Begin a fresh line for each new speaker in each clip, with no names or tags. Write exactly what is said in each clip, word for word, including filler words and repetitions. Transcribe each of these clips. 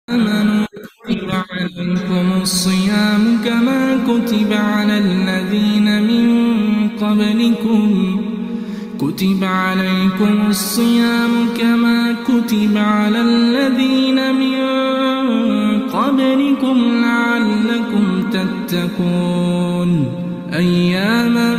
آمنوا كتب عليكم الصيام كما كتب على الذين من قبلكم كتب عليكم الصيام كما كتب على الذين من قبلكم لعلكم تتقون أياما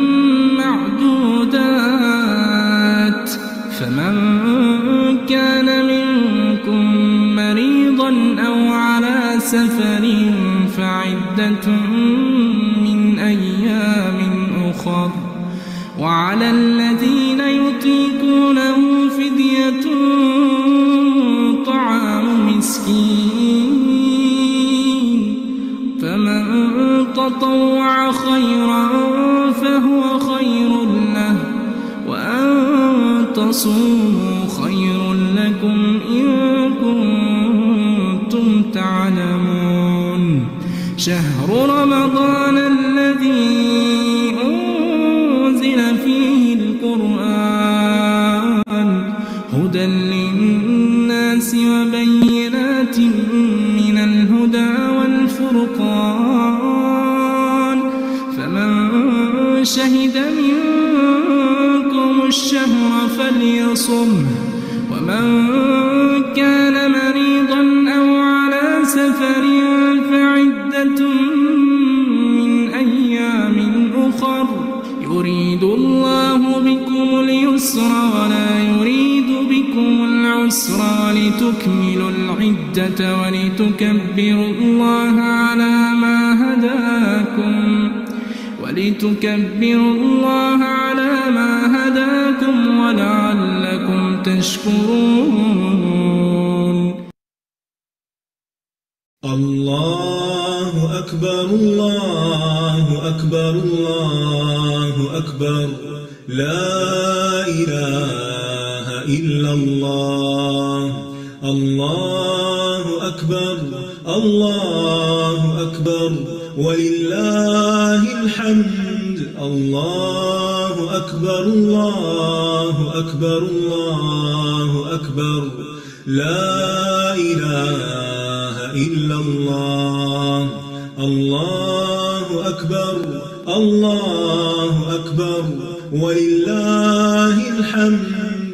معدودات فمن كان منكم مريضا أو على سفر فعدة من أيام أخر وعلى الذين يطيقونه فدية طعام مسكين فمن تطوع خيرا فهو خير له وأن تصوموا خير لكم إن كنتم تعلمون شهر رمضان الذي أنزل فيه القرآن هدى للناس وبينات من الهدى والفرقان فمن شهد منكم الشهر فليصمه ومن كان مريضا أو على سفر فعدة من أيام أخر يريد الله بكم اليسر ولا يريد بكم العسر ولتكملوا العدة ولتكبروا الله على ما هداكم ولتكبروا الله على ما هداكم ولعلكم تشكرون
الله أكبر الله أكبر الله أكبر لا إله إلا الله الله أكبر الله أكبر ولله الحمد الله أكبر الله أكبر الله أكبر لا إله إلا الله الله أكبر الله أكبر ولله الحمد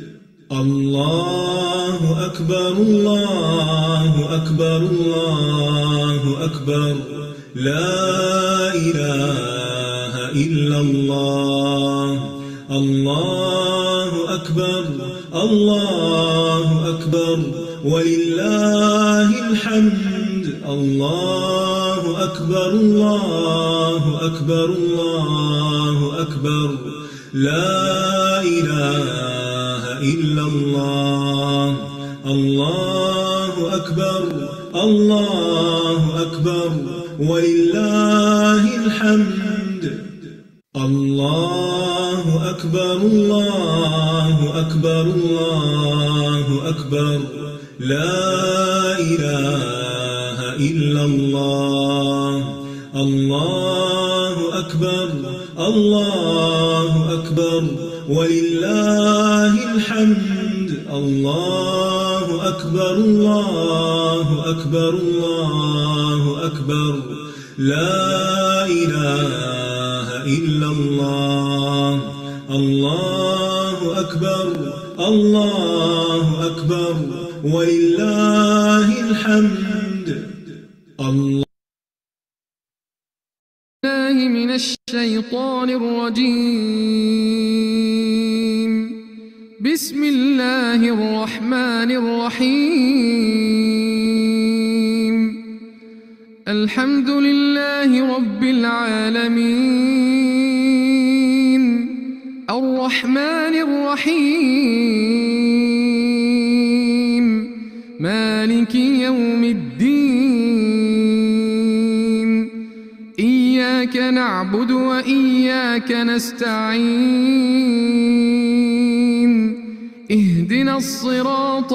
الله أكبر الله أكبر الله أكبر لا إله إلا الله الله أكبر الله أكبر ولله الحمد الله أكبر الله أكبر الله أكبر لا إله إلا الله الله أكبر الله أكبر ولله الحمد الله أكبر الله أكبر الله أكبر لا إله إلا الله الله أكبر الله أكبر ولله الحمد الله أكبر الله أكبر الله أكبر لا إله إلا الله الله أكبر الله أكبر ولله الحمد الله
من الشيطان الرجيم بسم الله الرحمن الرحيم الحمد لله رب العالمين الرحمن الرحيم مالك يوم الدين إياك نعبد وإياك نستعين اهدنا الصراط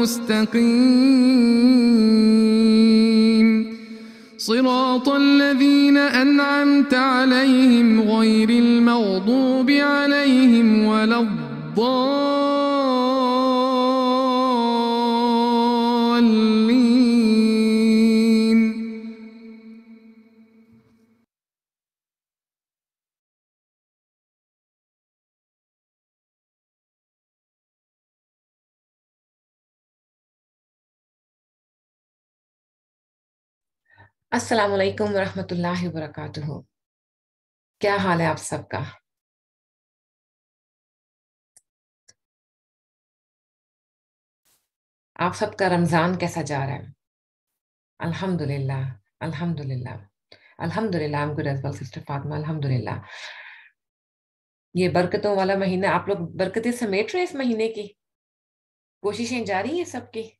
المستقيم صراط الذين أنعمت عليهم غير المغضوب عليهم ولا الضالين
السلام علیکم ورحمۃ اللہ وبرکاتہ. کیا حال ہے آپ سب کا؟ آپ سب کا رمضان کیسا جا رہا ہے؟ الحمد للہ. الحمد للہ. الحمد للہ. I'm good as well, sister Fatima. الحمد للہ. یہ برکتوں والا مہینہ آپ لوگ برکتیں سمیٹ رہے ہیں اس مہینے کی؟ کوششیں جاری ہیں سب کی؟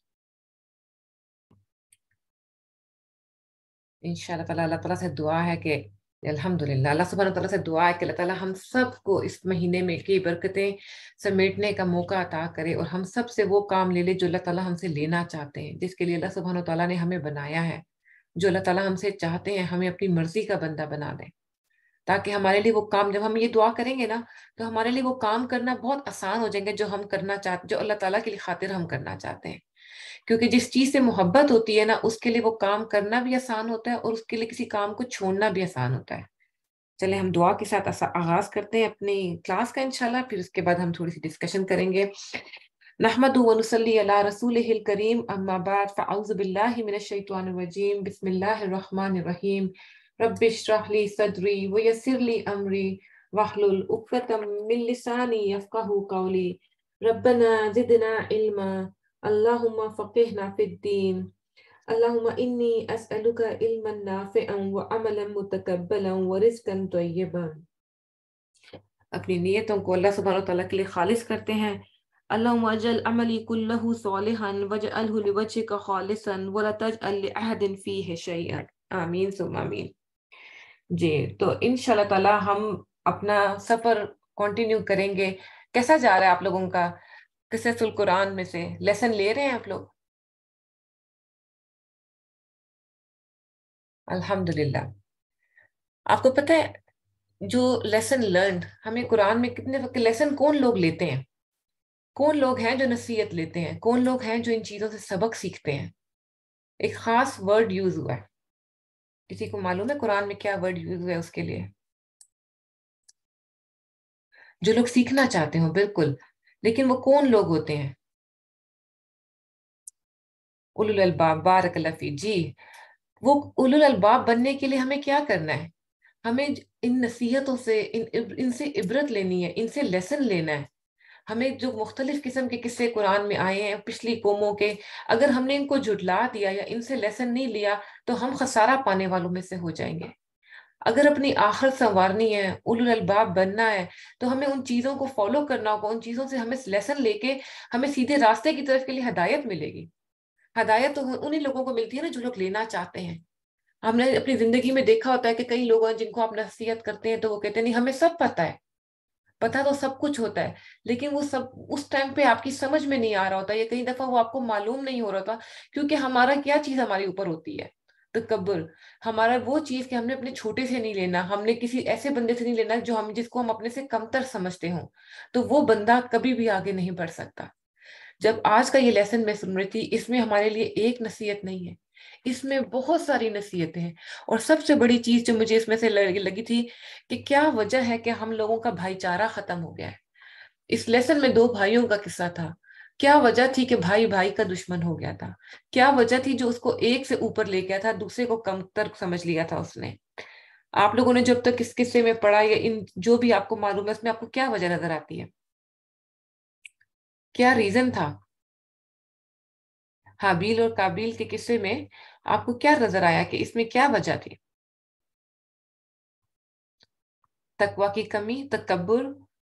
انشاءاللہ تعالیٰ اللہ تعالیٰ سے دعا ہے کہ الحمدللہ اللہ سبحانہ تعالیٰ سے دعا ہے کہ اللہ تعالیٰ ہم سب کو اس مہینے میں کی برکتیں سمیٹنے کا موقع عطا کرے اور ہم سب سے وہ کام لے لے جو اللہ تعالیٰ ہم سے لینا چاہتے ہیں، جس کے لیے اللہ سبحانہ تعالیٰ نے ہمیں بنایا ہے. جو اللہ تعالیٰ ہم سے چاہتے ہیں ہمیں اپنی مرضی کا بندہ بنا دیں، تاکہ ہمارے لیے وہ کام، جب ہم یہ دعا کریں گے نا تو ہمارے لیے وہ کام کرنا بہت آسان ہو جائیں گے جو ہم کرنا چاہتے، جو اللہ تعالیٰ کے لیے خاطر ہم کرنا چاہتے ہیں. کیونکہ جس چیز سے محبت ہوتی ہے نا اس کے لیے وہ کام کرنا بھی آسان ہوتا ہے اور اس کے لیے کسی کام کو چھوڑنا بھی آسان ہوتا ہے. چلیں ہم دعا کے ساتھ آغاز کرتے ہیں اپنی کلاس کا انشاءاللہ، پھر اس کے بعد ہم تھوڑی سی ڈسکشن کریں گے. نحمد و نصلی علی رسولہ الکریم، اما بعد فاعوذ باللہ من الشیطان الرجیم، بسم اللہ الرحمن الرحیم. رب اشرح لی صدری ویسر لی امری واحلل عقدۃ من لسانی یفقہوا قولی. ربنا زدنا علما اللہم فقہنا فی الدین. اللہم انی اسألک علما نافعا وعملا متقبلا ورزقا طیبا. اپنی نیتوں کو اللہ سبحانہ وتعالیٰ کے لیے خالص کرتے ہیں. اللہم اجعل عملی کلہ صالحا واجعلہ لوجہک خالصا ولا تجعل لأحد فیہ شیئا. آمین ثم آمین. جی تو انشاءاللہ تعالیٰ ہم اپنا سفر کنٹینیو کریں گے. کیسا جا رہا ہے آپ لوگوں کا قصص القرآن میں سے؟ لیسن لے رہے ہیں آپ لوگ؟ الحمدللہ. آپ کو پتہ ہے جو لیسن لرنڈ ہمیں قرآن میں کتنے وقت لیسن کون لوگ لیتے ہیں؟ کون لوگ ہیں جو نصیحت لیتے ہیں؟ کون لوگ ہیں جو ان چیزوں سے سبق سیکھتے ہیں؟ ایک خاص ورڈ یوز ہوا ہے. کسی کو معلوم ہے قرآن میں کیا ورڈ یوز ہوا ہے اس کے لیے؟ جو لوگ سیکھنا چاہتے ہوں، بالکل. لیکن وہ کون لوگ ہوتے ہیں؟ اولو الالباب. بارک اللہ فی. جی وہ اولو الالباب بننے کے لیے ہمیں کیا کرنا ہے؟ ہمیں ان نصیحتوں سے ان, ان سے عبرت لینی ہے، ان سے لیسن لینا ہے. ہمیں جو مختلف قسم کے قصے قرآن میں آئے ہیں پچھلی قوموں کے، اگر ہم نے ان کو جھٹلا دیا یا ان سے لیسن نہیں لیا تو ہم خسارہ پانے والوں میں سے ہو جائیں گے. اگر اپنی آخرت سنوارنی ہے، اولو الالباب بننا ہے، تو ہمیں ان چیزوں کو فالو کرنا ہوگا. ان چیزوں سے ہمیں لیسن لے کے ہمیں سیدھے راستے کی طرف کے لیے ہدایت ملے گی. ہدایت تو انہی لوگوں کو ملتی ہے نا جو لوگ لینا چاہتے ہیں. ہم نے اپنی زندگی میں دیکھا ہوتا ہے کہ کئی لوگ ہیں جن کو آپ نصیحت کرتے ہیں تو وہ کہتے ہیں نہیں ہمیں سب پتہ ہے. پتہ تو سب کچھ ہوتا ہے، لیکن وہ سب اس ٹائم پہ آپ کی سمجھ میں نہیں آ رہا ہوتا، یا کئی دفعہ وہ آپ کو معلوم نہیں ہو رہا تھا. کیونکہ ہمارا کیا چیز ہمارے اوپر ہوتی ہے؟ تکبر. ہمارا وہ چیز کہ ہم نے اپنے چھوٹے سے نہیں لینا، ہم نے کسی ایسے بندے سے نہیں لینا جو ہم جس کو ہم اپنے سے کمتر سمجھتے ہوں. تو وہ بندہ کبھی بھی آگے نہیں بڑھ سکتا. جب آج کا یہ لیسن میں سن رہی تھی، اس میں ہمارے لیے ایک نصیحت نہیں ہے، اس میں بہت ساری نصیحتیں ہیں. اور سب سے بڑی چیز جو مجھے اس میں سے لگی تھی کہ کیا وجہ ہے کہ ہم لوگوں کا بھائی چارہ ختم ہو گیا ہے. اس لیسن میں دو بھائیوں کا قصہ تھا. کیا وجہ تھی کہ بھائی بھائی کا دشمن ہو گیا تھا؟ کیا وجہ تھی جو اس کو ایک سے اوپر لے گیا تھا، دوسرے کو کم تر سمجھ لیا تھا اس نے؟ آپ لوگوں نے جب تک اس قصے میں پڑھا یا ان جو بھی آپ کو معلوم ہے اس میں آپ کو کیا وجہ نظر آتی ہے؟ کیا ریزن تھا؟ حابیل اور قابیل کے قصے میں آپ کو کیا نظر آیا کہ اس میں کیا وجہ تھی؟ تقوی کی کمی، تکبر.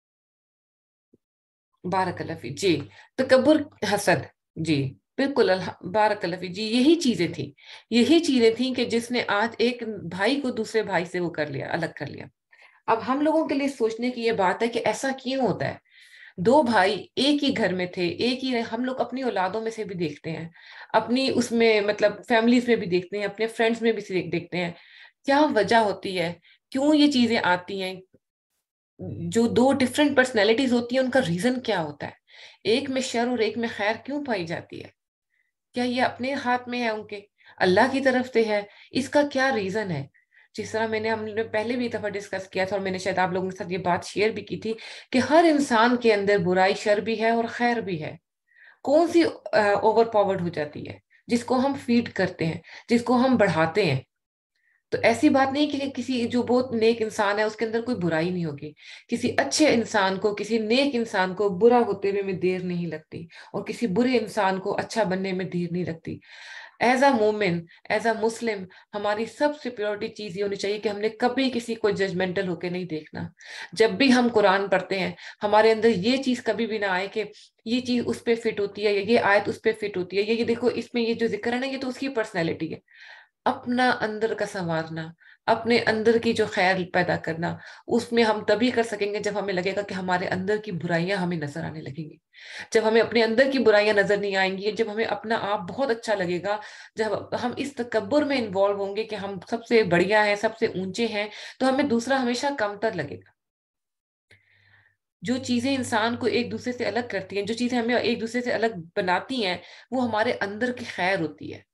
بارک اللہ فی. جی تکبر، حسد. جی بالکل. بارک اللہ فی. جی یہی چیزیں تھیں، یہی چیزیں تھیں کہ جس نے آج ایک بھائی کو دوسرے بھائی سے وہ کر لیا، الگ کر لیا. اب ہم لوگوں کے لیے سوچنے کی یہ بات ہے کہ ایسا کیوں ہوتا ہے؟ دو بھائی ایک ہی گھر میں تھے، ایک ہی، ہم لوگ اپنی اولادوں میں سے بھی دیکھتے ہیں، اپنی اس میں مطلب فیملیز میں بھی دیکھتے ہیں، اپنے فرینڈز میں بھی دیکھتے ہیں. کیا وجہ ہوتی ہے؟ کیوں یہ چیزیں آتی ہیں؟ جو دو ڈیفرنٹ پرسنالٹیز ہوتی ہیں ان کا ریزن کیا ہوتا ہے؟ ایک میں شر اور ایک میں خیر کیوں پائی جاتی ہے؟ کیا یہ اپنے ہاتھ میں ہے ان کے؟ اللہ کی طرف سے ہے؟ اس کا کیا ریزن ہے؟ جس طرح میں نے ہم نے پہلے بھی دفعہ ڈسکس کیا تھا اور میں نے شاید آپ لوگوں کے ساتھ یہ بات شیئر بھی کی تھی کہ ہر انسان کے اندر برائی، شر بھی ہے اور خیر بھی ہے. کون سی اوور پاورڈ ہو جاتی ہے؟ جس کو ہم فیڈ کرتے ہیں، جس کو ہم بڑھاتے ہیں. تو ایسی بات نہیں کہ کسی جو بہت نیک انسان ہے اس کے اندر کوئی برائی نہیں ہوگی. کسی اچھے انسان کو، کسی نیک انسان کو برا ہوتے ہوئے میں دیر نہیں لگتی، اور کسی برے انسان کو اچھا بننے میں دیر نہیں لگتی. ایز اے مومن، ایز اے مسلم، ہماری سب سے پیورٹی چیز یہ ہونی چاہیے کہ ہم نے کبھی کسی کو ججمنٹل ہو کے نہیں دیکھنا. جب بھی ہم قرآن پڑھتے ہیں ہمارے اندر یہ چیز کبھی بھی نہ آئے کہ یہ چیز اس پہ فٹ ہوتی ہے، یا یہ آیت اس پہ فٹ ہوتی ہے، یا یہ دیکھو اس میں یہ جو ذکر ہے نا یہ تو اس کی پرسنالٹی ہے. اپنا اندر کا سنوارنا، اپنے اندر کی جو خیر پیدا کرنا، اس میں ہم تبھی کر سکیں گے جب ہمیں لگے گا کہ ہمارے اندر کی برائیاں ہمیں نظر آنے لگیں گی. جب ہمیں اپنے اندر کی برائیاں نظر نہیں آئیں گی، جب ہمیں اپنا آپ بہت اچھا لگے گا، جب ہم اس تکبر میں انوالو ہوں گے کہ ہم سب سے بڑھیا ہیں، سب سے اونچے ہیں، تو ہمیں دوسرا ہمیشہ کمتر لگے گا. جو چیزیں انسان کو ایک دوسرے سے الگ کرتی ہیں، جو چیزیں ہمیں ایک دوسرے سے الگ بناتی ہیں، وہ ہمارے اندر کی خیر ہوتی ہے.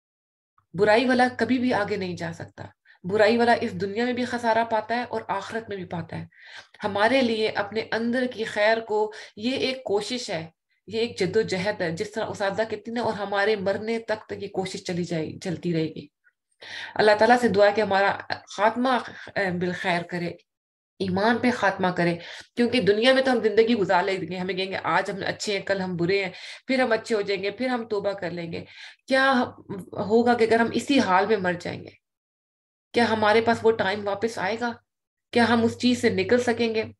برائی والا کبھی بھی آگے نہیں جا سکتا. برائی والا اس دنیا میں بھی خسارہ پاتا ہے اور آخرت میں بھی پاتا ہے. ہمارے لیے اپنے اندر کی خیر کو، یہ ایک کوشش ہے، یہ ایک جد و جہد ہے، جس طرح اساتذہ کہتی ہیں، اور ہمارے مرنے تک تک یہ کوشش چلی جائے چلتی رہے گی. اللہ تعالیٰ سے دعا ہے کہ ہمارا خاتمہ بالخیر کرے، ایمان پہ خاتمہ کرے. کیونکہ دنیا میں تو ہم زندگی گزار لیں گے، ہمیں کہیں گے آج ہم اچھے ہیں، کل ہم برے ہیں، پھر ہم اچھے ہو جائیں گے، پھر ہم توبہ کر لیں گے. کیا ہوگا کہ اگر ہم اسی حال میں مر جائیں گے؟ کیا ہمارے پاس وہ ٹائم واپس آئے گا؟ کیا ہم اس چیز سے نکل سکیں گے؟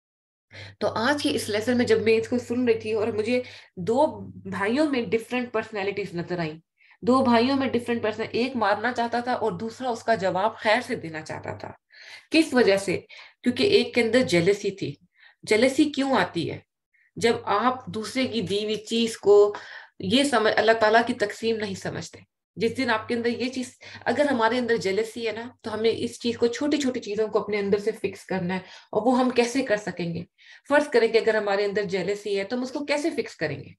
تو آج کی اس لیسن میں جب میں اس کو سن رہی تھی اور مجھے دو بھائیوں میں ڈفرینٹ پرسنالٹیز نظر آئیں، دو بھائیوں میں ڈفرینٹ پرسن، ایک مارنا چاہتا تھا اور دوسرا اس کا جواب خیر سے دینا چاہتا تھا. کس وجہ سے؟ کیونکہ ایک کے اندر جیلسی تھی. جیلسی کیوں آتی ہے؟ جب آپ دوسرے کی دی ہوئی چیز کو یہ سمجھ اللہ تعالیٰ کی تقسیم نہیں سمجھتے. جس دن آپ کے اندر یہ چیز، اگر ہمارے اندر جیلسی ہے نا، تو ہمیں اس چیز کو، چھوٹی چھوٹی چیزوں کو اپنے اندر سے فکس کرنا ہے. اور وہ ہم کیسے کر سکیں گے؟ فرض کریں کہ اگر ہمارے اندر جیلسی ہے تو ہم اس کو کیسے فکس کریں گے؟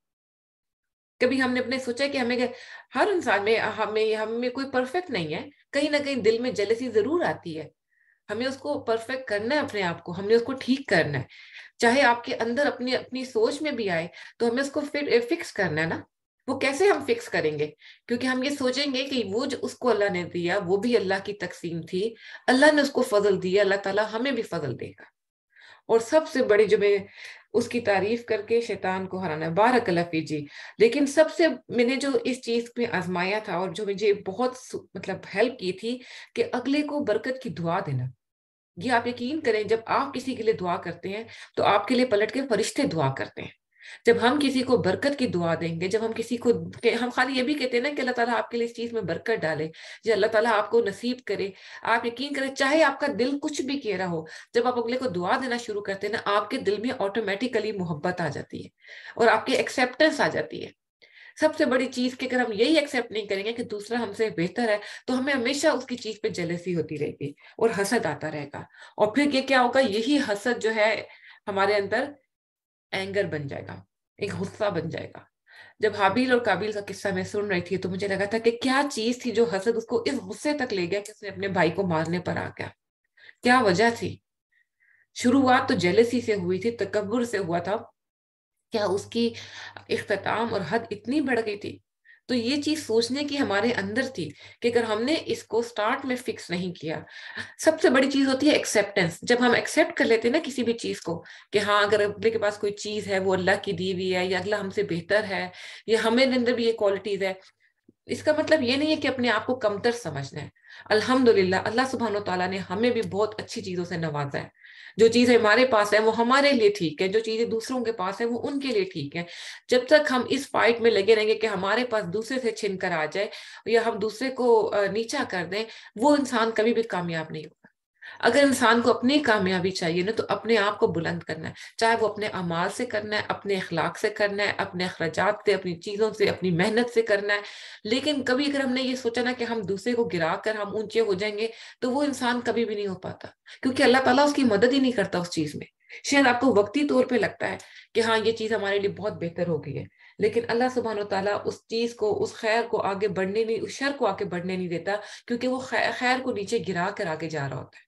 کبھی ہم نے اپنے سوچا کہ ہمیں، ہر انسان میں ہمیں ہمیں کوئی پرفیکٹ نہیں ہے، کہیں نہ کہیں دل میں جیلسی ضرور آتی ہے. ہمیں اس کو پرفیکٹ کرنا ہے، اپنے آپ کو ہم نے اس کو ٹھیک کرنا ہے. چاہے آپ کے اندر اپنی اپنی سوچ میں بھی آئے تو ہمیں اس کو فکس کرنا ہے نا. وہ کیسے ہم فکس کریں گے؟ کیونکہ ہم یہ سوچیں گے کہ وہ جو اس کو اللہ نے دیا وہ بھی اللہ کی تقسیم تھی، اللہ نے اس کو فضل دیا، اللہ تعالیٰ ہمیں بھی فضل دے گا. اور سب سے بڑی جو میں اس کی تعریف کر کے شیطان کو ہرانا ہے، بارک اللہ فی جی. لیکن سب سے میں نے جو اس چیز پہ آزمایا تھا اور جو مجھے بہت مطلب ہیلپ کی تھی کہ اگلے کو برکت کی دعا دینا. یہ آپ یقین کریں، جب آپ کسی کے لیے دعا کرتے ہیں تو آپ کے لیے پلٹ کے فرشتے دعا کرتے ہیں. جب ہم کسی کو برکت کی دعا دیں گے، جب ہم کسی کو، ہم خالی یہ بھی کہتے ہیں نا کہ اللہ تعالیٰ آپ کے لیے اس چیز میں برکت ڈالے، جی اللہ تعالیٰ آپ کو نصیب کرے. آپ یقین کریں، چاہے آپ کا دل کچھ بھی کہہ رہا ہو، جب آپ اگلے کو دعا دینا شروع کرتے ہیں نا، آپ کے دل میں آٹومیٹیکلی محبت آ جاتی ہے اور آپ کی ایکسیپٹنس آ جاتی ہے. سب سے بڑی چیز کہ اگر ہم یہی ایکسیپٹ نہیں کریں گے کہ دوسرا ہم سے بہتر ہے، تو ہمیں ہمیشہ اس کی چیز پہ جیلسی ہوتی رہے گی اور حسد آتا رہے گا. اور پھر یہ کیا ہوگا؟ یہی حسد جو ہے ہمارے اندر اینگر بن جائے گا، ایک غصہ بن جائے گا. جب حابیل اور قابیل کا قصہ میں سن رہی تھی تو مجھے لگا تھا کہ کیا چیز تھی جو حسد اس کو اس غصے تک لے گیا کہ اس نے اپنے بھائی کو مارنے پر آ گیا. کیا وجہ تھی؟ شروعات تو جیلسی سے ہوئی تھی، تکبر سے ہوا تھا. کیا اس کی اختتام اور حد اتنی بڑھ گئی تھی؟ تو یہ چیز سوچنے کی ہمارے اندر تھی کہ اگر ہم نے اس کو سٹارٹ میں فکس نہیں کیا. سب سے بڑی چیز ہوتی ہے ایکسیپٹنس. جب ہم ایکسیپٹ کر لیتے ہیں نا کسی بھی چیز کو کہ ہاں اگر اگلے کے پاس کوئی چیز ہے وہ اللہ کی دی ہوئی ہے، یا اللہ ہم سے بہتر ہے، یا ہمیں اندر بھی یہ کوالٹیز ہے، اس کا مطلب یہ نہیں ہے کہ اپنے آپ کو کمتر سمجھنا ہے. الحمدللہ اللہ سبحانہ و تعالیٰ نے ہمیں بھی بہت اچھی چیزوں سے نوازا ہے. جو چیزیں ہمارے پاس ہیں وہ ہمارے لیے ٹھیک ہے، جو چیزیں دوسروں کے پاس ہیں وہ ان کے لیے ٹھیک ہے. جب تک ہم اس فائٹ میں لگے رہیں گے کہ ہمارے پاس دوسرے سے چھن کر آ جائے یا ہم دوسرے کو نیچا کر دیں، وہ انسان کبھی بھی کامیاب نہیں ہوگا. اگر انسان کو اپنی کامیابی چاہیے نا تو اپنے آپ کو بلند کرنا ہے، چاہے وہ اپنے اعمال سے کرنا ہے، اپنے اخلاق سے کرنا ہے، اپنے اخراجات سے، اپنی چیزوں سے، اپنی محنت سے کرنا ہے. لیکن کبھی اگر ہم نے یہ سوچا نا کہ ہم دوسرے کو گرا کر ہم اونچے ہو جائیں گے تو وہ انسان کبھی بھی نہیں ہو پاتا، کیونکہ اللہ تعالیٰ اس کی مدد ہی نہیں کرتا اس چیز میں. شاید آپ کو وقتی طور پہ لگتا ہے کہ ہاں یہ چیز ہمارے لیے بہت بہتر ہو گئی ہے، لیکن اللہ سبحانہ و تعالیٰ اس چیز کو، اس خیر کو آگے بڑھنے نہیں، اس شر کو آگے بڑھنے نہیں دیتا، کیونکہ وہ خیر کو نیچے گرا کر آگے جا رہا ہوتا ہے.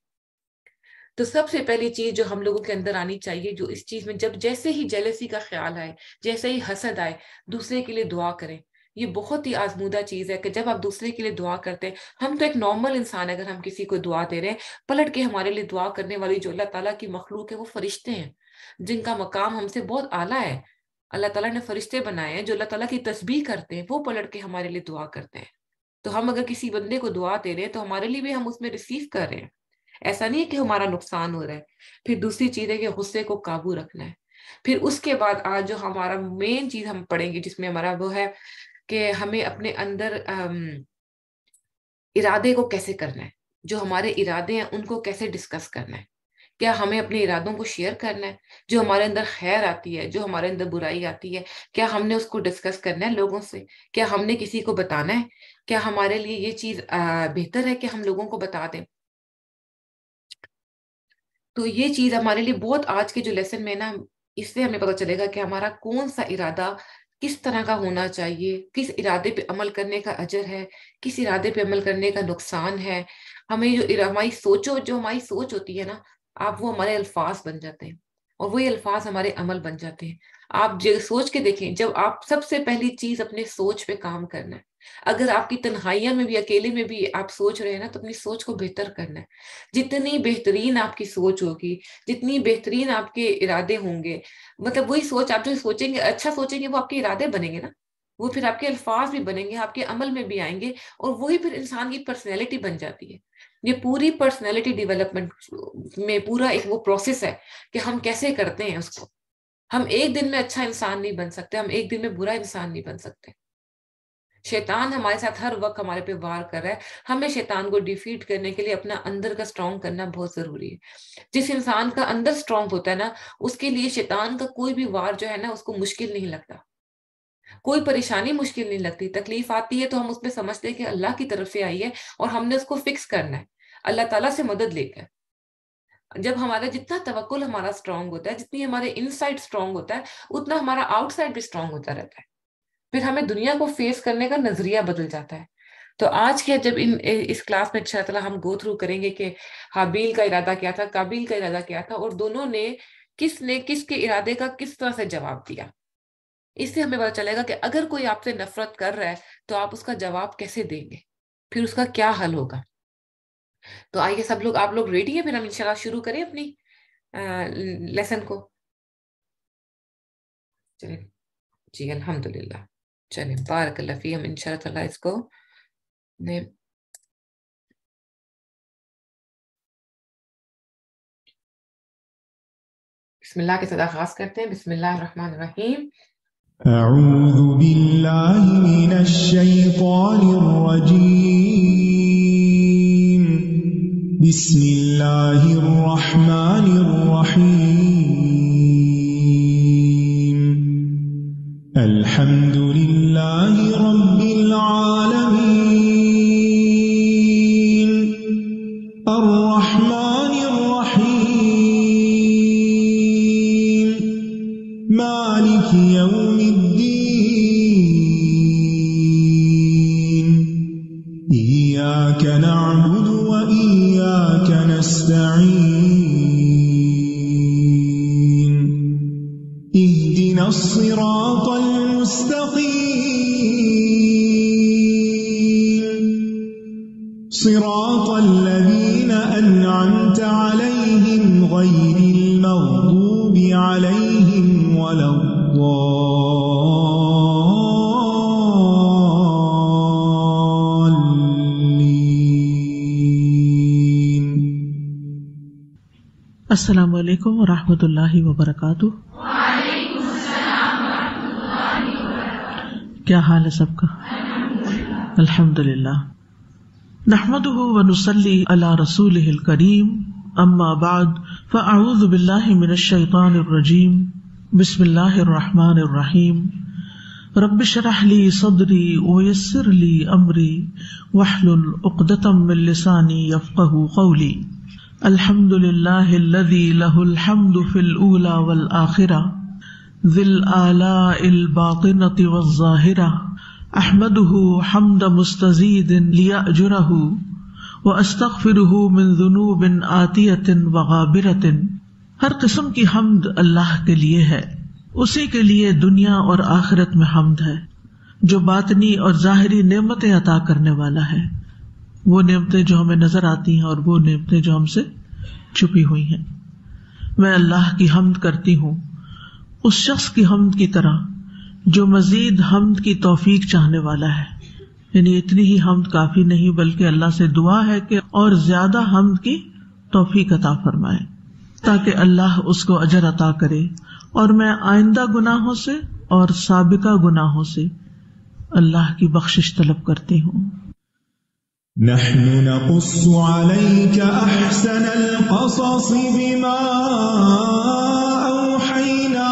تو سب سے پہلی چیز جو ہم لوگوں کے اندر آنی چاہیے، جو اس چیز میں جب جیسے ہی جیلسی کا خیال آئے، جیسے ہی حسد آئے، دوسرے کے لیے دعا کریں. یہ بہت ہی آزمودہ چیز ہے کہ جب آپ دوسرے کے لیے دعا کرتے ہیں، ہم تو ایک نارمل انسان ہے، اگر ہم کسی کو دعا دے رہے ہیں، پلٹ کے ہمارے لیے دعا کرنے والی جو اللہ تعالیٰ کی مخلوق ہے وہ فرشتے ہیں جن کا مقام ہم سے بہت اعلیٰ ہے. اللہ تعالیٰ نے فرشتے بنائے ہیں جو اللہ تعالیٰ کی تسبیح کرتے ہیں، وہ پلٹ کے ہمارے لیے دعا کرتے ہیں. تو ہم اگر کسی بندے کو دعا دے رہے ہیں تو ہمارے لیے بھی ہم اس میں ریسیو کر رہے ہیں. ایسا نہیں ہے کہ ہمارا نقصان ہو رہا ہے. پھر دوسری چیز ہے کہ غصے کو قابو رکھنا ہے. پھر اس کے بعد آج جو ہمارا مین چیز ہم پڑھیں گے جس میں ہمارا وہ ہے کہ ہمیں اپنے اندر ارادے کو کیسے کرنا ہے، جو ہمارے ارادے ہیں ان کو کیسے ڈسکس کرنا ہے. کیا ہمیں اپنے ارادوں کو شیئر کرنا ہے؟ جو ہمارے اندر خیر آتی ہے، جو ہمارے اندر برائی آتی ہے، کیا ہم نے اس کو ڈسکس کرنا ہے لوگوں سے؟ کیا ہم نے کسی کو بتانا ہے؟ کیا ہمارے لیے یہ چیز بہتر ہے کہ ہم لوگوں کو بتا دیں؟ تو یہ چیز ہمارے لیے بہت آج کے جو لیسن میں نا، اس سے ہمیں پتہ چلے گا کہ ہمارا کون سا ارادہ کس طرح کا ہونا چاہیے، کس ارادے پہ عمل کرنے کا اجر ہے، کس ارادے پہ عمل کرنے کا نقصان ہے. ہمیں جو ہماری سوچو جو ہماری سوچ ہوتی ہے نا، آپ وہ ہمارے الفاظ بن جاتے ہیں اور وہی الفاظ ہمارے عمل بن جاتے ہیں. آپ جو سوچ کے دیکھیں، جب آپ سب سے پہلی چیز اپنے سوچ پہ کام کرنا ہے. اگر آپ کی تنہائیاں میں بھی، اکیلے میں بھی آپ سوچ رہے ہیں نا، تو اپنی سوچ کو بہتر کرنا ہے. جتنی بہترین آپ کی سوچ ہوگی، جتنی بہترین آپ کے ارادے ہوں گے، مطلب وہی سوچ آپ جو سوچیں گے، اچھا سوچیں گے، وہ آپ کے ارادے بنیں گے نا، وہ پھر آپ کے الفاظ بھی بنیں گے، آپ کے عمل میں بھی آئیں گے، اور وہی پھر انسان کی پرسنالٹی بن جاتی ہے. یہ پوری پرسنالٹی ڈیولپمنٹ میں پورا ایک وہ پروسیس ہے کہ ہم کیسے کرتے ہیں اس کو. ہم ایک دن میں اچھا انسان نہیں بن سکتے، ہم ایک دن میں برا انسان نہیں بن سکتے. شیطان ہمارے ساتھ ہر وقت ہمارے پہ وار کر رہا ہے. ہمیں شیطان کو ڈیفیٹ کرنے کے لیے اپنا اندر کا سٹرونگ کرنا بہت ضروری ہے. جس انسان کا اندر سٹرونگ ہوتا ہے نا، اس کے لیے شیطان کا کوئی بھی وار جو ہے نا، اس کو مشکل نہیں لگتا. کوئی پریشانی مشکل نہیں لگتی. تکلیف آتی ہے تو ہم اس پہ سمجھتے ہیں کہ اللہ کی طرف سے آئی ہے اور ہم نے اس کو فکس کرنا ہے اللہ تعالیٰ سے مدد لے کر. جب ہمارا جتنا توکل ہمارا سٹرونگ ہوتا ہے، جتنی ہمارے ان سائڈ سٹرونگ ہوتا ہے، اتنا ہمارا آؤٹ سائڈ بھی سٹرونگ ہوتا رہتا ہے. پھر ہمیں دنیا کو فیس کرنے کا نظریہ بدل جاتا ہے. تو آج کے جب ان اس کلاس میں انشاء اللہ ہم گو تھرو کریں گے کہ حابیل کا ارادہ کیا تھا، قابیل کا ارادہ کیا تھا، اور دونوں نے کس نے کس کے ارادے کا کس طرح سے جواب دیا. اس سے ہمیں پتا چلے گا کہ اگر کوئی آپ سے نفرت کر رہا ہے تو آپ اس کا جواب کیسے دیں گے، پھر اس کا کیا حل ہوگا. تو آئیے سب لوگ، آپ لوگ ریڈی ہیں؟ پھر ہم انشاءاللہ شروع کریں اپنی لیسن کو. چلیں جی، الحمدللہ. چلیں بارک اللہ فی. ہم انشاءاللہ تعالیٰ اس کو بسم اللہ کے ساتھ آغاز کرتے ہیں. بسم اللہ الرحمن الرحیم.
اعوذ باللہ من الشیطان الرجیم. بسم اللہ الرحمن الرحیم. الحمد للہ رب العالمین. الرحمن الرحیم. مالک یوم الدین. ایاک نعبد و ایاک نستعین. اهدنا الصراط المستقیم. صراط الذین انعمت علیہم غیر المغضوب علیہم ولا الضالین.
السلام علیکم ورحمۃ اللہ وبرکاتہ. کیا حال ہے سب کا؟ الحمدللہ. نحمده ونصلی علی رسولہ الکریم. اما بعد فاعوذ باللہ من الشیطان الرجیم. بسم اللہ الرحمن الرحیم. رب اشرح لی صدری ویسر لی امری واحلل عقدۃ من لسانی یفقهوا قولی. الحمد للہ الذی لہ الحمد فی الاولی والآخرہ ذی الآلاء الباطنۃ والظاہرہ. احمدہ حمد مستزید لیأجرہ واستغفرہ من ذنوب آتیۃ وغابرۃ. ہر قسم کی حمد اللہ کے لیے ہے، اسی کے لیے دنیا اور آخرت میں حمد ہے. جو باطنی اور ظاہری نعمتیں عطا کرنے والا ہے، وہ نعمتیں جو ہمیں نظر آتی ہیں اور وہ نعمتیں جو ہم سے چھپی ہوئی ہیں۔ میں اللہ کی حمد کرتی ہوں اس شخص کی حمد کی طرح جو مزید حمد کی توفیق چاہنے والا ہے، یعنی اتنی ہی حمد کافی نہیں بلکہ اللہ سے دعا ہے کہ اور زیادہ حمد کی توفیق عطا فرمائے تاکہ اللہ اس کو اجر عطا کرے، اور میں آئندہ گناہوں سے اور سابقہ گناہوں سے اللہ کی بخشش طلب کرتی ہوں۔
نحن نقص عليك أحسن القصص بما أوحينا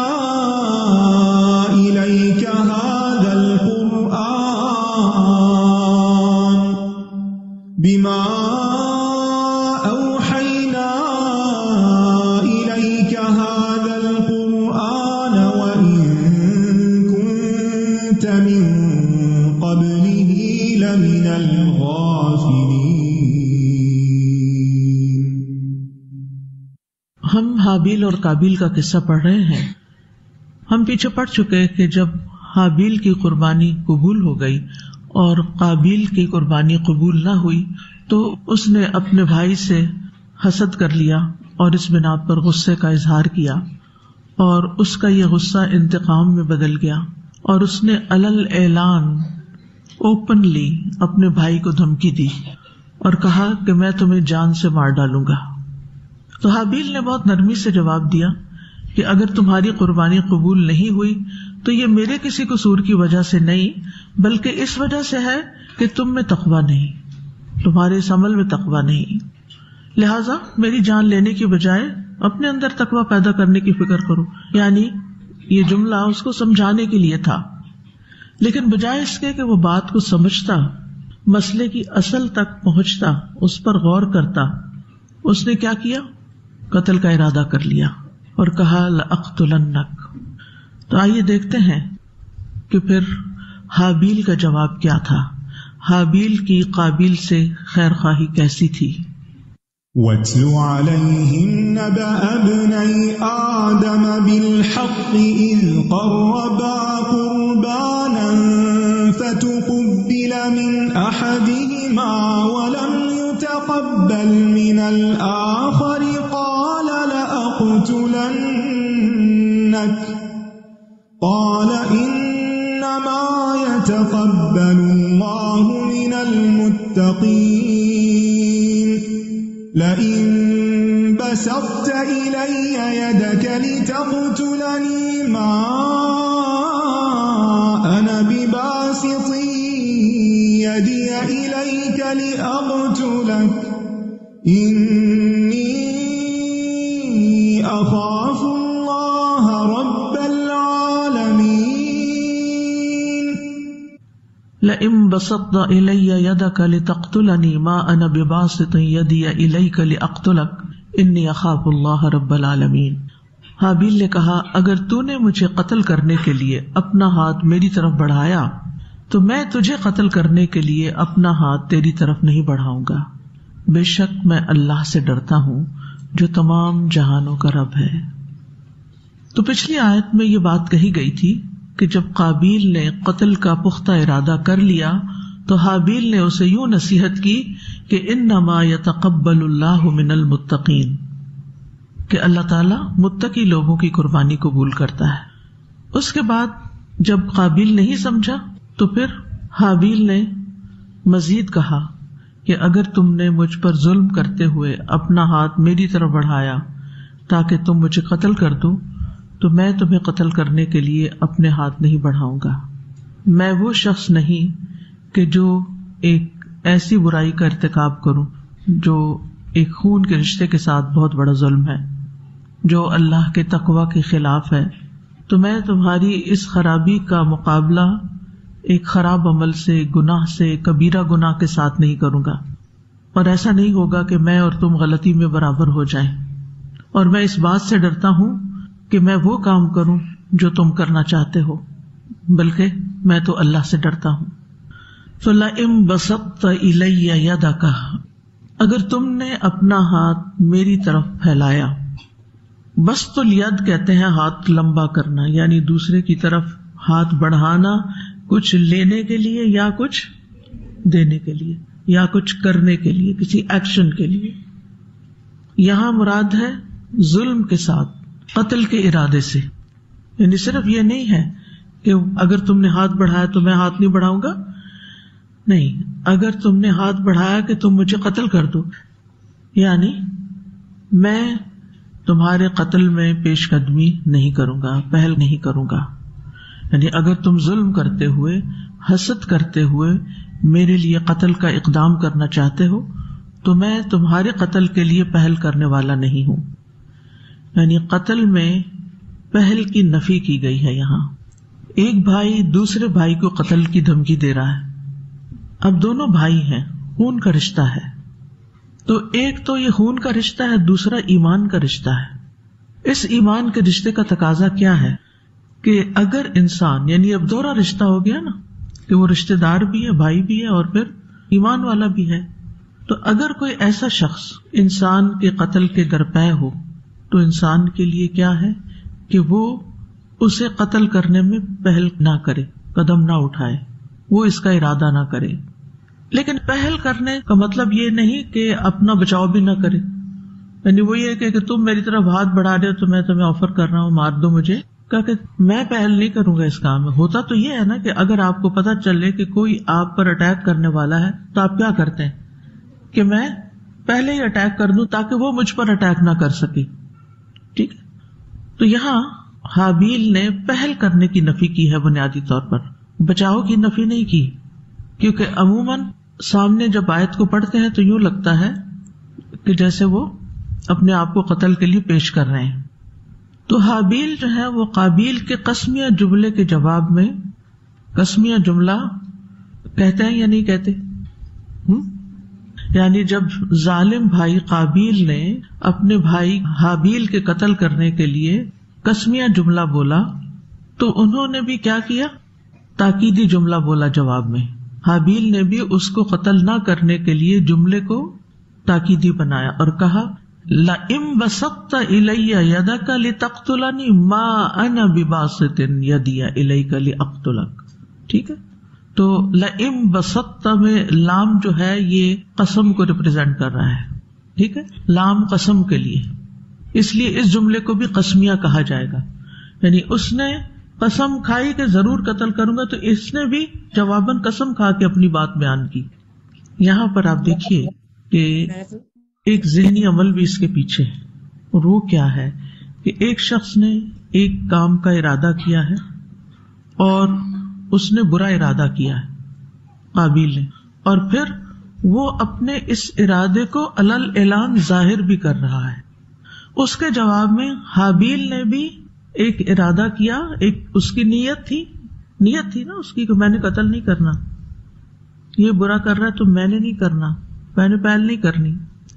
إليك هذا القرآن بما أوحينا إليك هذا القرآن وإن كنت من قبله لمن الغافلين۔
ہم حابیل اور قابیل کا قصہ پڑھ رہے ہیں۔ ہم پیچھے پڑھ چکے کہ جب حابیل کی قربانی قبول ہو گئی اور قابیل کی قربانی قبول نہ ہوئی تو اس نے اپنے بھائی سے حسد کر لیا اور اس بنا پر غصے کا اظہار کیا، اور اس کا یہ غصہ انتقام میں بدل گیا، اور اس نے علل اعلان اوپنلی اپنے بھائی کو دھمکی دی اور کہا کہ میں تمہیں جان سے مار ڈالوں گا۔ تو حابیل نے بہت نرمی سے جواب دیا کہ اگر تمہاری قربانی قبول نہیں ہوئی تو یہ میرے کسی قصور کی وجہ سے نہیں بلکہ اس وجہ سے ہے کہ تم میں تقویٰ نہیں، تمہارے اس عمل میں تقویٰ نہیں، لہٰذا میری جان لینے کی بجائے اپنے اندر تقویٰ پیدا کرنے کی فکر کرو۔ یعنی یہ جملہ اس کو سمجھانے کے لیے تھا، لیکن بجائے اس کے کہ وہ بات کو سمجھتا، مسئلے کی اصل تک پہنچتا، اس پر غور کرتا، اس نے کیا کیا؟ قتل کا ارادہ کر لیا اور کہا لأقتلنک۔ تو آئیے دیکھتے ہیں کہ پھر حابیل کا جواب کیا تھا، حابیل کی قابیل سے خیر خواہی کیسی تھی۔
وَاتْلُ عَلَيْهِمْ نَبَأَ ابْنَيْ آدَمَ بِالْحَقِّ إِذْ قَرَّبَا قُرْبَانًا فَتُقُبِّلَ مِنْ أَحَدِهِمَا وَلَمْ يُتَقَبَّلْ مِنَ الْآخَرِ قَالَ لَأَقْتُلَنَّكَ قَالَ إِنَّمَا يَتَقَبَّلُ اللَّهُ مِنَ الْمُتَّقِينَ لئن بسطت إلي يدك لتقتلني ما أنا بباسط يدي إليك لأقتلك إني أخاف الله رب العالمين
لئن بسطت إلي يدك لتقتلني ما أنا بباسط يدي إليك لأقتلك إني أخاف الله رب العالمين۔ حابیل نے کہا اگر تو نے مجھے قتل کرنے کے لیے اپنا ہاتھ میری طرف بڑھایا تو میں تجھے قتل کرنے کے لیے اپنا ہاتھ تیری طرف نہیں بڑھاؤں گا، بے شک میں اللہ سے ڈرتا ہوں جو تمام جہانوں کا رب ہے۔ تو پچھلی آیت میں یہ بات کہی گئی تھی کہ جب قابیل نے قتل کا پختہ ارادہ کر لیا تو حابیل نے اسے یوں نصیحت کی کہ انما یتقبل اللہ من المتقین، کہ اللہ تعالیٰ متقی لوگوں کی قربانی قبول کرتا ہے۔ اس کے بعد جب قابیل نہیں سمجھا تو پھر حابیل نے مزید کہا کہ اگر تم نے مجھ پر ظلم کرتے ہوئے اپنا ہاتھ میری طرف بڑھایا تاکہ تم مجھے قتل کر دو تو میں تمہیں قتل کرنے کے لیے اپنے ہاتھ نہیں بڑھاؤں گا۔ میں وہ شخص نہیں کہ جو ایک ایسی برائی کا ارتکاب کروں جو ایک خون کے رشتے کے ساتھ بہت بڑا ظلم ہے، جو اللہ کے تقوی کے خلاف ہے۔ تو میں تمہاری اس خرابی کا مقابلہ ایک خراب عمل سے، گناہ سے، کبیرہ گناہ کے ساتھ نہیں کروں گا، اور ایسا نہیں ہوگا کہ میں اور تم غلطی میں برابر ہو جائیں، اور میں اس بات سے ڈرتا ہوں کہ میں وہ کام کروں جو تم کرنا چاہتے ہو، بلکہ میں تو اللہ سے ڈرتا ہوں۔ فَلَئِن بَسَطتَ إِلَيَّ يَدَكَ، اگر تم نے اپنا ہاتھ میری طرف پھیلایا، بسط الید کہتے ہیں ہاتھ لمبا کرنا، یعنی دوسرے کی طرف ہاتھ بڑھانا کچھ لینے کے لیے یا کچھ دینے کے لیے یا کچھ کرنے کے لیے، کسی ایکشن کے لیے. یہاں مراد ہے ظلم کے ساتھ، قتل کے ارادے سے. یعنی صرف یہ نہیں ہے کہ اگر تم نے ہاتھ بڑھایا تو میں ہاتھ نہیں بڑھاؤں گا، نہیں، اگر تم نے ہاتھ بڑھایا کہ تم مجھے قتل کر دو، یعنی میں تمہارے قتل میں پیش قدمی نہیں کروں گا، پہل نہیں کروں گا. یعنی اگر تم ظلم کرتے ہوئے، حسد کرتے ہوئے میرے لیے قتل کا اقدام کرنا چاہتے ہو تو میں تمہارے قتل کے لیے پہل کرنے والا نہیں ہوں. یعنی قتل میں پہل کی نفی کی گئی ہے. یہاں ایک بھائی دوسرے بھائی کو قتل کی دھمکی دے رہا ہے. اب دونوں بھائی ہیں، خون کا رشتہ ہے، تو ایک تو یہ خون کا رشتہ ہے، دوسرا ایمان کا رشتہ ہے. اس ایمان کے رشتے کا تقاضا کیا ہے کہ اگر انسان، یعنی اب دوہرا رشتہ ہو گیا نا، کہ وہ رشتہ دار بھی ہے، بھائی بھی ہے اور پھر ایمان والا بھی ہے. تو اگر کوئی ایسا شخص انسان کے قتل کے درپے ہو تو انسان کے لیے کیا ہے کہ وہ اسے قتل کرنے میں پہل نہ کرے، قدم نہ اٹھائے، وہ اس کا ارادہ نہ کرے. لیکن پہل کرنے کا مطلب یہ نہیں کہ اپنا بچاؤ بھی نہ کرے. یعنی وہ یہ کہ تم میری طرف ہاتھ بڑھا رہے ہو تو میں تمہیں آفر کر رہا ہوں، مار دو مجھے، کہ میں پہل نہیں کروں گا اس کام میں. ہوتا تو یہ ہے نا کہ اگر آپ کو پتا چلے کہ کوئی آپ پر اٹیک کرنے والا ہے تو آپ کیا کرتے ہیں کہ میں پہلے ہی اٹیک کر دوں تاکہ وہ مجھ پر اٹیک نہ کر سکے. ٹھیک ہے، تو یہاں حابیل نے پہل کرنے کی نفی کی ہے، بنیادی طور پر بچاؤ کی نفی نہیں کی. کیونکہ عموماً سامنے جب آیت کو پڑھتے ہیں تو یوں لگتا ہے کہ جیسے وہ اپنے آپ کو قتل کے لیے پیش کر رہے ہیں. تو حابیل جو ہے وہ قابیل کے قسمیہ جملے کے جواب میں، قسمیہ جملہ کہتے ہیں یا نہیں کہتے؟ ہم؟ یعنی جب ظالم بھائی قابیل نے اپنے بھائی حابیل کے قتل کرنے کے لیے قسمیہ جملہ بولا تو انہوں نے بھی کیا کیا؟ تاکیدی جملہ بولا جواب میں. حابیل نے بھی اس کو قتل نہ کرنے کے لیے جملے کو تاکیدی بنایا اور کہا لَئِن بَسَطتَ إِلَيَّ يَدَكَ لِتَقْتُلَنِي مَا أَنَا بِبَاسِطٍ يَدِيَ إِلَيْكَ لِأَقْتُلَكَ. ٹھیک ہے، تو لَئِن بَسَطتَ میں لام جو ہے یہ قسم کو ریپرزینٹ کر رہا ہے. ٹھیک ہے، لام قسم کے لیے، اس لیے اس جملے کو بھی قسمیہ کہا جائے گا. یعنی اس نے قسم کھائی کہ ضرور قتل کروں گا، تو اس نے بھی جواباً قسم کھا کے اپنی بات بیان کی. یہاں پر آپ دیکھیے کہ ایک ذہنی عمل بھی اس کے پیچھے ہے، اور وہ کیا ہے کہ ایک شخص نے ایک کام کا ارادہ کیا ہے اور اس نے برا ارادہ کیا ہے قابیل نے، اور پھر وہ اپنے اس ارادے کو علل اعلان ظاہر بھی کر رہا ہے. اس کے جواب میں حابیل نے بھی ایک ارادہ کیا، ایک اس کی نیت تھی نیت تھی نا اس کی کہ میں نے قتل نہیں کرنا، یہ برا کر رہا ہے تو میں نے نہیں کرنا، میں نے پہل نہیں کرنی.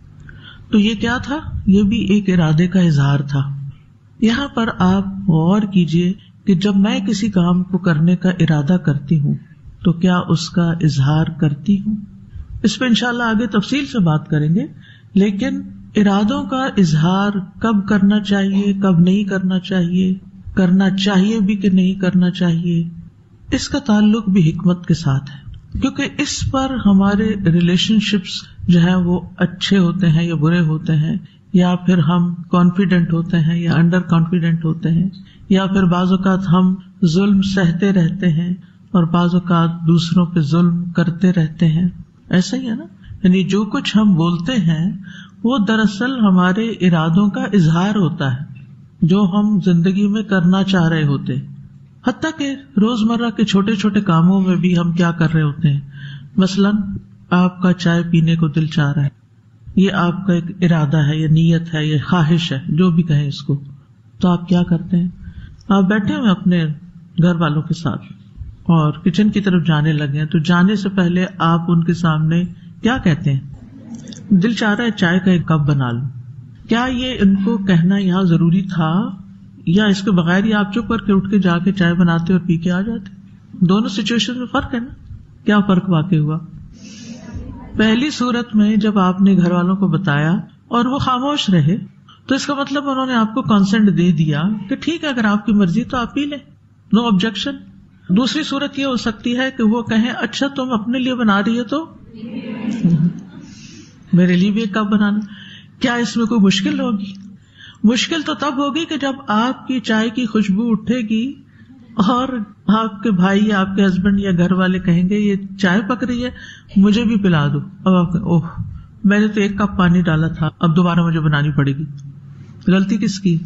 تو یہ کیا تھا؟ یہ بھی ایک ارادے کا اظہار تھا. یہاں پر آپ غور کیجئے کہ جب میں کسی کام کو کرنے کا ارادہ کرتی ہوں تو کیا اس کا اظہار کرتی ہوں؟ اس پہ انشاءاللہ آگے تفصیل سے بات کریں گے. لیکن ارادوں کا اظہار کب کرنا چاہیے، کب نہیں کرنا چاہیے، کرنا چاہیے بھی کہ نہیں کرنا چاہیے، اس کا تعلق بھی حکمت کے ساتھ ہے. کیونکہ اس پر ہمارے ریلیشن شپس جو ہیں وہ اچھے ہوتے ہیں یا برے ہوتے ہیں، یا پھر ہم کانفیڈنٹ ہوتے ہیں یا انڈر کانفیڈنٹ ہوتے ہیں، یا پھر بعض اوقات ہم ظلم سہتے رہتے ہیں اور بعض اوقات دوسروں پہ ظلم کرتے رہتے ہیں. ایسا ہی ہے نا، یعنی جو کچھ ہم بولتے ہیں وہ دراصل ہمارے ارادوں کا اظہار ہوتا ہے جو ہم زندگی میں کرنا چاہ رہے ہوتے. حتیٰ کہ روزمرہ کے چھوٹے چھوٹے کاموں میں بھی ہم کیا کر رہے ہوتے ہیں. مثلاً آپ کا چائے پینے کو دل چاہ رہا ہے، یہ آپ کا ایک ارادہ ہے یا نیت ہے یا خواہش ہے، جو بھی کہیں اس کو. تو آپ کیا کرتے ہیں؟ آپ بیٹھے ہوئے اپنے گھر والوں کے ساتھ اور کچن کی طرف جانے لگے ہیں، تو جانے سے پہلے آپ ان کے سامنے کیا کہتے ہیں؟ دل چاہ رہا ہے چائے کا ایک کپ بنا لوں. کیا یہ ان کو کہنا یہاں ضروری تھا، یا اس کے بغیر ہی آپ چپ کر کے اٹھ کے جا کے چائے بناتے اور پی کے آ جاتے؟ دونوں سچویشن میں فرق ہے نا. کیا فرق واقع ہوا؟ پہلی صورت میں جب آپ نے گھر والوں کو بتایا اور وہ خاموش رہے تو اس کا مطلب انہوں نے آپ کو کانسنٹ دے دیا کہ ٹھیک ہے اگر آپ کی مرضی تو آپ پی لیں، نو آبجیکشن. دوسری صورت یہ ہو سکتی ہے کہ وہ کہیں اچھا تم اپنے لیے بنا رہی ہے تو میرے لیے بھی ایک کپ بنانا. کیا اس میں کوئی مشکل ہوگی؟ مشکل تو تب ہوگی کہ جب آپ کی چائے کی خوشبو اٹھے گی اور آپ کے بھائی یا آپ کے ہسبینڈ یا گھر والے کہیں گے یہ چائے پک رہی ہے مجھے بھی پلا دو. اب آپ کہ اوہ میں نے تو ایک کپ پانی ڈالا تھا اب دوبارہ مجھے بنانی پڑے گی. غلطی کس کی؟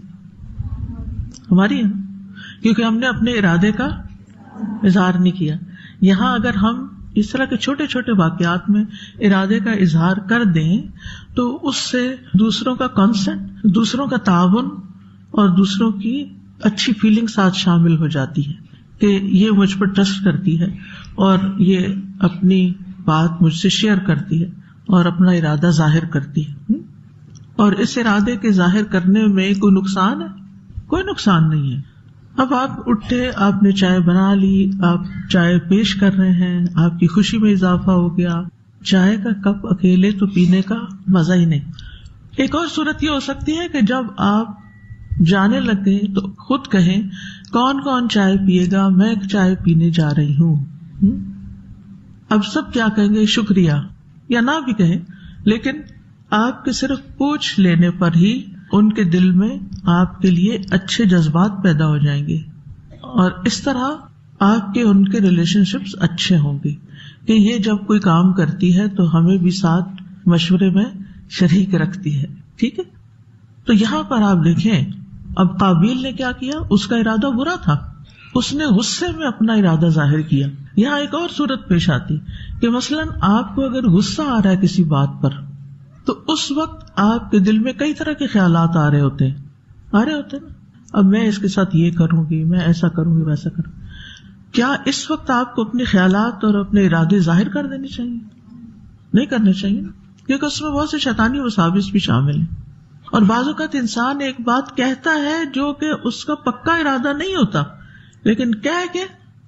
ہماری ہے نا، کیونکہ ہم نے اپنے ارادے کا اظہار نہیں کیا. یہاں اگر ہم اس طرح کے چھوٹے چھوٹے واقعات میں ارادے کا اظہار کر دیں تو اس سے دوسروں کا کنسنٹ، دوسروں کا تعاون اور دوسروں کی اچھی فیلنگ ساتھ شامل ہو جاتی ہے کہ یہ مجھ پر ٹرسٹ کرتی ہے اور یہ اپنی بات مجھ سے شیئر کرتی ہے اور اپنا ارادہ ظاہر کرتی ہے. اور اس ارادے کے ظاہر کرنے میں کوئی نقصان ہے؟ کوئی نقصان نہیں ہے. اب آپ اٹھے، آپ نے چائے بنا لی، آپ چائے پیش کر رہے ہیں، آپ کی خوشی میں اضافہ ہو گیا. چائے کا کپ اکیلے تو پینے کا مزہ ہی نہیں. ایک اور صورت یہ ہو سکتی ہے کہ جب آپ جانے لگے تو خود کہیں کون کون چائے پیے گا، میں چائے پینے جا رہی ہوں. اب سب کیا کہیں گے؟ شکریہ، یا نہ بھی کہیں، لیکن آپ کے صرف پوچھ لینے پر ہی ان کے دل میں آپ کے لیے اچھے جذبات پیدا ہو جائیں گے اور اس طرح آپ کے ان کے ریلیشن شپس اچھے ہوں گے کہ یہ جب کوئی کام کرتی ہے تو ہمیں بھی ساتھ مشورے میں شریک رکھتی ہے. ٹھیک ہے، تو یہاں پر آپ دیکھیں اب قابیل نے کیا کیا، اس کا ارادہ برا تھا، اس نے غصے میں اپنا ارادہ ظاہر کیا. یہاں ایک اور صورت پیش آتی کہ مثلاً آپ کو اگر غصہ آ رہا ہے کسی بات پر تو اس وقت آپ کے دل میں کئی طرح کے خیالات آ رہے ہوتے ہیں آ رہے ہوتے ہیں نا. اب میں اس کے ساتھ یہ کروں گی، میں ایسا کروں گی، ویسا کروں. کیا اس وقت آپ کو اپنے خیالات اور اپنے ارادے ظاہر کر دینے چاہیے؟ نہیں کرنے چاہیے نا، کیونکہ اس میں بہت سے شیطانی وساوس بھی شامل ہیں. اور بعض اوقات انسان ایک بات کہتا ہے جو کہ اس کا پکا ارادہ نہیں ہوتا، لیکن کہہ کے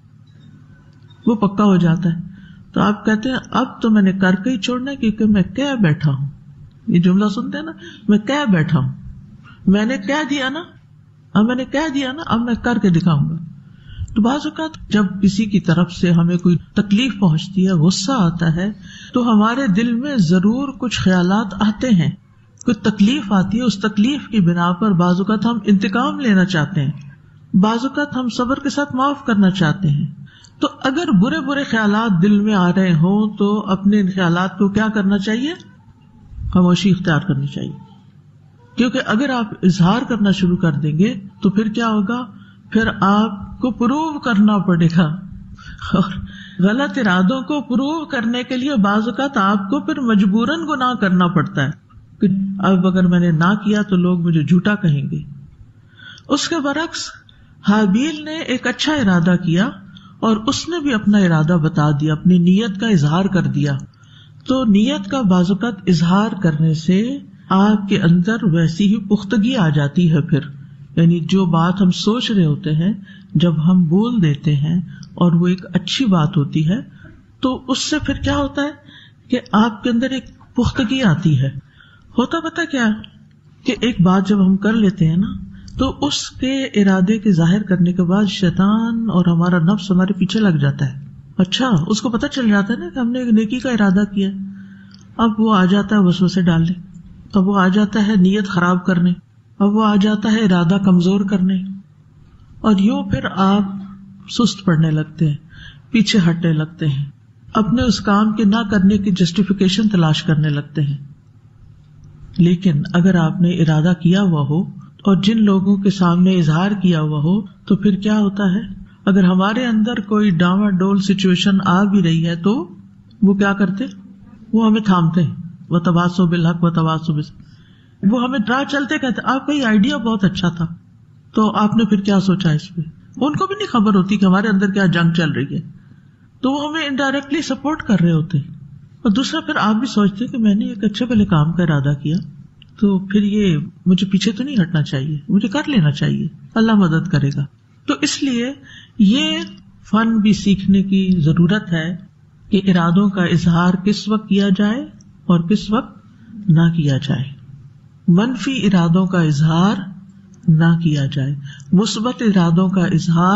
وہ پکا ہو جاتا ہے. تو آپ کہتے ہیں اب تو میں نے کر کے ہی چھوڑنا ہے کیونکہ میں کہہ بیٹھا ہوں. یہ جملہ سنتے ہیں نا، میں کہہ بیٹھا ہوں، میں نے کہہ دیا نا، اب میں نے کہہ دیا نا، اب میں کر کے دکھاؤں گا. تو بعض اوقات جب کسی کی طرف سے ہمیں کوئی تکلیف پہنچتی ہے، غصہ آتا ہے، تو ہمارے دل میں ضرور کچھ خیالات آتے ہیں، کوئی تکلیف آتی ہے، اس تکلیف کی بنا پر بعض اوقات ہم انتقام لینا چاہتے ہیں، بعض اوقات ہم صبر کے ساتھ معاف کرنا چاہتے ہیں. تو اگر برے برے خیالات دل میں آ رہے ہوں تو اپنے ان خیالات کو کیا کرنا چاہیے؟ خاموشی اختیار کرنی چاہیے. کیونکہ اگر آپ اظہار کرنا شروع کر دیں گے تو پھر کیا ہوگا؟ پھر آپ کو پروو کرنا پڑے گا، اور غلط ارادوں کو پروو کرنے کے لیے بعض اوقات آپ کو پھر مجبوراً گناہ کرنا پڑتا ہے کہ اب اگر میں نے نہ کیا تو لوگ مجھے جھوٹا کہیں گے. اس کے برعکس حابیل نے ایک اچھا ارادہ کیا اور اس نے بھی اپنا ارادہ بتا دیا، اپنی نیت کا اظہار کر دیا. تو نیت کا بعض اوقات اظہار کرنے سے آپ کے اندر ویسی ہی پختگی آ جاتی ہے. پھر یعنی جو بات ہم سوچ رہے ہوتے ہیں جب ہم بول دیتے ہیں اور وہ ایک اچھی بات ہوتی ہے تو اس سے پھر کیا ہوتا ہے کہ آپ کے اندر ایک پختگی آتی ہے. ہوتا پتہ کیا کہ ایک بات جب ہم کر لیتے ہیں نا تو اس کے ارادے کے ظاہر کرنے کے بعد شیطان اور ہمارا نفس ہمارے پیچھے لگ جاتا ہے. اچھا اس کو پتہ چل جاتا ہے نا کہ ہم نے ایک نیکی کا ارادہ کیا، اب وہ آ جاتا ہے وسوسے ڈالنے، اب وہ آ جاتا ہے نیت خراب کرنے، اب وہ آ جاتا ہے ارادہ کمزور کرنے، اور یوں پھر آپ سست پڑنے لگتے ہیں، پیچھے ہٹنے لگتے ہیں، اپنے اس کام کے نہ کرنے کی جسٹیفیکیشن تلاش کرنے لگتے ہیں. لیکن اگر آپ نے ارادہ کیا ہوا ہو اور جن لوگوں کے سامنے اظہار کیا ہوا ہو تو پھر کیا ہوتا ہے؟ اگر ہمارے اندر کوئی ڈاما ڈول سچویشن آ بھی رہی ہے تو وہ کیا کرتے؟ وہ ہمیں تھامتے ہیں. وتواصوا بالحق وتواصوا بالصبر. وہ ہمیں راہ چلتے کہتے آپ کا یہ آئیڈیا بہت اچھا تھا، تو آپ نے پھر کیا سوچا اس پہ؟ ان کو بھی نہیں خبر ہوتی کہ ہمارے اندر کیا جنگ چل رہی ہے، تو وہ ہمیں انڈائریکٹلی سپورٹ کر رہے ہوتے ہیں. اور دوسرا پھر آپ بھی سوچتے کہ میں نے ایک اچھے پہلے کام کا ارادہ کیا تو پھر یہ مجھے پیچھے تو نہیں ہٹنا چاہیے، مجھے کر لینا چاہیے، اللہ مدد کرے گا. تو اس لیے یہ فن بھی سیکھنے کی ضرورت ہے کہ ارادوں کا اظہار کس وقت کیا جائے اور کس وقت نہ کیا جائے. منفی ارادوں کا اظہار نہ کیا جائے، مثبت ارادوں کا اظہار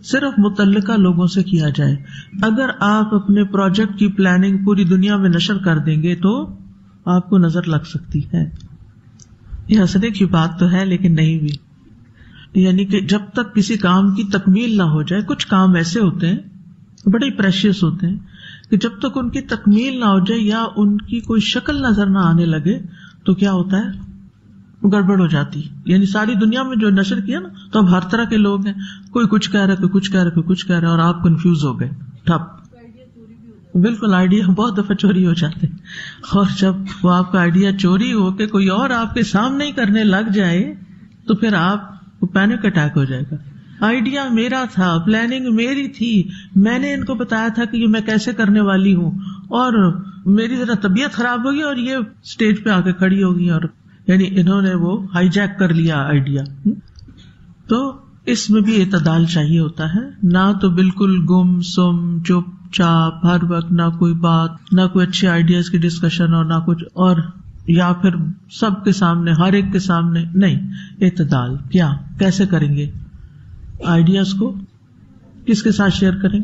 صرف متعلقہ لوگوں سے کیا جائے. اگر آپ اپنے پروجیکٹ کی پلاننگ پوری دنیا میں نشر کر دیں گے تو آپ کو نظر لگ سکتی ہے. یہ ہنسنے کی بات تو ہے لیکن نہیں بھی. یعنی کہ جب تک کسی کام کی تکمیل نہ ہو جائے, کچھ کام ایسے ہوتے ہیں بڑے پریشیس ہوتے ہیں کہ جب تک ان کی تکمیل نہ ہو جائے یا ان کی کوئی شکل نظر نہ آنے لگے تو کیا ہوتا ہے, گڑبڑ ہو جاتی. یعنی ساری دنیا میں جو نشر کیا نا تو اب ہر طرح کے لوگ ہیں, کوئی کچھ کہہ رہا, کوئی کچھ کہہ رہا, کوئی کچھ کہہ رہا, اور آپ کنفیوز ہو گئے, ٹھپ. بالکل آئیڈیا بہت دفعہ چوری ہو جاتے ہیں, اور جب وہ آپ کا آئیڈیا چوری ہو کے کوئی اور آپ کے سامنے ہی کرنے لگ جائے تو پھر آپ کو پینک اٹیک ہو جائے گا. آئیڈیا میرا تھا, پلاننگ میری تھی, میں نے ان کو بتایا تھا کہ یہ میں کیسے کرنے والی ہوں, اور میری ذرا طبیعت خراب ہوگی اور یہ اسٹیج پہ آ کے کھڑی ہوگی, اور یعنی انہوں نے وہ ہائی جیک کر لیا آئیڈیا. تو اس میں بھی اعتدال چاہیے ہوتا ہے, نہ تو بالکل گم سم چپ چاپ ہر وقت, نہ کوئی بات, نہ کوئی اچھے آئیڈیاز کی ڈسکشن, اور نہ کچھ اور, یا پھر سب کے سامنے, ہر ایک کے سامنے نہیں. اعتدال کیا, کیسے کریں گے؟ آئیڈیاز کو کس کے ساتھ شیئر کریں؟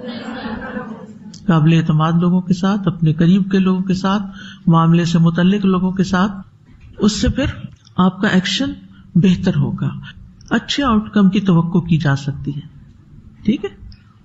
قابل اعتماد لوگوں کے ساتھ, اپنے قریب کے لوگوں کے ساتھ, معاملے سے متعلق لوگوں کے ساتھ. اس سے پھر آپ کا ایکشن بہتر ہوگا, اچھے آؤٹ کم کی توقع کی جا سکتی ہے. ٹھیک ہے.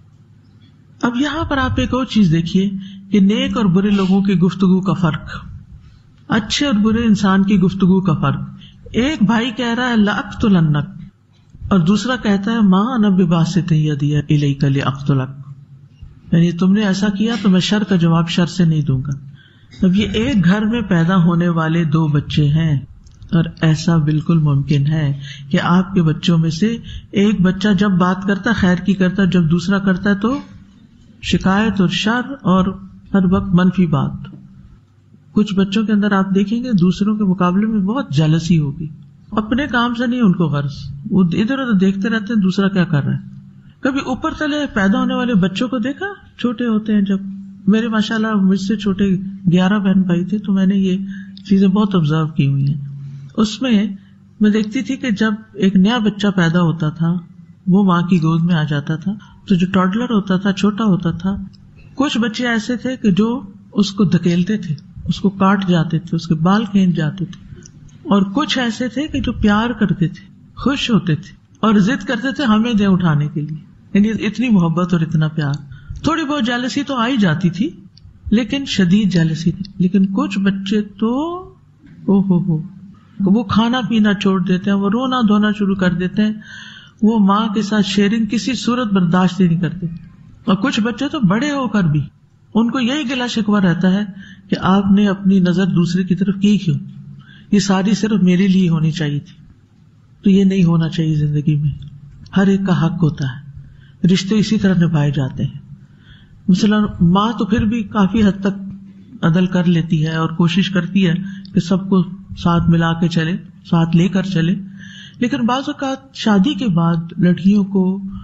اب یہاں پر آپ ایک اور چیز دیکھیے کہ نیک اور برے لوگوں کی گفتگو کا فرق, اچھے اور برے انسان کی گفتگو کا فرق. ایک بھائی کہہ رہا ہے لأقتلنک, اور دوسرا کہتا ہے ما انا بباسط یدی الیک لأقتلک, یعنی تم نے ایسا کیا تو میں شر کا جواب شر سے نہیں دوں گا. اب یہ ایک گھر میں پیدا ہونے والے دو بچے ہیں, اور ایسا بالکل ممکن ہے کہ آپ کے بچوں میں سے ایک بچہ جب بات کرتا خیر کی کرتا, جب دوسرا کرتا ہے تو شکایت اور شر اور ہر وقت منفی بات. کچھ بچوں کے اندر آپ دیکھیں گے دوسروں کے مقابلے میں بہت جیلسی ہوگی, اپنے کام سے نہیں ان کو غرض, وہ ادھر ادھر دیکھتے رہتے ہیں دوسرا کیا کر رہا ہے. کبھی اوپر تلے پیدا ہونے والے بچوں کو دیکھا, چھوٹے ہوتے ہیں جب, میرے ماشاءاللہ مجھ سے چھوٹے گیارہ بہن بھائی تھے تو میں نے یہ چیزیں بہت آبزرو کی ہوئی ہیں. اس میں میں دیکھتی تھی کہ جب ایک نیا بچہ پیدا ہوتا تھا وہ ماں کی گود میں آ جاتا تھا تو جو ٹاڈلر ہوتا تھا, چھوٹا ہوتا تھا, کچھ بچے ایسے تھے کہ جو اس کو دھکیلتے تھے, اس کو کاٹ جاتے تھے, اس کے بال کھینچ جاتے تھے, اور کچھ ایسے تھے کہ جو پیار کرتے تھے, خوش ہوتے تھے اور ضد کرتے تھے ہمیں دے اٹھانے کے لیے. یعنی اتنی محبت اور اتنا پیار. تھوڑی بہت جیلسی تو آ ہی جاتی تھی لیکن شدید جیلسی تھی. لیکن کچھ بچے تو او ہو ہو وہ کھانا پینا چھوڑ دیتے ہیں, وہ رونا دھونا شروع کر دیتے ہیں, وہ ماں کے ساتھ شیئرنگ کسی صورت برداشت ہی نہیں کرتے. اور کچھ بچے تو بڑے ہو کر بھی ان کو یہی گلا شکوہ رہتا ہے کہ آپ نے اپنی نظر دوسرے کی طرف کی کیوں, یہ ساری صرف میرے لیے ہونی چاہیے تھی. تو یہ نہیں ہونا چاہیے زندگی میں. ہر ایک کا حق ہوتا ہے, رشتے اسی طرح نبھائے جاتے ہیں. مثلا ماں تو پھر بھی کافی حد تک عدل کر لیتی ہے اور کوشش کرتی ہے کہ سب کو ساتھ ملا کے چلے, ساتھ لے کر چلے. لیکن بعض اوقات شادی کے بعد لڑکیوں کو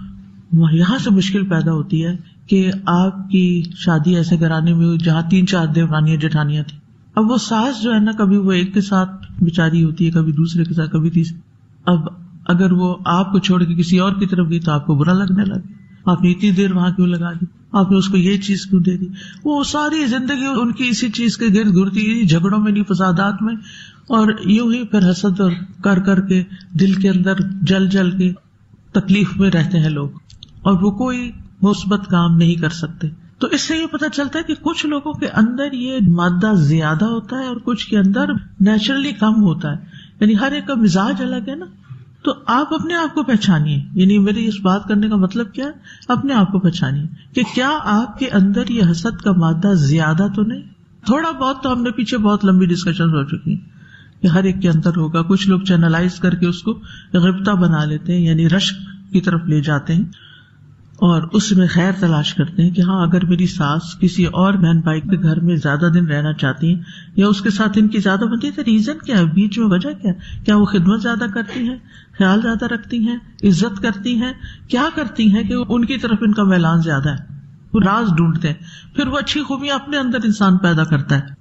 یہاں سے مشکل پیدا ہوتی ہے کہ آپ کی شادی ایسے گھرانے میں ہوئی جہاں تین چار دیورانیاں جٹھانیاں تھیں. اب وہ ساس جو ہے نا, کبھی وہ ایک کے ساتھ بیچاری ہوتی ہے, کبھی دوسرے کے ساتھ, کبھی تیسرے. اب اگر وہ آپ کو چھوڑ کے کسی اور کی طرف گئی تو آپ کو برا لگنے لگے, آپ نے اتنی دیر وہاں کیوں لگا دی, آپ نے اس کو یہ چیز کیوں دے دی. وہ ساری زندگی ان کی اسی چیز کے گرد گھرتی, جھگڑوں میں نہیں, فسادات میں, اور یوں ہی پھر حسد کر کر کے دل کے اندر جل جل کے تکلیف میں رہتے ہیں لوگ, اور وہ کوئی مثبت کام نہیں کر سکتے. تو اس سے یہ پتہ چلتا ہے کہ کچھ لوگوں کے اندر یہ مادہ زیادہ ہوتا ہے اور کچھ کے اندر نیچرلی کم ہوتا ہے. یعنی ہر ایک کا مزاج الگ ہے نا. تو آپ اپنے آپ کو پہچانیے. یعنی میری اس بات کرنے کا مطلب کیا ہے, اپنے آپ کو پہچانیے کہ کیا آپ کے اندر یہ حسد کا مادہ زیادہ تو نہیں. تھوڑا بہت تو ہم نے پیچھے بہت لمبی ڈسکشن ہو چکی ہیں کہ ہر ایک کے اندر ہوگا. کچھ لوگ چینلائز کر کے اس کو غبطہ بنا لیتے ہیں, یعنی رشک کی طرف لے جاتے ہیں اور اس میں خیر تلاش کرتے ہیں کہ ہاں اگر میری ساس کسی اور بہن بھائی کے گھر میں زیادہ دن رہنا چاہتی ہیں یا اس کے ساتھ ان کی زیادہ بنتی ہے تو ریزن کیا ہے, بیچ میں وجہ کیا ہے؟ کیا وہ خدمت زیادہ کرتی ہیں, خیال زیادہ رکھتی ہیں, عزت کرتی ہیں, کیا کرتی ہیں کہ ان کی طرف ان کا میلان زیادہ ہے. وہ راز ڈھونڈتے ہیں, پھر وہ اچھی خوبیاں اپنے اندر انسان پیدا کرتا ہے.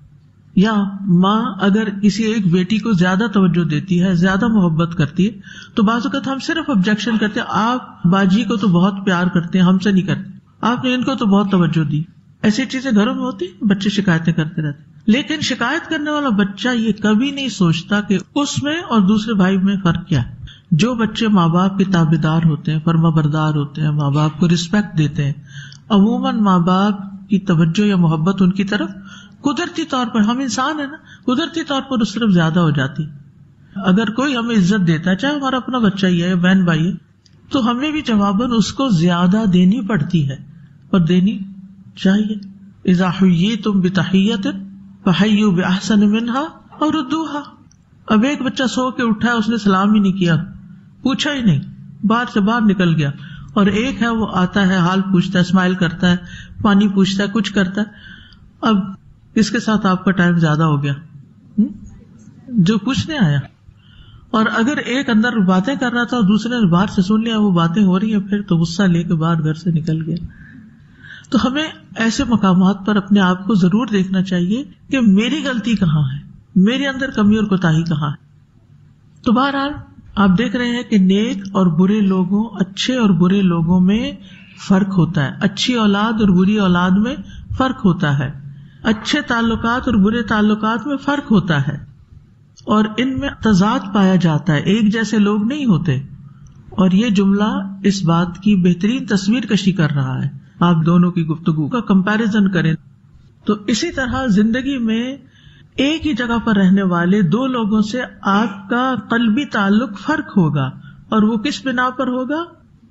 یا ماں اگر کسی ایک بیٹی کو زیادہ توجہ دیتی ہے، زیادہ محبت کرتی ہے، تو بعض اوقات ہم صرف آبجیکشن کرتے ہیں، آپ باجی کو تو بہت پیار کرتے ہیں، ہم سے نہیں کرتے، آپ نے ان کو تو بہت توجہ دی. ایسی چیزیں گھروں میں ہوتی، بچے شکایتیں کرتے رہتے. لیکن شکایت کرنے والا بچہ یہ کبھی نہیں سوچتا کہ اس میں اور دوسرے بھائی میں فرق کیا ہے. جو بچے ماں باپ کے تابعدار ہوتے ہیں، فرما بردار ہوتے ہیں، ماں باپ کو رسپیکٹ دیتے ہیں، عموماً ماں باپ کی توجہ یا محبت ان کی طرف قدرتی طور پر، ہم انسان ہیں نا، قدرتی طور پر اس طرف زیادہ ہو جاتی. اگر کوئی ہمیں عزت دیتا ہے، چاہے ہمارا اپنا بچہ ہی ہے، بہن بھائی ہے، تو ہمیں بھی جواباً اس کو زیادہ دینی پڑتی ہے اور دینی چاہیے. اذا حییتم بتحیۃ فحیوا باحسن منها اور ردوها. اب ایک بچہ سو کے اٹھا ہے، اس نے سلام ہی نہیں کیا، پوچھا ہی نہیں، باہر سے باہر نکل گیا. اور ایک ہے وہ آتا ہے، حال پوچھتا ہے، اسمائل کرتا ہے، پانی پوچھتا ہے، کچھ کرتا ہے. اب کس کے ساتھ آپ کا ٹائم زیادہ ہو گیا؟ جو پوچھنے آیا. اور اگر ایک اندر باتیں کر رہا تھا اور دوسرے نے باہر سے سن لیا وہ باتیں ہو رہی ہیں، پھر تو غصہ لے کے باہر گھر سے نکل گیا. تو ہمیں ایسے مقامات پر اپنے آپ کو ضرور دیکھنا چاہیے کہ میری غلطی کہاں ہے، میرے اندر کمی اور کوتاہی کہاں ہے. تو بہرحال آپ دیکھ رہے ہیں کہ نیک اور برے لوگوں، اچھے اور برے لوگوں میں فرق ہوتا ہے. اچھی اولاد اور بری اولاد میں فرق ہوتا ہے. اچھے تعلقات اور برے تعلقات میں فرق ہوتا ہے، اور ان میں تضاد پایا جاتا ہے، ایک جیسے لوگ نہیں ہوتے. اور یہ جملہ اس بات کی بہترین تصویر کشی کر رہا ہے. آپ دونوں کی گفتگو کا کمپیریزن کریں تو اسی طرح زندگی میں ایک ہی جگہ پر رہنے والے دو لوگوں سے آپ کا قلبی تعلق فرق ہوگا. اور وہ کس بنا پر ہوگا؟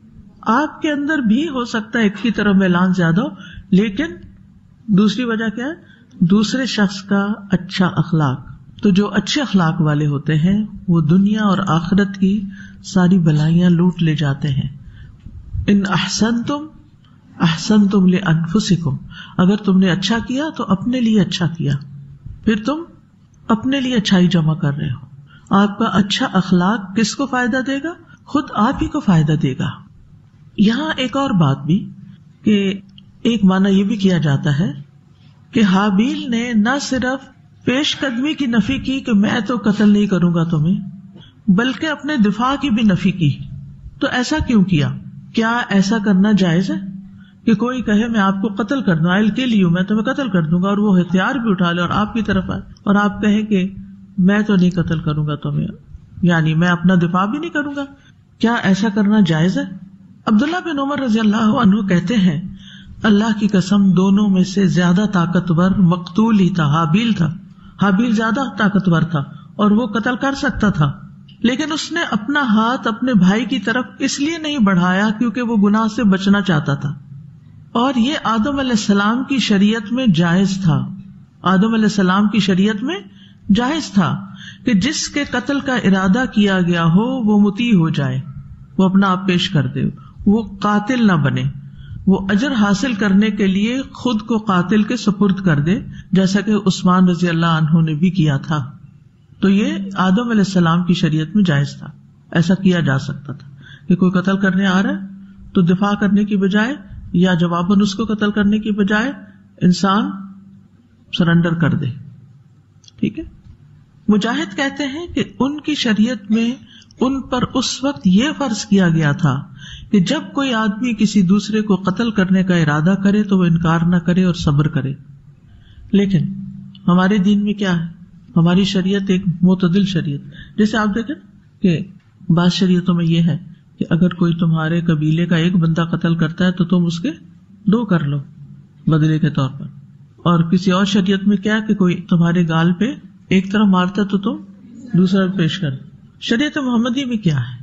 آپ کے اندر بھی ہو سکتا ہے ایک کی طرف میلان زیادہ ہو، لیکن دوسری وجہ کیا ہے؟ دوسرے شخص کا اچھا اخلاق. تو جو اچھے اخلاق والے ہوتے ہیں وہ دنیا اور آخرت کی ساری بلائیاں لوٹ لے جاتے ہیں. ان احسنتم احسنتم لانفسکم، اگر تم نے اچھا کیا تو اپنے لیے اچھا کیا، پھر تم اپنے لیے اچھائی جمع کر رہے ہو. آپ کا اچھا اخلاق کس کو فائدہ دے گا؟ خود آپ ہی کو فائدہ دے گا. یہاں ایک اور بات بھی کہ ایک معنی یہ بھی کیا جاتا ہے کہ حابیل نے نہ صرف پیش قدمی کی نفی کی کہ میں تو قتل نہیں کروں گا تمہیں، بلکہ اپنے دفاع کی بھی نفی کی. تو ایسا کیوں کیا؟ کیا ایسا کرنا جائز ہے کہ کوئی کہے میں آپ کو قتل کر دوں، آئل کے لیے میں تمہیں قتل کر دوں گا، اور وہ ہتھیار بھی اٹھا لے اور آپ کی طرف آئے اور آپ کہیں کہ میں تو نہیں قتل کروں گا تمہیں، یعنی میں اپنا دفاع بھی نہیں کروں گا؟ کیا ایسا کرنا جائز ہے؟ عبداللہ بن عمر رضی اللہ عنہ کہتے ہیں اللہ کی قسم دونوں میں سے زیادہ طاقتور مقتول ہی تھا، حابیل تھا. حابیل زیادہ طاقتور تھا اور وہ قتل کر سکتا تھا، لیکن اس نے اپنا ہاتھ اپنے بھائی کی طرف اس لیے نہیں بڑھایا کیونکہ وہ گناہ سے بچنا چاہتا تھا. اور یہ آدم علیہ السلام کی شریعت میں جائز تھا. آدم علیہ السلام کی شریعت میں جائز تھا کہ جس کے قتل کا ارادہ کیا گیا ہو وہ مطیع ہو جائے، وہ اپنا آپ پیش کر دے، وہ قاتل نہ بنے، وہ اجر حاصل کرنے کے لیے خود کو قاتل کے سپرد کر دے، جیسا کہ عثمان رضی اللہ عنہ نے بھی کیا تھا. تو یہ آدم علیہ السلام کی شریعت میں جائز تھا، ایسا کیا جا سکتا تھا کہ کوئی قتل کرنے آ رہا ہے تو دفاع کرنے کی بجائے یا جواباً اس کو قتل کرنے کی بجائے انسان سرنڈر کر دے. ٹھیک ہے. مجاہد کہتے ہیں کہ ان کی شریعت میں ان پر اس وقت یہ فرض کیا گیا تھا کہ جب کوئی آدمی کسی دوسرے کو قتل کرنے کا ارادہ کرے تو وہ انکار نہ کرے اور صبر کرے. لیکن ہمارے دین میں کیا ہے؟ ہماری شریعت ایک معتدل شریعت. جیسے آپ دیکھیں کہ بعض شریعتوں میں یہ ہے کہ اگر کوئی تمہارے قبیلے کا ایک بندہ قتل کرتا ہے تو تم اس کے دو کر لو بدلے کے طور پر. اور کسی اور شریعت میں کیا کہ کوئی تمہارے گال پہ ایک طرف مارتا ہے تو تم دوسرا پیش کر. شریعت محمدی میں کیا ہے؟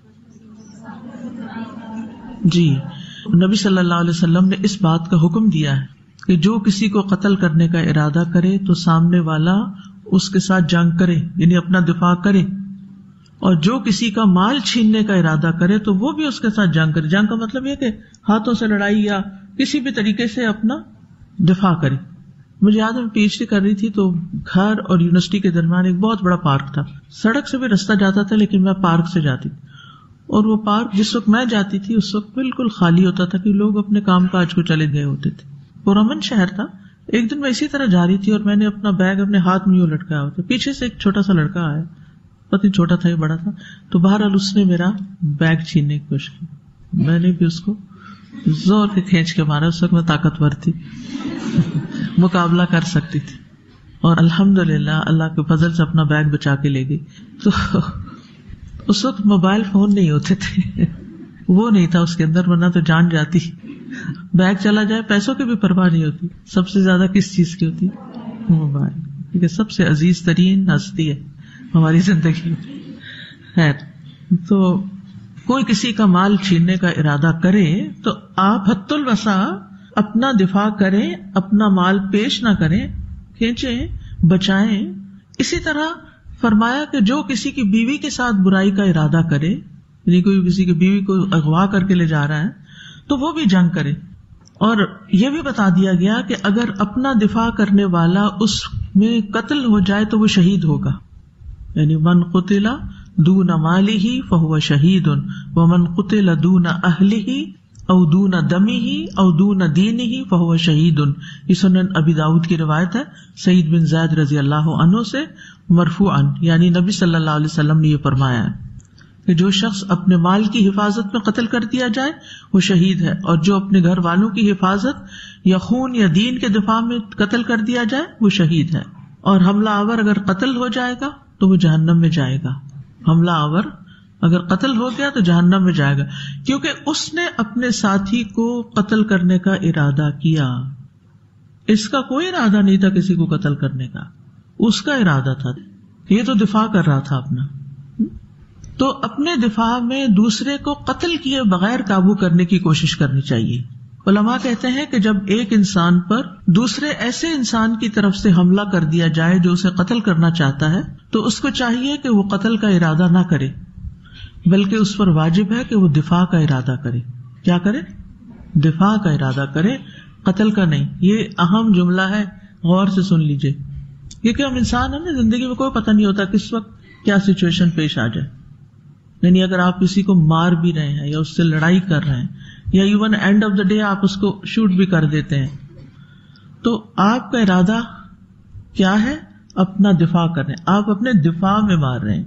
جی نبی صلی اللہ علیہ وسلم نے اس بات کا حکم دیا ہے کہ جو کسی کو قتل کرنے کا ارادہ کرے تو سامنے والا اس کے ساتھ جنگ کرے، یعنی اپنا دفاع کرے، اور جو کسی کا مال چھیننے کا ارادہ کرے تو وہ بھی اس کے ساتھ جنگ کرے. جنگ کا مطلب یہ کہ ہاتھوں سے لڑائی یا کسی بھی طریقے سے اپنا دفاع کرے. مجھے یاد ہے میں پی ایچ ڈی کر رہی تھی تو گھر اور یونیورسٹی کے درمیان ایک بہت بڑا پارک تھا. سڑک سے بھی رستہ جاتا تھا لیکن میں پارک سے جاتی تھی، اور وہ پارک جس وقت میں جاتی تھی اس وقت بالکل خالی ہوتا تھا کہ لوگ اپنے کام کاج کو چلے گئے ہوتے تھے. پرامن شہر تھا ایک دن میں اسی طرح جا رہی تھی اور میں نے اپنا بیگ اپنے ہاتھ میں یوں لٹکایا ہوا تھا، پیچھے سے ایک چھوٹا سا لڑکا آیا، پتہ نہیں چھوٹا تھا یا بڑا تھا، تو بہرحال اس نے میرا بیگ چھیننے کی کوشش کی، میں نے بھی اس کو زور کے کھینچ کے مارا. اس وقت میں طاقتور تھی، مقابلہ کر سکتی تھی، اور الحمدللہ اللہ کے فضل سے اپنا بیگ بچا کے لے گئی. تو اس وقت موبائل فون نہیں ہوتے تھے، وہ نہیں تھا اس کے اندر، ورنہ تو جان جاتی. بیگ چلا جائے پیسوں کی بھی پرواہ نہیں ہوتی، سب سے زیادہ کس چیز کی ہوتی؟ موبائل، کیونکہ سب سے عزیز ترین ہستی ہے ہماری زندگی میں. خیر، تو کوئی کسی کا مال چھیننے کا ارادہ کرے تو آپ حد الوسع اپنا دفاع کریں، اپنا مال پیش نہ کریں، کھینچیں، بچائیں. اسی طرح فرمایا کہ جو کسی کی بیوی کے ساتھ برائی کا ارادہ کرے، یعنی کوئی کسی کی بیوی کو اغوا کر کے لے جا رہا ہے تو وہ بھی جنگ کرے. اور یہ بھی بتا دیا گیا کہ اگر اپنا دفاع کرنے والا اس میں قتل ہو جائے تو وہ شہید ہوگا. یعنی من قتل دون مالہ فہو شہید ومن قتل دون اہلہ او دون دمہ او دون دینہ فہو شہید. یہ سنن ابی داؤد کی روایت ہے سعید بن زید رضی اللہ عنہ سے مرفوعا، یعنی نبی صلی اللہ علیہ وسلم نے یہ فرمایا ہے کہ جو شخص اپنے مال کی حفاظت میں قتل کر دیا جائے وہ شہید ہے، اور جو اپنے گھر والوں کی حفاظت یا خون یا دین کے دفاع میں قتل کر دیا جائے وہ شہید ہے. اور حملہ آور اگر قتل ہو جائے گا تو وہ جہنم میں جائے گا. حملہ آور اگر قتل ہو گیا تو جہنم میں جائے گا، کیونکہ اس نے اپنے ساتھی کو قتل کرنے کا ارادہ کیا. اس کا کوئی ارادہ نہیں تھا کسی کو قتل کرنے کا، اس کا ارادہ تھا، یہ تو دفاع کر رہا تھا اپنا. تو اپنے دفاع میں دوسرے کو قتل کیے بغیر قابو کرنے کی کوشش کرنی چاہیے. علماء کہتے ہیں کہ جب ایک انسان پر دوسرے ایسے انسان کی طرف سے حملہ کر دیا جائے جو اسے قتل کرنا چاہتا ہے تو اس کو چاہیے کہ وہ قتل کا ارادہ نہ کرے، بلکہ اس پر واجب ہے کہ وہ دفاع کا ارادہ کرے. کیا کرے؟ دفاع کا ارادہ کرے، قتل کا نہیں. یہ اہم جملہ ہے، غور سے سن لیجئے، کیونکہ ہم انسان ہیں نا، زندگی میں کوئی پتہ نہیں ہوتا کس وقت کیا سچویشن پیش آ جائے. یعنی اگر آپ کسی کو مار بھی رہے ہیں یا اس سے لڑائی کر رہے ہیں یا even end of the day آپ اس کو شوٹ بھی کر دیتے ہیں، تو آپ کا ارادہ کیا ہے؟ اپنا دفاع کرنے. آپ اپنے دفاع میں مار رہے ہیں،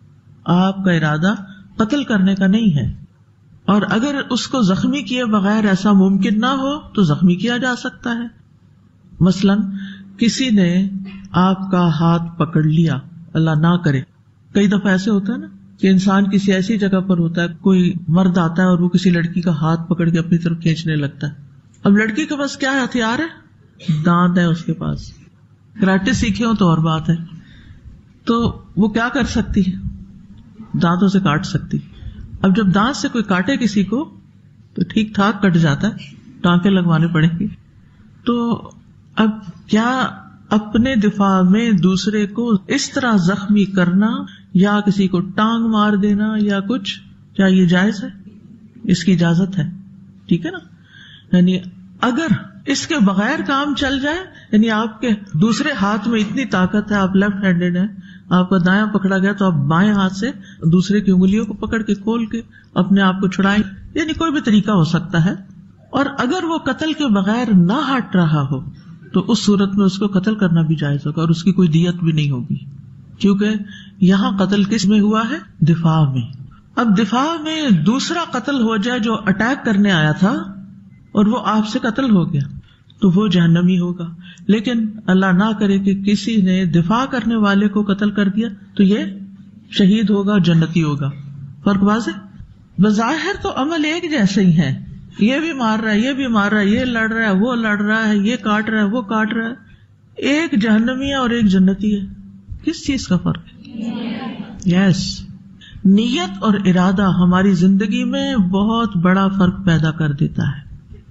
آپ کا ارادہ قتل کرنے کا نہیں ہے. اور اگر اس کو زخمی کیے بغیر ایسا ممکن نہ ہو تو زخمی کیا جا سکتا ہے. مثلاً کسی نے آپ کا ہاتھ پکڑ لیا، اللہ نہ کرے، کئی دفعہ ایسے ہوتا ہے نا کہ انسان کسی ایسی جگہ پر ہوتا ہے، کوئی مرد آتا ہے اور وہ کسی لڑکی کا ہاتھ پکڑ کے اپنی طرف کھینچنے لگتا ہے. اب لڑکی کے پاس کیا ہتھیار ہے؟ دانت ہے اس کے پاس. کراٹے سیکھے ہو تو اور بات ہے، تو وہ کیا کر سکتی ہے؟ دانتوں سے کاٹ سکتی. اب جب دانت سے کوئی کاٹے کسی کو تو ٹھیک ٹھاک کٹ جاتا ہے، ٹانکے لگوانے پڑیں گے. تو اب کیا اپنے دفاع میں دوسرے کو اس طرح زخمی کرنا یا کسی کو ٹانگ مار دینا یا کچھ، کیا یہ جائز ہے؟ اس کی اجازت ہے، ٹھیک ہے نا. یعنی اگر اس کے بغیر کام چل جائے، یعنی آپ کے دوسرے ہاتھ میں اتنی طاقت ہے، آپ لیفٹ ہینڈڈ ہیں، آپ کا دایاں پکڑا گیا تو آپ بائیں ہاتھ سے دوسرے کی انگلیوں کو پکڑ کے کھول کے اپنے آپ کو چھڑائیں، یعنی کوئی بھی طریقہ ہو سکتا ہے. اور اگر وہ قتل کے بغیر نہ ہٹ رہا ہو تو اس صورت میں اس کو قتل کرنا بھی جائز ہوگا اور اس کی کوئی دیت بھی نہیں ہوگی، کیونکہ یہاں قتل کس میں ہوا ہے؟ دفاع میں. اب دفاع میں دوسرا قتل ہو جائے جو اٹیک کرنے آیا تھا اور وہ آپ سے قتل ہو گیا تو وہ جہنمی ہوگا. لیکن اللہ نہ کرے کہ کسی نے دفاع کرنے والے کو قتل کر دیا تو یہ شہید ہوگا، جنتی ہوگا. فرق واضح؟ بظاہر تو عمل ایک جیسے ہی ہے، یہ بھی مار رہا ہے، یہ بھی مار رہا ہے، یہ لڑ رہا ہے، وہ لڑ رہا ہے، یہ کاٹ رہا ہے، وہ کاٹ رہا ہے. ایک جہنمی ہے اور ایک جنتی ہے. کس چیز کا فرق ہے؟ یس yes. نیت اور ارادہ ہماری زندگی میں بہت بڑا فرق پیدا کر دیتا ہے.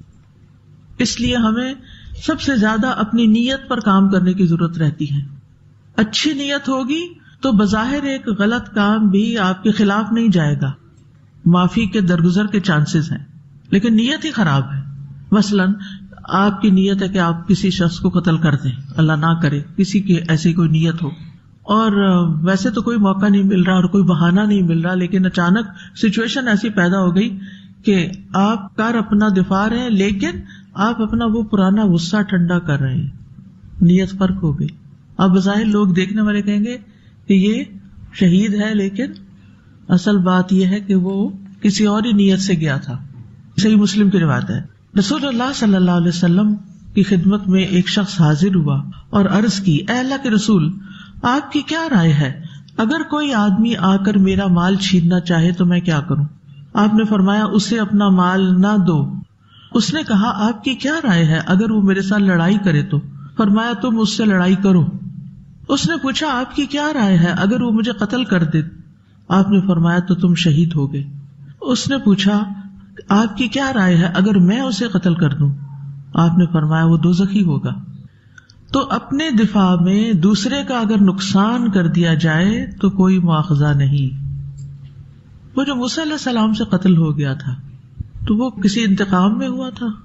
اس لیے ہمیں سب سے زیادہ اپنی نیت پر کام کرنے کی ضرورت رہتی ہے. اچھی نیت ہوگی تو بظاہر ایک غلط کام بھی آپ کے خلاف نہیں جائے گا، معافی کے درگزر کے چانسز ہیں. لیکن نیت ہی خراب ہے. مثلاً آپ کی نیت ہے کہ آپ کسی شخص کو قتل کر دیں، اللہ نہ کرے کسی کی ایسی کوئی نیت ہو، اور ویسے تو کوئی موقع نہیں مل رہا اور کوئی بہانہ نہیں مل رہا، لیکن اچانک سچویشن ایسی پیدا ہو گئی کہ آپ کر اپنا دفاع رہے ہیں لیکن آپ اپنا وہ پرانا غصہ ٹھنڈا کر رہے ہیں. نیت فرق ہو گئی. اب بظاہر لوگ دیکھنے والے کہیں گے کہ یہ شہید ہے، لیکن اصل بات یہ ہے کہ وہ کسی اور ہی نیت سے گیا تھا. صحیح مسلم کی روایت ہے، رسول اللہ صلی اللہ علیہ وسلم کی خدمت میں ایک شخص حاضر ہوا اور عرض کی، اے اللہ کے رسول، آپ کی کیا رائے ہے؟ اگر کوئی آدمی آ کر میرا مال چھیننا چاہے تو میں کیا کروں؟ آپ نے فرمایا، اسے اپنا مال نہ دو. اس نے کہا، آپ کی کیا رائے ہے اگر وہ میرے ساتھ لڑائی کرے تو؟ فرمایا، تم اس سے لڑائی کرو. اس نے پوچھا، آپ کی کیا رائے ہے اگر وہ مجھے قتل کر دے؟ آپ نے فرمایا، تو تم شہید ہو گئے. اس نے پوچھا، آپ کی کیا رائے ہے اگر میں اسے قتل کر دوں؟ آپ نے فرمایا، وہ دوزخی ہوگا. تو اپنے دفاع میں دوسرے کا اگر نقصان کر دیا جائے تو کوئی مواخذہ نہیں. وہ جو موسیٰ علیہ السلام سے قتل ہو گیا تھا تو وہ کسی انتقام میں ہوا تھا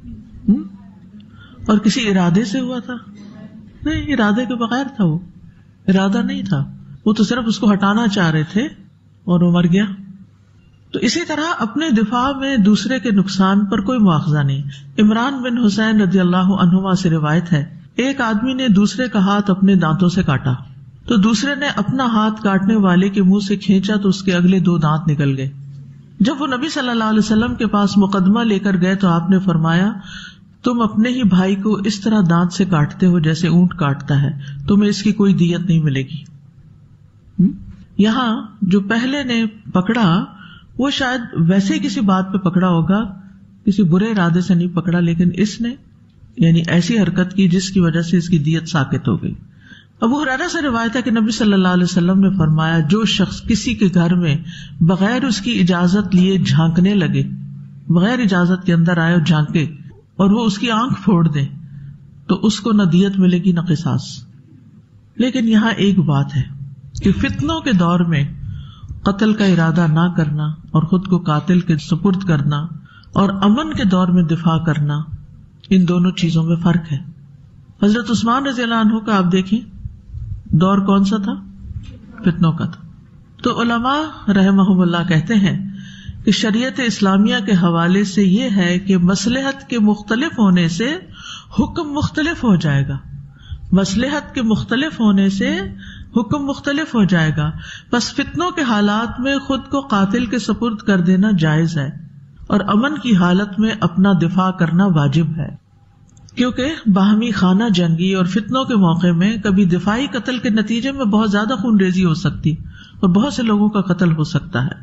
اور کسی ارادے سے ہوا تھا؟ نہیں، ارادے کے بغیر تھا. وہ ارادہ نہیں تھا، وہ تو صرف اس کو ہٹانا چاہ رہے تھے اور وہ مر گیا. تو اسی طرح اپنے دفاع میں دوسرے کے نقصان پر کوئی مواخذہ نہیں. عمران بن حسین رضی اللہ عنہما سے روایت ہے، ایک آدمی نے دوسرے کا ہاتھ اپنے دانتوں سے کاٹا تو دوسرے نے اپنا ہاتھ کاٹنے والے کے منہ سے کھینچا تو اس کے اگلے دو دانت نکل گئے. جب وہ نبی صلی اللہ علیہ وسلم کے پاس مقدمہ لے کر گئے تو آپ نے فرمایا، تم اپنے ہی بھائی کو اس طرح دانت سے کاٹتے ہو جیسے اونٹ کاٹتا ہے، تمہیں اس کی کوئی دیت نہیں ملے گی. یہاں جو پہلے نے پکڑا وہ شاید ویسے ہی کسی بات پہ پکڑا ہوگا، کسی برے ارادے سے نہیں پکڑا، لیکن اس نے یعنی ایسی حرکت کی جس کی وجہ سے اس کی دیت ساقط ہو گئی. ابو ہریرہ سے روایت ہے کہ نبی صلی اللہ علیہ وسلم نے فرمایا، جو شخص کسی کے گھر میں بغیر اس کی اجازت لیے جھانکنے لگے، بغیر اجازت کے اندر آئے اور جھانکے اور وہ اس کی آنکھ پھوڑ دے تو اس کو نہ دیت ملے گی نہ قصاص. لیکن یہاں ایک بات ہے کہ فتنوں کے دور میں قتل کا ارادہ نہ کرنا اور خود کو قاتل کے سپرد کرنا اور امن کے دور میں دفاع کرنا، ان دونوں چیزوں میں فرق ہے. حضرت عثمان رضی اللہ عنہ کا آپ دیکھیں دور کون سا تھا؟ فتنوں کا تھا. تو علماء رحمہم اللہ کہتے ہیں کہ شریعت اسلامیہ کے حوالے سے یہ ہے کہ مصلحت کے مختلف ہونے سے حکم مختلف ہو جائے گا. مصلحت کے مختلف ہونے سے حکم مختلف ہو جائے گا. بس فتنوں کے حالات میں خود کو قاتل کے سپرد کر دینا جائز ہے اور امن کی حالت میں اپنا دفاع کرنا واجب ہے، کیونکہ باہمی خانہ جنگی اور فتنوں کے موقع میں کبھی دفاعی قتل کے نتیجے میں بہت زیادہ خون ریزی ہو سکتی اور بہت سے لوگوں کا قتل ہو سکتا ہے.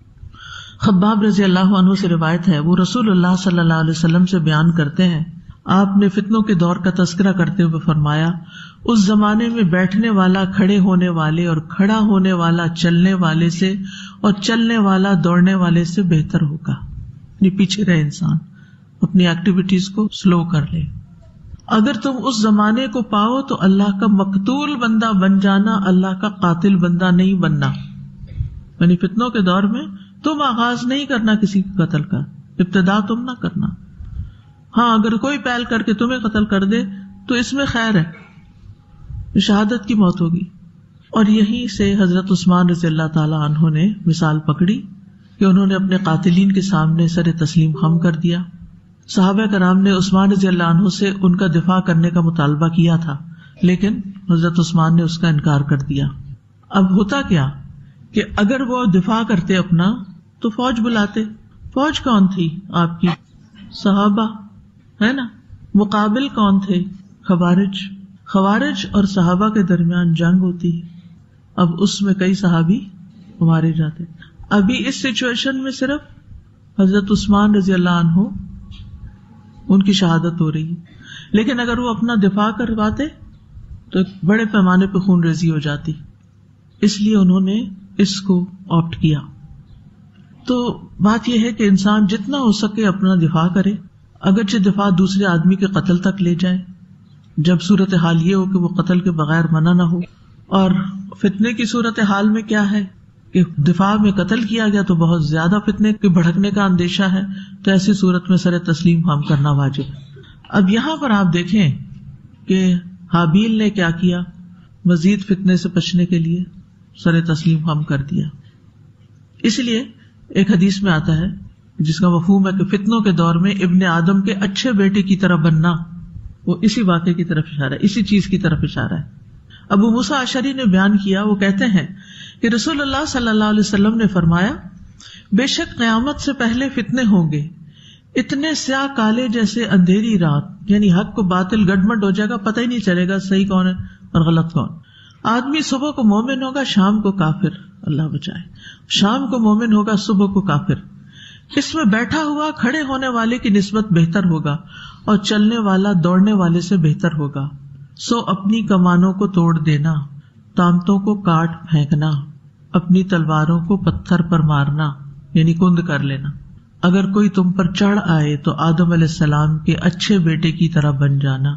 خباب رضی اللہ عنہ سے روایت ہے، وہ رسول اللہ صلی اللہ علیہ وسلم سے بیان کرتے ہیں، آپ نے فتنوں کے دور کا تذکرہ کرتے ہوئے فرمایا، اس زمانے میں بیٹھنے والا کھڑے ہونے والے اور کھڑا ہونے والا چلنے والے سے اور چلنے والا دوڑنے والے سے بہتر ہوگا. یعنی پیچھے رہے انسان، اپنی ایکٹیویٹیز کو سلو کر لے. اگر تم اس زمانے کو پاؤ تو اللہ کا مقتول بندہ بن جانا، اللہ کا قاتل بندہ نہیں بننا. یعنی فتنوں کے دور میں تم آغاز نہیں کرنا کسی کے قتل کا، ابتدا تم نہ کرنا. ہاں اگر کوئی پہل کر کے تمہیں قتل کر دے تو اس میں خیر ہے، شہادت کی موت ہوگی. اور یہیں سے حضرت عثمان رضی اللہ تعالی عنہ نے مثال پکڑی کہ انہوں نے اپنے قاتلین کے سامنے سر تسلیم خم کر دیا. صحابہ کرام نے عثمان رضی اللہ عنہ سے ان کا دفاع کرنے کا مطالبہ کیا تھا، لیکن حضرت عثمان نے اس کا انکار کر دیا. اب ہوتا کیا کہ اگر وہ دفاع کرتے اپنا تو فوج بلاتے. فوج کون تھی آپ کی؟ صحابہ، ہے نا. مقابل کون تھے؟ خوارج. خوارج اور صحابہ کے درمیان جنگ ہوتی ہے. اب اس میں کئی صحابی مارے جاتے. ابھی اس سچویشن میں صرف حضرت عثمان رضی اللہ عنہ ان کی شہادت ہو رہی ہے، لیکن اگر وہ اپنا دفاع کرواتے تو بڑے پیمانے پہ خون ریزی ہو جاتی. اس لیے انہوں نے اس کو آپٹ کیا. تو بات یہ ہے کہ انسان جتنا ہو سکے اپنا دفاع کرے، اگرچہ دفاع دوسرے آدمی کے قتل تک لے جائے، جب صورتحال یہ ہو کہ وہ قتل کے بغیر منع نہ ہو. اور فتنے کی صورتحال میں کیا ہے کہ دفاع میں قتل کیا گیا تو بہت زیادہ فتنے کے بھڑکنے کا اندیشہ ہے، تو ایسی صورت میں سر تسلیم خم کرنا واجب ہے. اب یہاں پر آپ دیکھیں کہ حابیل نے کیا کیا، مزید فتنے سے بچنے کے لیے سر تسلیم خم کر دیا. اس لیے ایک حدیث میں آتا ہے جس کا مفہوم ہے کہ فتنوں کے دور میں ابن آدم کے اچھے بیٹے کی طرح بننا وہ اسی واقعے کی طرف اشارہ ہے، اسی چیز کی طرف اشارہ ہے۔ ابو موسیٰ اشعری نے بیان کیا، وہ کہتے ہیں کہ رسول اللہ صلی اللہ علیہ وسلم نے فرمایا، بے شک قیامت سے پہلے فتنے ہوں گے اتنے سیاہ کالے جیسے اندھیری رات، یعنی حق کو باطل گڈمڈ ہو جائے گا، پتہ ہی نہیں چلے گا صحیح کون ہے اور غلط کون۔ آدمی صبح کو مومن ہوگا، شام کو کافر، اللہ بچائے، شام کو مومن ہوگا، صبح کو کافر۔ اس میں بیٹھا ہوا کھڑے ہونے والے کی نسبت بہتر ہوگا اور چلنے والا دوڑنے والے سے بہتر ہوگا۔ سو اپنی کمانوں کو توڑ دینا، تانتوں کو کاٹ پھینکنا، اپنی تلواروں کو پتھر پر مارنا یعنی کند کر لینا۔ اگر کوئی تم پر چڑھ آئے تو آدم علیہ السلام کے اچھے بیٹے کی طرح بن جانا۔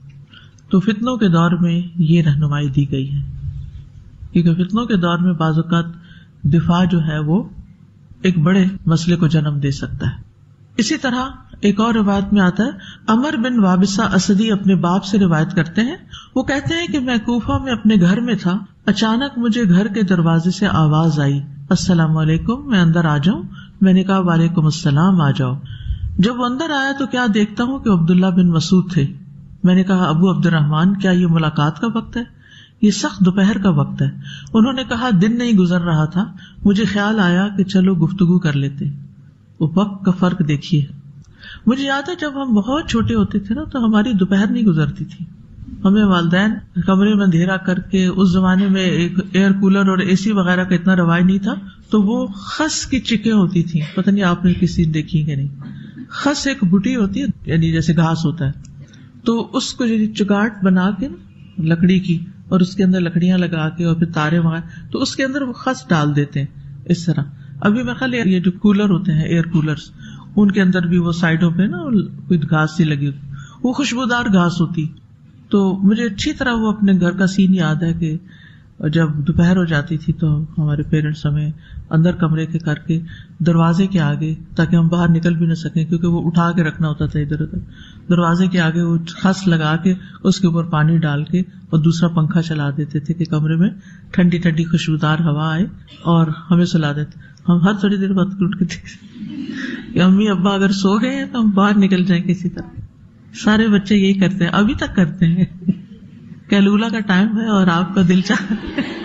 تو فتنوں کے دور میں یہ رہنمائی دی گئی ہے، کیونکہ فتنوں کے دور میں بعض اوقات دفاع جو ہے وہ ایک بڑے مسئلے کو جنم دے سکتا ہے۔ اسی طرح ایک اور روایت میں آتا ہے، عمر بن وابصہ اسدی اپنے باپ سے روایت کرتے ہیں، وہ کہتے ہیں کہ میں کوفہ میں اپنے گھر میں تھا، اچانک مجھے گھر کے دروازے سے آواز آئی، السلام علیکم، میں اندر آ جاؤں؟ میں نے کہا وعلیکم السلام، آ جاؤ۔ جب وہ اندر آیا تو کیا دیکھتا ہوں کہ عبداللہ بن مسعود تھے۔ میں نے کہا ابو عبد الرحمن، کیا یہ ملاقات کا وقت ہے؟ یہ سخت دوپہر کا وقت ہے۔ انہوں نے کہا دن نہیں گزر رہا تھا، مجھے خیال آیا کہ چلو گفتگو کر لیتے۔ وہ وقت کا فرق دیکھیے، مجھے یاد ہے جب ہم بہت چھوٹے ہوتے تھے نا تو ہماری دوپہر نہیں گزرتی تھی، ہمیں والدین کمرے میں اندھیرا کر کے، اس زمانے میں ایک ایئر کولر اور اے سی وغیرہ کا اتنا رواج نہیں تھا، تو وہ خس کی چکیں ہوتی تھیں، پتہ نہیں آپ نے کسی دیکھی کہ نہیں، خس ایک بوٹی ہوتی ہے یعنی جیسے گھاس ہوتا ہے، تو اس کو چگاٹ بنا کے لکڑی کی اور اس کے اندر لکڑیاں لگا کے اور پھر تارے وغیرہ، تو اس کے اندر وہ خس ڈال دیتے ہیں اس طرح۔ ابھی میں خیال یہ جو کولر ہوتے ہیں ایئر کولرز، ان کے اندر بھی وہ سائڈوں پہ نا کوئی گھاس سی لگی ہوتی، وہ خوشبودار گھاس ہوتی۔ تو مجھے اچھی طرح وہ اپنے گھر کا سین یاد ہے کہ جب دوپہر ہو جاتی تھی تو ہمارے پیرنٹس ہمیں اندر کمرے کے کر کے دروازے کے آگے، تاکہ ہم باہر نکل بھی نہ سکیں کیونکہ وہ اٹھا کے رکھنا ہوتا تھا ادھر ادھر، دروازے کے آگے وہ خس لگا کے اس کے اوپر پانی ڈال کے اور دوسرا پنکھا چلا دیتے تھے کہ کمرے میں ٹھنڈی ٹھنڈی خوشبودار ہوا آئے اور ہمیں سلا دیتے۔ ہم ہر تھوڑی دیر بعد اٹھ کے دیکھتے کہ امی ابا اگر سو گئے ہیں تو ہم باہر نکل جائیں کسی طرح۔ سارے بچے یہی کرتے ہیں، ابھی تک کرتے ہیں۔ کیلولا کا ٹائم ہے اور آپ کا دل چاہ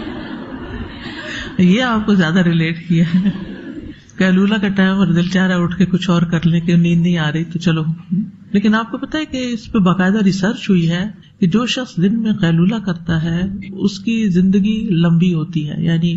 یہ آپ کو زیادہ ریلیٹ کیا ہے، کیلولا کا ٹائم اور دل چاہ رہا اٹھ کے کچھ اور کر لیں کہ نیند نہیں آ رہی تو چلو۔ لیکن آپ کو پتا ہے کہ اس پہ باقاعدہ ریسرچ ہوئی ہے کہ جو شخص دن میں قیلولہ کرتا ہے اس کی زندگی لمبی ہوتی ہے، یعنی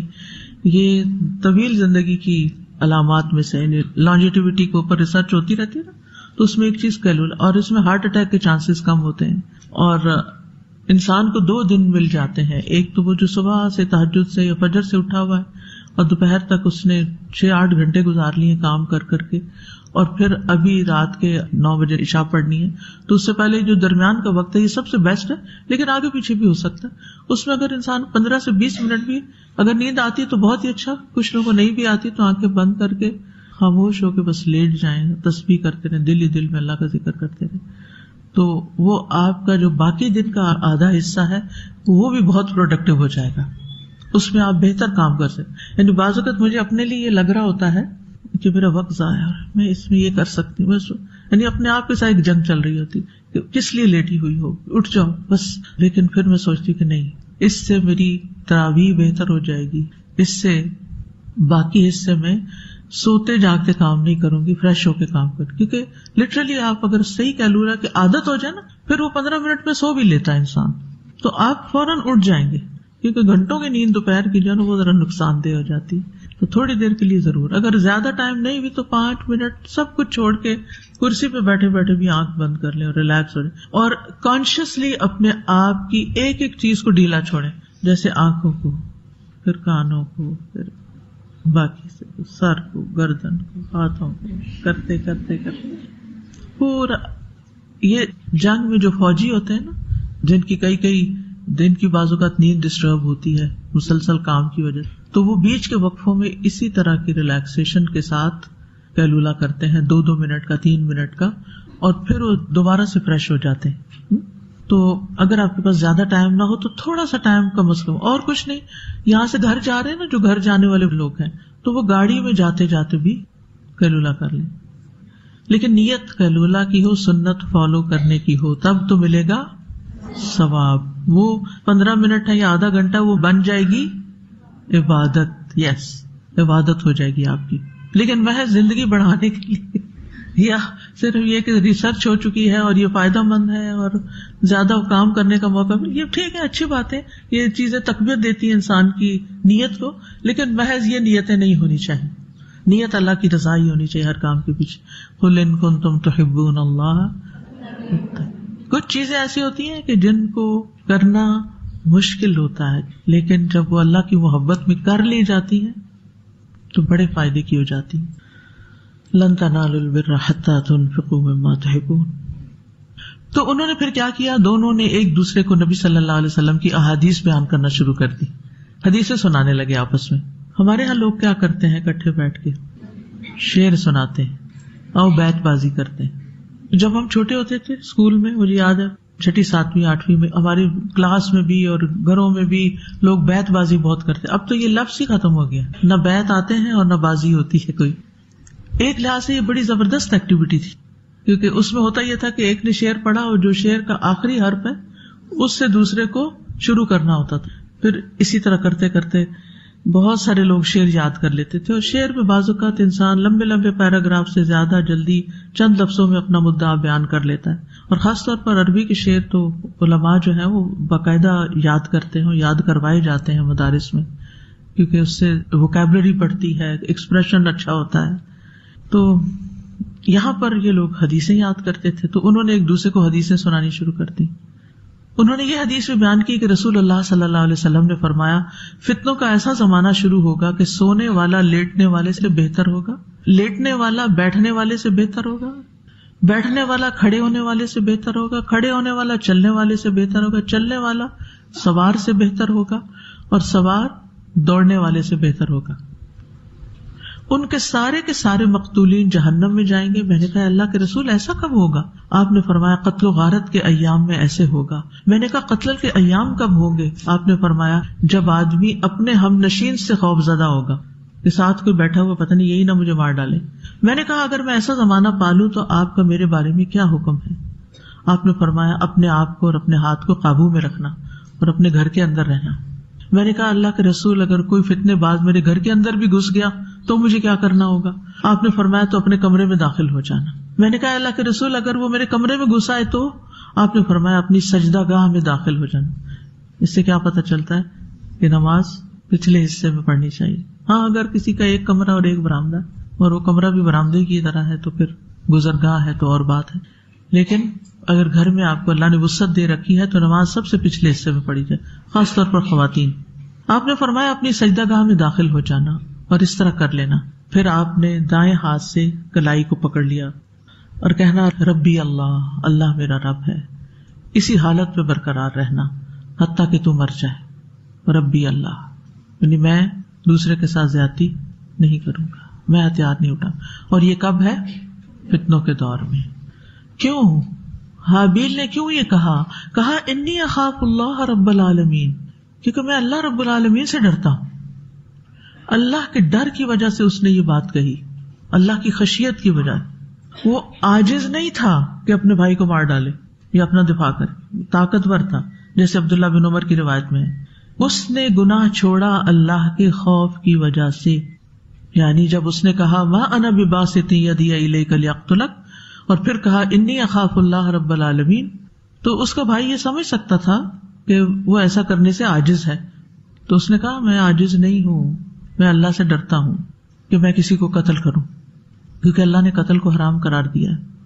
یہ طویل زندگی کی علامات میں سے، یعنی لانجیٹیوٹی کے اوپر ریسرچ ہوتی رہتی ہے نا، تو اس میں ایک چیز قیلولہ، اور اس میں ہارٹ اٹیک کے چانسز کم ہوتے ہیں۔ اور انسان کو دو دن مل جاتے ہیں، ایک تو وہ جو صبح سے تہجد سے یا فجر سے اٹھا ہوا ہے اور دوپہر تک اس نے چھ آٹھ گھنٹے گزار لیے کام کر کر کے، اور پھر ابھی رات کے نو بجے عشاء پڑھنی ہے، تو اس سے پہلے جو درمیان کا وقت ہے یہ سب سے بیسٹ ہے، لیکن آگے پیچھے بھی ہو سکتا ہے۔ اس میں اگر انسان پندرہ سے بیس منٹ بھی اگر نیند آتی ہے تو بہت ہی اچھا، کچھ لوگوں کو نہیں بھی آتی تو آنکھیں بند کر کے خاموش ہو کے بس لیٹ جائیں، تسبیح کرتے رہیں، دل ہی دل میں اللہ کا ذکر کرتے رہیں، تو وہ آپ کا جو باقی دن کا آدھا حصہ ہے وہ بھی بہت پروڈکٹیو ہو جائے گا، اس میں آپ بہتر کام کر سکتے۔ یعنی بعض اوقات مجھے اپنے لیے یہ لگ رہا ہوتا ہے کہ میرا وقت ضائع ہے، میں اس میں یہ کر سکتی ہوں، یعنی اپنے آپ کے ساتھ ایک جنگ چل رہی ہوتی کہ کس لیے لیٹی ہوئی ہو، اٹھ جاؤ بس۔ لیکن پھر میں سوچتی کہ نہیں، اس سے میری تراویح بہتر ہو جائے گی، اس سے باقی حصے میں سوتے جاگتے کام نہیں کروں گی، فریش ہو کے کام کر، کیونکہ لٹرلی آپ اگر صحیح کیلورا کی عادت ہو جائے نا، پھر وہ پندرہ منٹ میں سو بھی لیتا ہے انسان، تو آپ فوراً اٹھ جائیں گے، کیونکہ گھنٹوں کی نیند دوپہر کی جو ہے نا وہ ذرا نقصان دہ ہو جاتی ہے۔ تو تھوڑی دیر کے لیے ضرور، اگر زیادہ ٹائم نہیں بھی تو پانچ منٹ سب کچھ چھوڑ کے کرسی پہ بیٹھے بیٹھے بھی آنکھ بند کر لیں اور ریلیکس ہو جائیں، اور کانشیسلی اپنے آپ کی ایک ایک چیز کو ڈھیلا چھوڑیں، جیسے آنکھوں کو، پھر کانوں کو، پھر باقی سے سر کو، گردن کو، ہاتھوں کو، کرتے کرتے کرتے پورا۔ یہ جنگ میں جو فوجی ہوتے ہیں نا، جن کی کئی کئی دن کی بعض اوقات نیند ڈسٹرب ہوتی ہے مسلسل کام کی وجہ سے، تو وہ بیچ کے وقفوں میں اسی طرح کی ریلیکسیشن کے ساتھ کیلولا کرتے ہیں، دو دو منٹ کا، تین منٹ کا، اور پھر وہ دوبارہ سے فریش ہو جاتے ہیں۔ تو اگر آپ کے پاس زیادہ ٹائم نہ ہو تو تھوڑا سا ٹائم کم از کم، اور کچھ نہیں، یہاں سے گھر جا رہے ہیں نا، جو گھر جانے والے لوگ ہیں تو وہ گاڑی میں جاتے جاتے بھی کیلولا کر لیں۔ لیکن نیت قیلولہ کی ہو, سنت فالو کرنے کی ہو, تب تو ملے گا ثواب. وہ پندرہ منٹ ہے یا آدھا گھنٹہ, وہ بن جائے گی عبادت. یس, عبادت ہو جائے گی آپ کی. لیکن محض زندگی بڑھانے کے لیے یا صرف یہ کہ ریسرچ ہو چکی ہے اور یہ فائدہ مند ہے اور زیادہ کام کرنے کا موقع, یہ ٹھیک ہے, اچھی بات ہے, یہ چیزیں تقویت دیتی ہیں انسان کی نیت کو, لیکن محض یہ نیتیں نہیں ہونی چاہیے. نیت اللہ کی رضا ہی ہونی چاہیے ہر کام کے پیچھے. قل ان کنتم تحبون اللہ. کچھ چیزیں ایسی ہوتی ہیں کہ جن کو کرنا مشکل ہوتا ہے, لیکن جب وہ اللہ کی محبت میں کر لی جاتی ہیں تو بڑے فائدے کی ہو جاتی ہیں. لن تنالوا البر حتى تنفقوا مما تحبون. تو انہوں نے پھر کیا کیا, دونوں نے ایک دوسرے کو نبی صلی اللہ علیہ وسلم کی احادیث بیان کرنا شروع کر دی, حدیثیں سنانے لگے آپس میں. ہمارے ہاں لوگ کیا کرتے ہیں, اکٹھے بیٹھ کے شعر سناتے ہیں اور بیت بازی کرتے ہیں. جب ہم چھوٹے ہوتے تھے اسکول میں, مجھے یاد ہے چھٹی ساتویں آٹھویں میں ہماری کلاس میں بھی اور گھروں میں بھی لوگ بیت بازی بہت کرتے. اب تو یہ لفظ ہی ختم ہو گیا, نہ بیت آتے ہیں اور نہ بازی ہوتی ہے کوئی. ایک لحاظ سے یہ بڑی زبردست ایکٹیویٹی تھی, کیونکہ اس میں ہوتا یہ تھا کہ ایک نے شعر پڑھا اور جو شعر کا آخری حرف ہے اس سے دوسرے کو شروع کرنا ہوتا تھا. پھر اسی طرح کرتے کرتے بہت سارے لوگ شعر یاد کر لیتے تھے, اور شعر میں بعض اوقات انسان لمبے لمبے پیراگراف سے زیادہ جلدی چند لفظوں میں اپنا مدعا بیان کر لیتا ہے. اور خاص طور پر عربی کے شعر تو علماء جو ہیں وہ باقاعدہ یاد کرتے ہیں, یاد کروائے جاتے ہیں مدارس میں, کیونکہ اس سے ووکیبلری بڑھتی ہے, ایکسپریشن اچھا ہوتا ہے. تو یہاں پر یہ لوگ حدیثیں یاد کرتے تھے, تو انہوں نے ایک دوسرے کو حدیثیں سنانی شروع کر دی. انہوں نے یہ حدیث بھی بیان کی کہ رسول اللہ صلی اللہ علیہ وسلم نے فرمایا, فتنوں کا ایسا زمانہ شروع ہوگا کہ سونے والا لیٹنے والے سے بہتر ہوگا, لیٹنے والا بیٹھنے والے سے بہتر ہوگا, بیٹھنے والا کھڑے ہونے والے سے بہتر ہوگا, کھڑے ہونے والا چلنے والے سے بہتر ہوگا, چلنے والا سوار سے بہتر ہوگا, اور سوار دوڑنے والے سے بہتر ہوگا. ان کے سارے کے سارے مقتولین جہنم میں جائیں گے. میں نے کہا اللہ کے رسول ایسا کب ہوگا؟ آپ نے فرمایا قتل و غارت کے ایام میں ایسے ہوگا. میں نے کہا قتل کے ایام کب ہوں گے؟ آپ نے فرمایا جب آدمی اپنے ہم نشین سے خوف زدہ ہوگا کہ ساتھ کوئی بیٹھا ہوا پتہ نہیں یہی نہ مجھے مار ڈالے. میں نے کہا اگر میں ایسا زمانہ پالوں تو آپ کا میرے بارے میں کیا حکم ہے؟ آپ نے فرمایا اپنے آپ کو اور اپنے ہاتھ کو قابو میں رکھنا اور اپنے گھر کے اندر رہنا. میں نے کہا اللہ کے رسول اگر کوئی فتنے باز میرے گھر کے اندر بھی گھس گیا تو مجھے کیا کرنا ہوگا؟ آپ نے فرمایا تو اپنے کمرے میں داخل ہو جانا. میں نے کہا اللہ کے رسول اگر وہ میرے کمرے میں گھس آئے تو؟ آپ نے فرمایا اپنی سجدہ گاہ میں داخل ہو جانا. اس سے کیا پتہ چلتا ہے کہ نماز پچھلے حصے میں پڑھنی چاہیے. ہاں اگر کسی کا ایک کمرہ اور ایک برآمدہ اور وہ کمرہ بھی برآمدے کی طرح ہے تو پھر گزرگاہ ہے تو اور بات ہے, لیکن اگر گھر میں آپ کو اللہ نے وسعت دے رکھی ہے تو نماز سب سے پچھلے حصے میں پڑھی جائے, خاص طور پر خواتین. آپ نے فرمایا اپنی سجدہ گاہ میں داخل ہو جانا اور اس طرح کر لینا. پھر آپ نے دائیں ہاتھ سے کلائی کو پکڑ لیا اور کہنا ربی اللہ, اللہ میرا رب ہے. اسی حالت میں برقرار رہنا حتیٰ کہ تو مر جائے. ربی اللہ یعنی میں دوسرے کے ساتھ زیادتی نہیں کروں گا, میں ہتھیار نہیں اٹھا. اور یہ کب ہے؟ فتنوں کے دور میں. کیوں؟ حابیل نے کیوں یہ کہا؟ کہا انی اخاف اللہ رب العالمین, کیونکہ میں اللہ رب العالمین سے ڈرتا ہوں. اللہ کے ڈر کی وجہ سے اس نے یہ بات کہی, اللہ کی خشیت کی وجہ. وہ عاجز نہیں تھا کہ اپنے بھائی کو مار ڈالے یا اپنا دفاع کرے, طاقتور تھا جیسے عبداللہ بن عمر کی روایت میں ہے. اس نے گناہ چھوڑا اللہ کے خوف کی وجہ سے. یعنی جب اس نے کہا ما انا بباسط یدی الیک لیقتلک, اور پھر کہا انی اخاف اللہ رب العالمین, تو اس کا بھائی یہ سمجھ سکتا تھا کہ وہ ایسا کرنے سے عاجز ہے. تو اس نے کہا میں عاجز نہیں ہوں, میں اللہ سے ڈرتا ہوں کہ میں کسی کو قتل کروں, کیونکہ اللہ نے قتل کو حرام قرار دیا.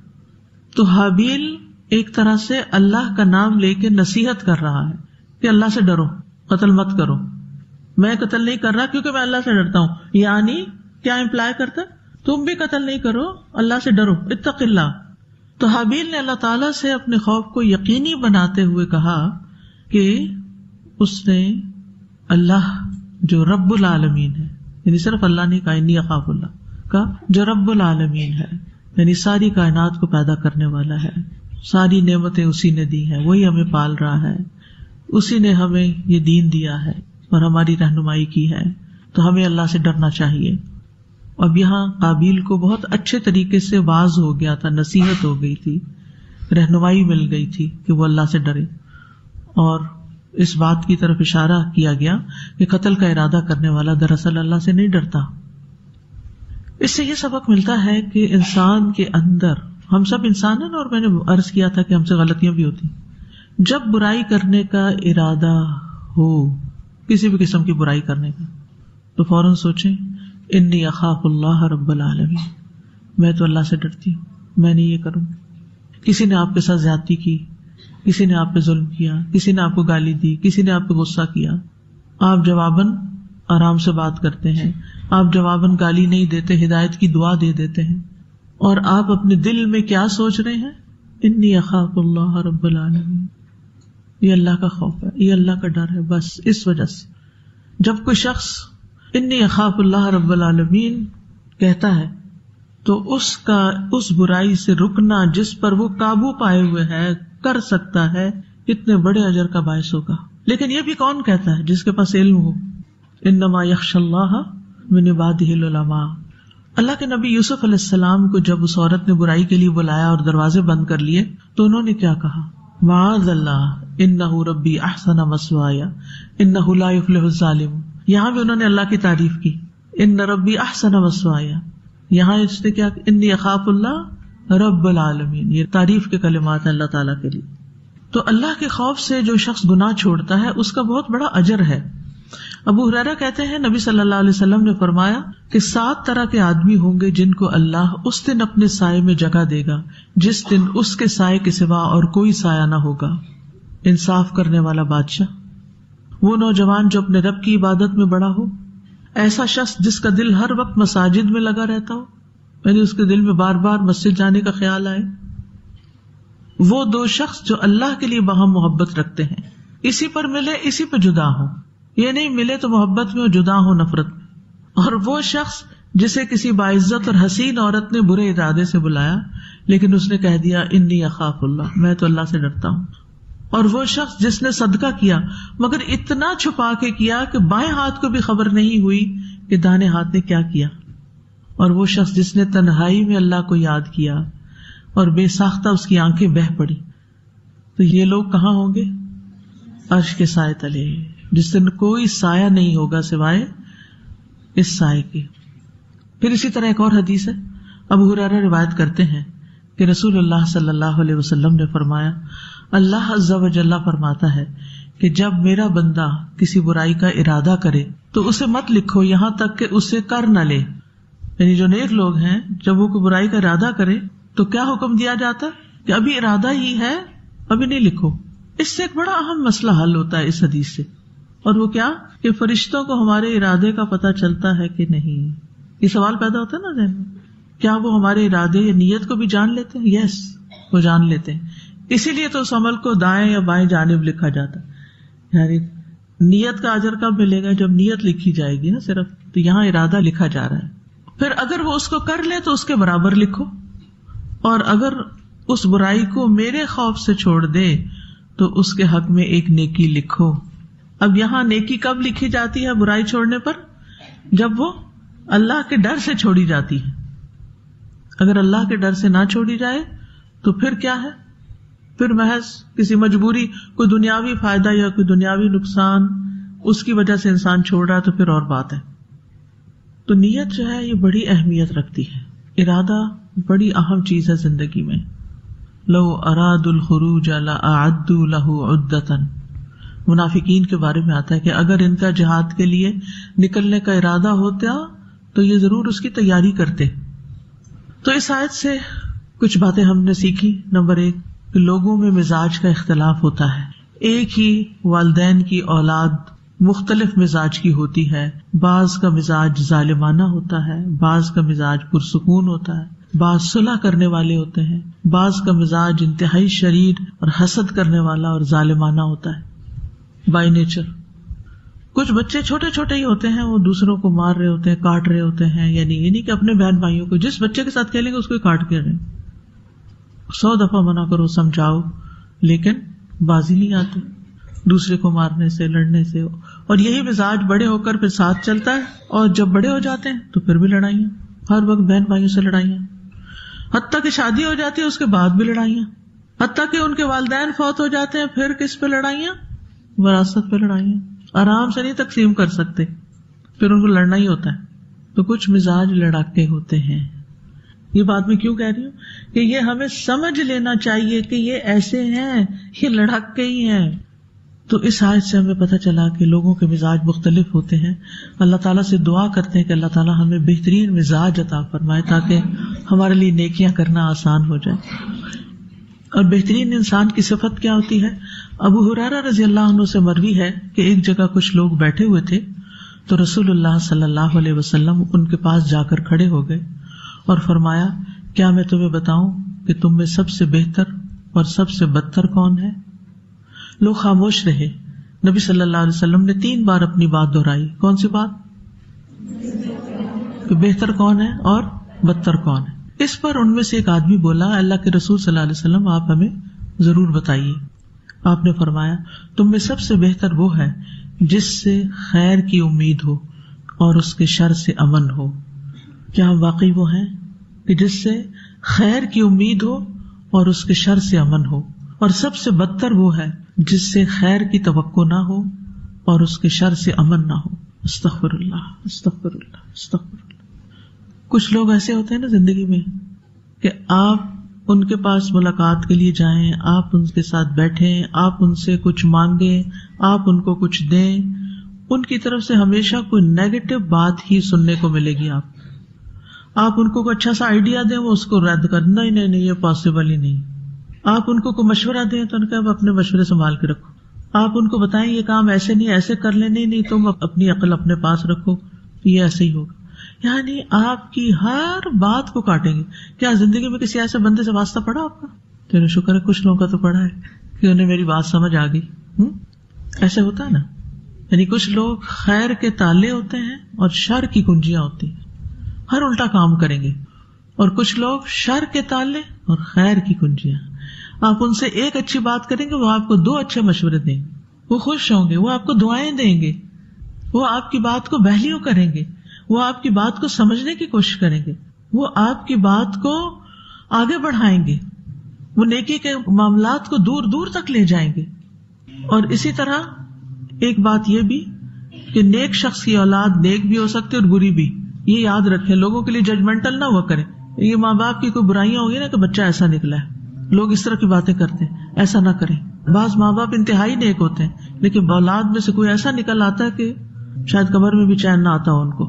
تو حابیل ایک طرح سے اللہ کا نام لے کے نصیحت کر رہا ہے کہ اللہ سے ڈرو, قتل مت کرو. میں قتل نہیں کر رہا کیونکہ میں اللہ سے ڈرتا ہوں. یعنی کیا امپلائی کرتا؟ تم بھی قتل نہیں کرو, اللہ سے ڈرو, اتق اللہ. تو حابیل نے اللہ تعالیٰ سے اپنے خوف کو یقینی بناتے ہوئے کہا کہ اس نے اللہ جو رب العالمین ہے, یعنی صرف اللہ نے کہا انی اخاف اللہ کا, جو رب العالمین ہے یعنی ساری کائنات کو پیدا کرنے والا ہے, ساری نعمتیں اسی نے دی ہیں, وہی ہمیں پال رہا ہے, اسی نے ہمیں یہ دین دیا ہے اور ہماری رہنمائی کی ہے, تو ہمیں اللہ سے ڈرنا چاہیے. اب یہاں قابیل کو بہت اچھے طریقے سے واز ہو گیا تھا، نصیحت ہو گئی تھی، رہنمائی مل گئی تھی کہ وہ اللہ سے ڈرے، اور اس بات کی طرف اشارہ کیا گیا کہ قتل کا ارادہ کرنے والا دراصل اللہ سے نہیں ڈرتا۔ اس سے یہ سبق ملتا ہے کہ انسان کے اندر، ہم سب انسان ہیں نا، اور میں نے عرض کیا تھا کہ ہم سے غلطیاں بھی ہوتی ہیں، جب برائی کرنے کا ارادہ ہو، کسی بھی قسم کی برائی کرنے کا، تو فوراً سوچیں انی اخاف اللہ رب العالمین، میں تو اللہ سے ڈرتی ہوں، میں نہیں یہ کروں۔ کسی نے آپ کے ساتھ زیادتی کی، کسی نے آپ پہ ظلم کیا، کسی نے آپ کو گالی دی، کسی نے آپ پہ غصہ کیا، آپ جواباً آرام سے بات کرتے ہیں، آپ جواباً گالی نہیں دیتے، ہدایت کی دعا دے دیتے ہیں، اور آپ اپنے دل میں کیا سوچ رہے ہیں؟ انی اخاف اللہ رب العالمین، یہ اللہ کا خوف ہے، یہ اللہ کا ڈر ہے۔ بس اس وجہ سے جب کوئی شخص انی اخاف اللہ رب العالمین کہتا ہے تو اس کا اس برائی سے رکنا جس پر وہ قابو پائے ہوئے ہے، کر سکتا ہے، کتنے بڑے اجر کا باعث ہوگا۔ لیکن یہ بھی کون کہتا ہے؟ جس کے پاس علم ہو۔ انما یخشی اللہ من عبادہ العلماء۔ اللہ کے نبی یوسف علیہ السلام کو جب اس عورت نے برائی کے لیے بلایا اور دروازے بند کر لیے تو انہوں نے کیا کہا؟ معاذ اللہ انہ ربی احسن مثوایا انہ لا یفلح الظالمون۔ یہاں بھی انہوں نے اللہ کی تعریف کی، ان ربی احسن مثوایا۔ یہاں اس نے کیا؟ انی اخاف اللہ رب العالمین۔ یہ تعریف کے کلمات ہیں اللہ تعالیٰ کے لیے۔ تو اللہ کے خوف سے جو شخص گناہ چھوڑتا ہے اس کا بہت بڑا اجر ہے۔ ابو ہریرہ کہتے ہیں نبی صلی اللہ علیہ وسلم نے فرمایا کہ سات طرح کے آدمی ہوں گے جن کو اللہ اس دن اپنے سائے میں جگہ دے گا جس دن اس کے سائے کے سوا اور کوئی سایہ نہ ہوگا۔ انصاف کرنے والا بادشاہ، وہ نوجوان جو اپنے رب کی عبادت میں بڑا ہو، ایسا شخص جس کا دل ہر وقت مساجد میں لگا رہتا ہو، یعنی اس کے دل میں بار بار مسجد جانے کا خیال آئے، وہ دو شخص جو اللہ کے لیے باہم محبت رکھتے ہیں، اسی پر ملے اسی پہ جدا ہو، یہ نہیں ملے تو محبت میں اور جدا ہو نفرت میں، اور وہ شخص جسے کسی باعزت اور حسین عورت نے برے ارادے سے بلایا لیکن اس نے کہہ دیا انی اخاف اللہ، میں تو اللہ سے ڈرتا ہوں، اور وہ شخص جس نے صدقہ کیا مگر اتنا چھپا کے کیا کہ بائیں ہاتھ کو بھی خبر نہیں ہوئی کہ دانے ہاتھ نے کیا کیا، اور وہ شخص جس نے تنہائی میں اللہ کو یاد کیا اور بے ساختہ اس کی آنکھیں بہہ پڑی، تو یہ لوگ کہاں ہوں گے؟ عرش کے سائے تلے، جس دن کوئی سایہ نہیں ہوگا سوائے اس سائے کے۔ پھر اسی طرح ایک اور حدیث ہے، ابو ہریرہ روایت کرتے ہیں کہ رسول اللہ صلی اللہ علیہ وسلم نے فرمایا، اللہ عز و جل فرماتا ہے کہ جب میرا بندہ کسی برائی کا ارادہ کرے تو اسے مت لکھو یہاں تک کہ اسے کر نہ لے، یعنی جو نیک لوگ ہیں جب وہ کوئی برائی کا ارادہ کرے تو کیا حکم دیا جاتا ہے کہ ابھی ارادہ ہی ہے، ابھی نہیں لکھو۔ اس سے ایک بڑا اہم مسئلہ حل ہوتا ہے اس حدیث سے، اور وہ کیا کہ فرشتوں کو ہمارے ارادے کا پتہ چلتا ہے کہ نہیں۔ یہ سوال پیدا ہوتا ہے نا ذہن میں، کیا وہ ہمارے ارادے یا نیت کو بھی جان لیتے ہیں؟ یس، وہ جان لیتے ہیں، اسی لیے تو اس عمل کو دائیں یا بائیں جانب لکھا جاتا ہے۔ یعنی نیت کا اجر کب ملے گا؟ جب نیت لکھی جائے گی نا صرف، تو یہاں ارادہ لکھا جا رہا ہے۔ پھر اگر وہ اس کو کر لے تو اس کے برابر لکھو، اور اگر اس برائی کو میرے خوف سے چھوڑ دے تو اس کے حق میں ایک نیکی لکھو۔ اب یہاں نیکی کب لکھی جاتی ہے برائی چھوڑنے پر؟ جب وہ اللہ کے ڈر سے چھوڑی جاتی ہے۔ اگر اللہ کے ڈر سے نہ چھوڑی جائے تو پھر کیا ہے؟ پھر محض کسی مجبوری، کوئی دنیاوی فائدہ یا کوئی دنیاوی نقصان اس کی وجہ سے انسان چھوڑ رہا ہے تو پھر اور بات ہے۔ تو نیت جو ہے یہ بڑی اہمیت رکھتی ہے، ارادہ بڑی اہم چیز ہے زندگی میں۔ لو اراد الخروج لاعدوا له عدۃ، منافقین کے بارے میں آتا ہے کہ اگر ان کا جہاد کے لیے نکلنے کا ارادہ ہوتا تو یہ ضرور اس کی تیاری کرتے۔ تو اس آیت سے کچھ باتیں ہم نے سیکھی۔ نمبر ایک کہ لوگوں میں مزاج کا اختلاف ہوتا ہے، ایک ہی والدین کی اولاد مختلف مزاج کی ہوتی ہے، بعض کا مزاج ظالمانہ ہوتا ہے، بعض کا مزاج پرسکون ہوتا ہے، بعض صلح کرنے والے ہوتے ہیں، بعض کا مزاج انتہائی شریر اور حسد کرنے والا اور ظالمانہ ہوتا ہے بائی نیچر۔ کچھ بچے چھوٹے چھوٹے ہی ہوتے ہیں، وہ دوسروں کو مار رہے ہوتے ہیں، کاٹ رہے ہوتے ہیں، یعنی یہ نہیں کہ اپنے بہن بھائیوں کو، جس بچے کے ساتھ کھیلیں گے اس کو کاٹ کے رہے۔ سو دفعہ منع کرو، سمجھاؤ، لیکن بازی نہیں آتی دوسرے کو مارنے سے، لڑنے سے، اور یہی مزاج بڑے ہو کر پھر ساتھ چلتا ہے، اور جب بڑے ہو جاتے ہیں تو پھر بھی لڑائیاں۔ ہر وقت بہن بھائیوں سے لڑائیاں، حتیٰ کہ شادی ہو جاتی ہے اس کے بعد بھی لڑائیاں، حتیٰ کہ ان کے والدین فوت ہو جاتے ہیں پھر کس پہ لڑائیاں؟ وراثت پہ لڑائیاں. آرام سے نہیں تقسیم کر سکتے، پھر ان کو لڑنا ہی ہوتا ہے. تو کچھ مزاج لڑاکے ہوتے ہیں. یہ بات میں کیوں کہہ رہی ہوں کہ یہ ہمیں سمجھ لینا چاہیے کہ یہ ایسے ہیں، یہ لڑاکے ہی ہیں. تو اس آیت سے ہمیں پتہ چلا کہ لوگوں کے مزاج مختلف ہوتے ہیں. اللہ تعالیٰ سے دعا کرتے ہیں کہ اللہ تعالیٰ ہمیں بہترین مزاج عطا فرمائے تاکہ ہمارے لیے نیکیاں کرنا آسان ہو جائے. اور بہترین انسان کی صفت کیا ہوتی ہے؟ ابو ہریرہ رضی اللہ عنہ سے مروی ہے کہ ایک جگہ کچھ لوگ بیٹھے ہوئے تھے تو رسول اللہ صلی اللہ علیہ وسلم ان کے پاس جا کر کھڑے ہو گئے اور فرمایا، کیا میں تمہیں بتاؤں کہ تم میں سب سے بہتر اور سب سے بدتر کون ہے؟ لوگ خاموش رہے. نبی صلی اللہ علیہ وسلم نے تین بار اپنی بات دہرائی. کون سی بات؟ کہ بہتر کون ہے اور بدتر کون ہے. اس پر ان میں سے ایک آدمی بولا، اللہ کے رسول صلی اللہ علیہ وسلم آپ ہمیں ضرور بتائیے. آپ نے فرمایا، تم میں سب سے بہتر وہ ہے جس سے خیر کی امید ہو اور اس کے شر سے امن ہو. کیا واقعی وہ ہیں کہ جس سے خیر کی امید ہو اور اس کے شر سے امن ہو؟ اور سب سے بدتر وہ ہے جس سے خیر کی توقع نہ ہو اور اس کے شر سے امن نہ ہو. استغفر اللہ استغفر اللہ استغفر اللہ. کچھ لوگ ایسے ہوتے ہیں نا زندگی میں کہ آپ ان کے پاس ملاقات کے لیے جائیں، آپ ان کے ساتھ بیٹھیں، آپ ان سے کچھ مانگیں، آپ ان کو کچھ دیں، ان کی طرف سے ہمیشہ کوئی نیگیٹو بات ہی سننے کو ملے گی. آپ آپ ان کو کوئی اچھا سا آئیڈیا دیں، وہ اس کو رد کر، نہیں نہیں نہیں یہ پاسبل ہی نہیں. آپ ان کو کوئی مشورہ دیں تو ان کا اپنے مشورے سنبھال کے رکھو. آپ ان کو بتائیں یہ کام ایسے نہیں ایسے کر لیں، نہیں نہیں تم اپنی عقل اپنے پاس رکھو، یہ ایسے ہی ہوگا. یعنی آپ کی ہر بات کو کاٹیں گے. کیا زندگی میں کسی ایسے بندے سے واسطہ پڑا آپ کا؟ چلو شکر ہے کچھ لوگوں کا تو پڑا ہے کہ انہیں میری بات سمجھ آ گئی. ہوں ایسے ہوتا ہے نا. یعنی کچھ لوگ خیر کے تالے ہوتے ہیں اور شر کی کنجیاں ہوتی ہیں، ہر الٹا کام کریں گے. اور کچھ لوگ شر کے تالے اور خیر کی کنجیاں. آپ ان سے ایک اچھی بات کریں گے، وہ آپ کو دو اچھے مشورے دیں گے، وہ خوش ہوں گے، وہ آپ کو دعائیں دیں گے، وہ آپ کی بات کو بہلیوں کریں گے، وہ آپ کی بات کو سمجھنے کی کوشش کریں گے، وہ آپ کی بات کو آگے بڑھائیں گے، وہ نیکی کے معاملات کو دور دور تک لے جائیں گے. اور اسی طرح ایک بات یہ بھی کہ نیک شخص کی اولاد نیک بھی ہو سکتی اور بری بھی. یہ یاد رکھیں، لوگوں کے لیے ججمنٹل نہ ہوا کریں. یہ ماں باپ کی کوئی برائیاں ہوگی نا کہ بچہ ایسا نکلا ہے، لوگ اس طرح کی باتیں کرتے ہیں، ایسا نہ کریں. بعض ماں باپ انتہائی نیک ہوتے ہیں لیکن اولاد میں سے کوئی ایسا نکل آتا ہے کہ شاید قبر میں بھی چین نہ آتا ہو ان کو.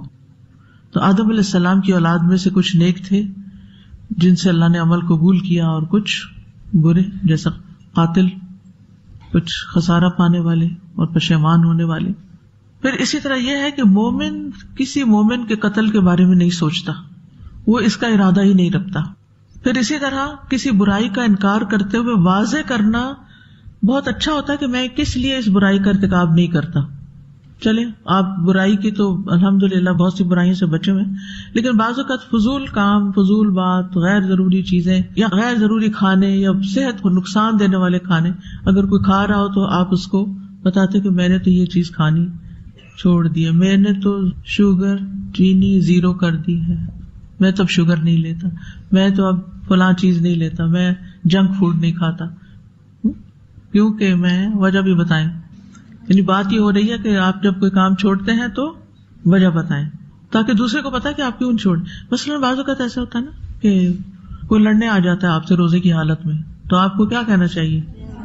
تو آدم علیہ السلام کی اولاد میں سے کچھ نیک تھے جن سے اللہ نے عمل قبول کیا، اور کچھ برے جیسا قاتل، کچھ خسارہ پانے والے اور پشیمان ہونے والے. پھر اسی طرح یہ ہے کہ مومن کسی مومن کے قتل کے بارے میں نہیں سوچتا، وہ اس کا ارادہ ہی نہیں رکھتا. پھر اسی طرح کسی برائی کا انکار کرتے ہوئے واضح کرنا بہت اچھا ہوتا ہے کہ میں کس لیے اس برائی کا ارتکاب نہیں کرتا. چلیں آپ برائی کی تو الحمدللہ بہت سی برائیوں سے بچے ہوئے، لیکن بعض اوقات فضول کام، فضول بات، غیر ضروری چیزیں یا غیر ضروری کھانے یا صحت کو نقصان دینے والے کھانے اگر کوئی کھا رہا ہو تو آپ اس کو بتاتے کہ میں نے تو یہ چیز کھانی چھوڑ دی ہے، میں نے تو شوگر چینی زیرو کر دی ہے، میں تو اب شوگر نہیں لیتا، میں تو اب فلاں چیز نہیں لیتا، میں جنک فوڈ نہیں کھاتا. کیونکہ میں وجہ بھی بتائیں. یعنی بات یہ ہو رہی ہے کہ آپ جب کوئی کام چھوڑتے ہیں تو وجہ بتائیں تاکہ دوسرے کو پتا کہ آپ کیوں چھوڑ. مثلاً بعض اوقات ایسا ہوتا ہے نا کہ کوئی لڑنے آ جاتا ہے آپ سے روزے کی حالت میں، تو آپ کو کیا کہنا چاہیے؟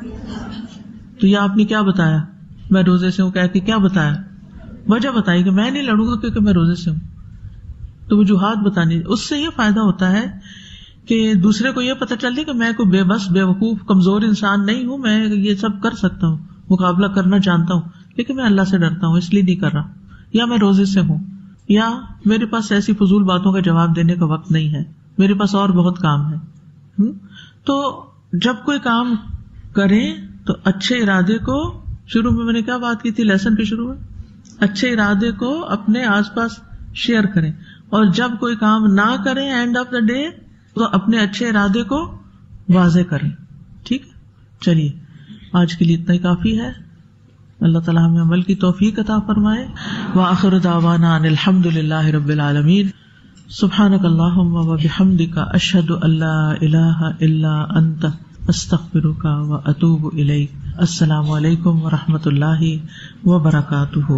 تو یہ آپ نے کیا بتایا؟ میں روزے سے ہوں کہہ کے کیا بتایا؟ وجہ بتائی کہ میں نہیں لڑوں گا کیونکہ میں روزے سے ہوں. تو وجوہات بتانی. اس سے یہ فائدہ ہوتا ہے کہ دوسرے کو یہ پتہ چل جائے کہ میں کوئی بے بس بے وقوف کمزور انسان نہیں ہوں، میں یہ سب کر سکتا ہوں، مقابلہ کرنا جانتا ہوں، لیکن میں اللہ سے ڈرتا ہوں اس لیے نہیں کر رہا، یا میں روزے سے ہوں، یا میرے پاس ایسی فضول باتوں کا جواب دینے کا وقت نہیں ہے، میرے پاس اور بہت کام ہے. تو جب کوئی کام کریں تو اچھے ارادے کو، شروع میں میں نے کیا بات کی تھی لیسن کے شروع میں، اچھے ارادے کو اپنے آس پاس شیئر کریں، اور جب کوئی کام نہ کریں اینڈ آف دا ڈے تو اپنے اچھے ارادے کو واضح کریں. ٹھیک ہے، چلیے آج کے لیے اتنا ہی کافی ہے. اللہ تعالیٰ ہمیں عمل کی توفیق عطا فرمائے. وآخر دعوانا ان الحمد للہ رب العالمین. سبحانک اللہم و بحمدک اشہد ان لا الہ الا انت استغفرک و اتوب الیک. السلام علیکم و رحمۃ اللہ وبرکاتہ.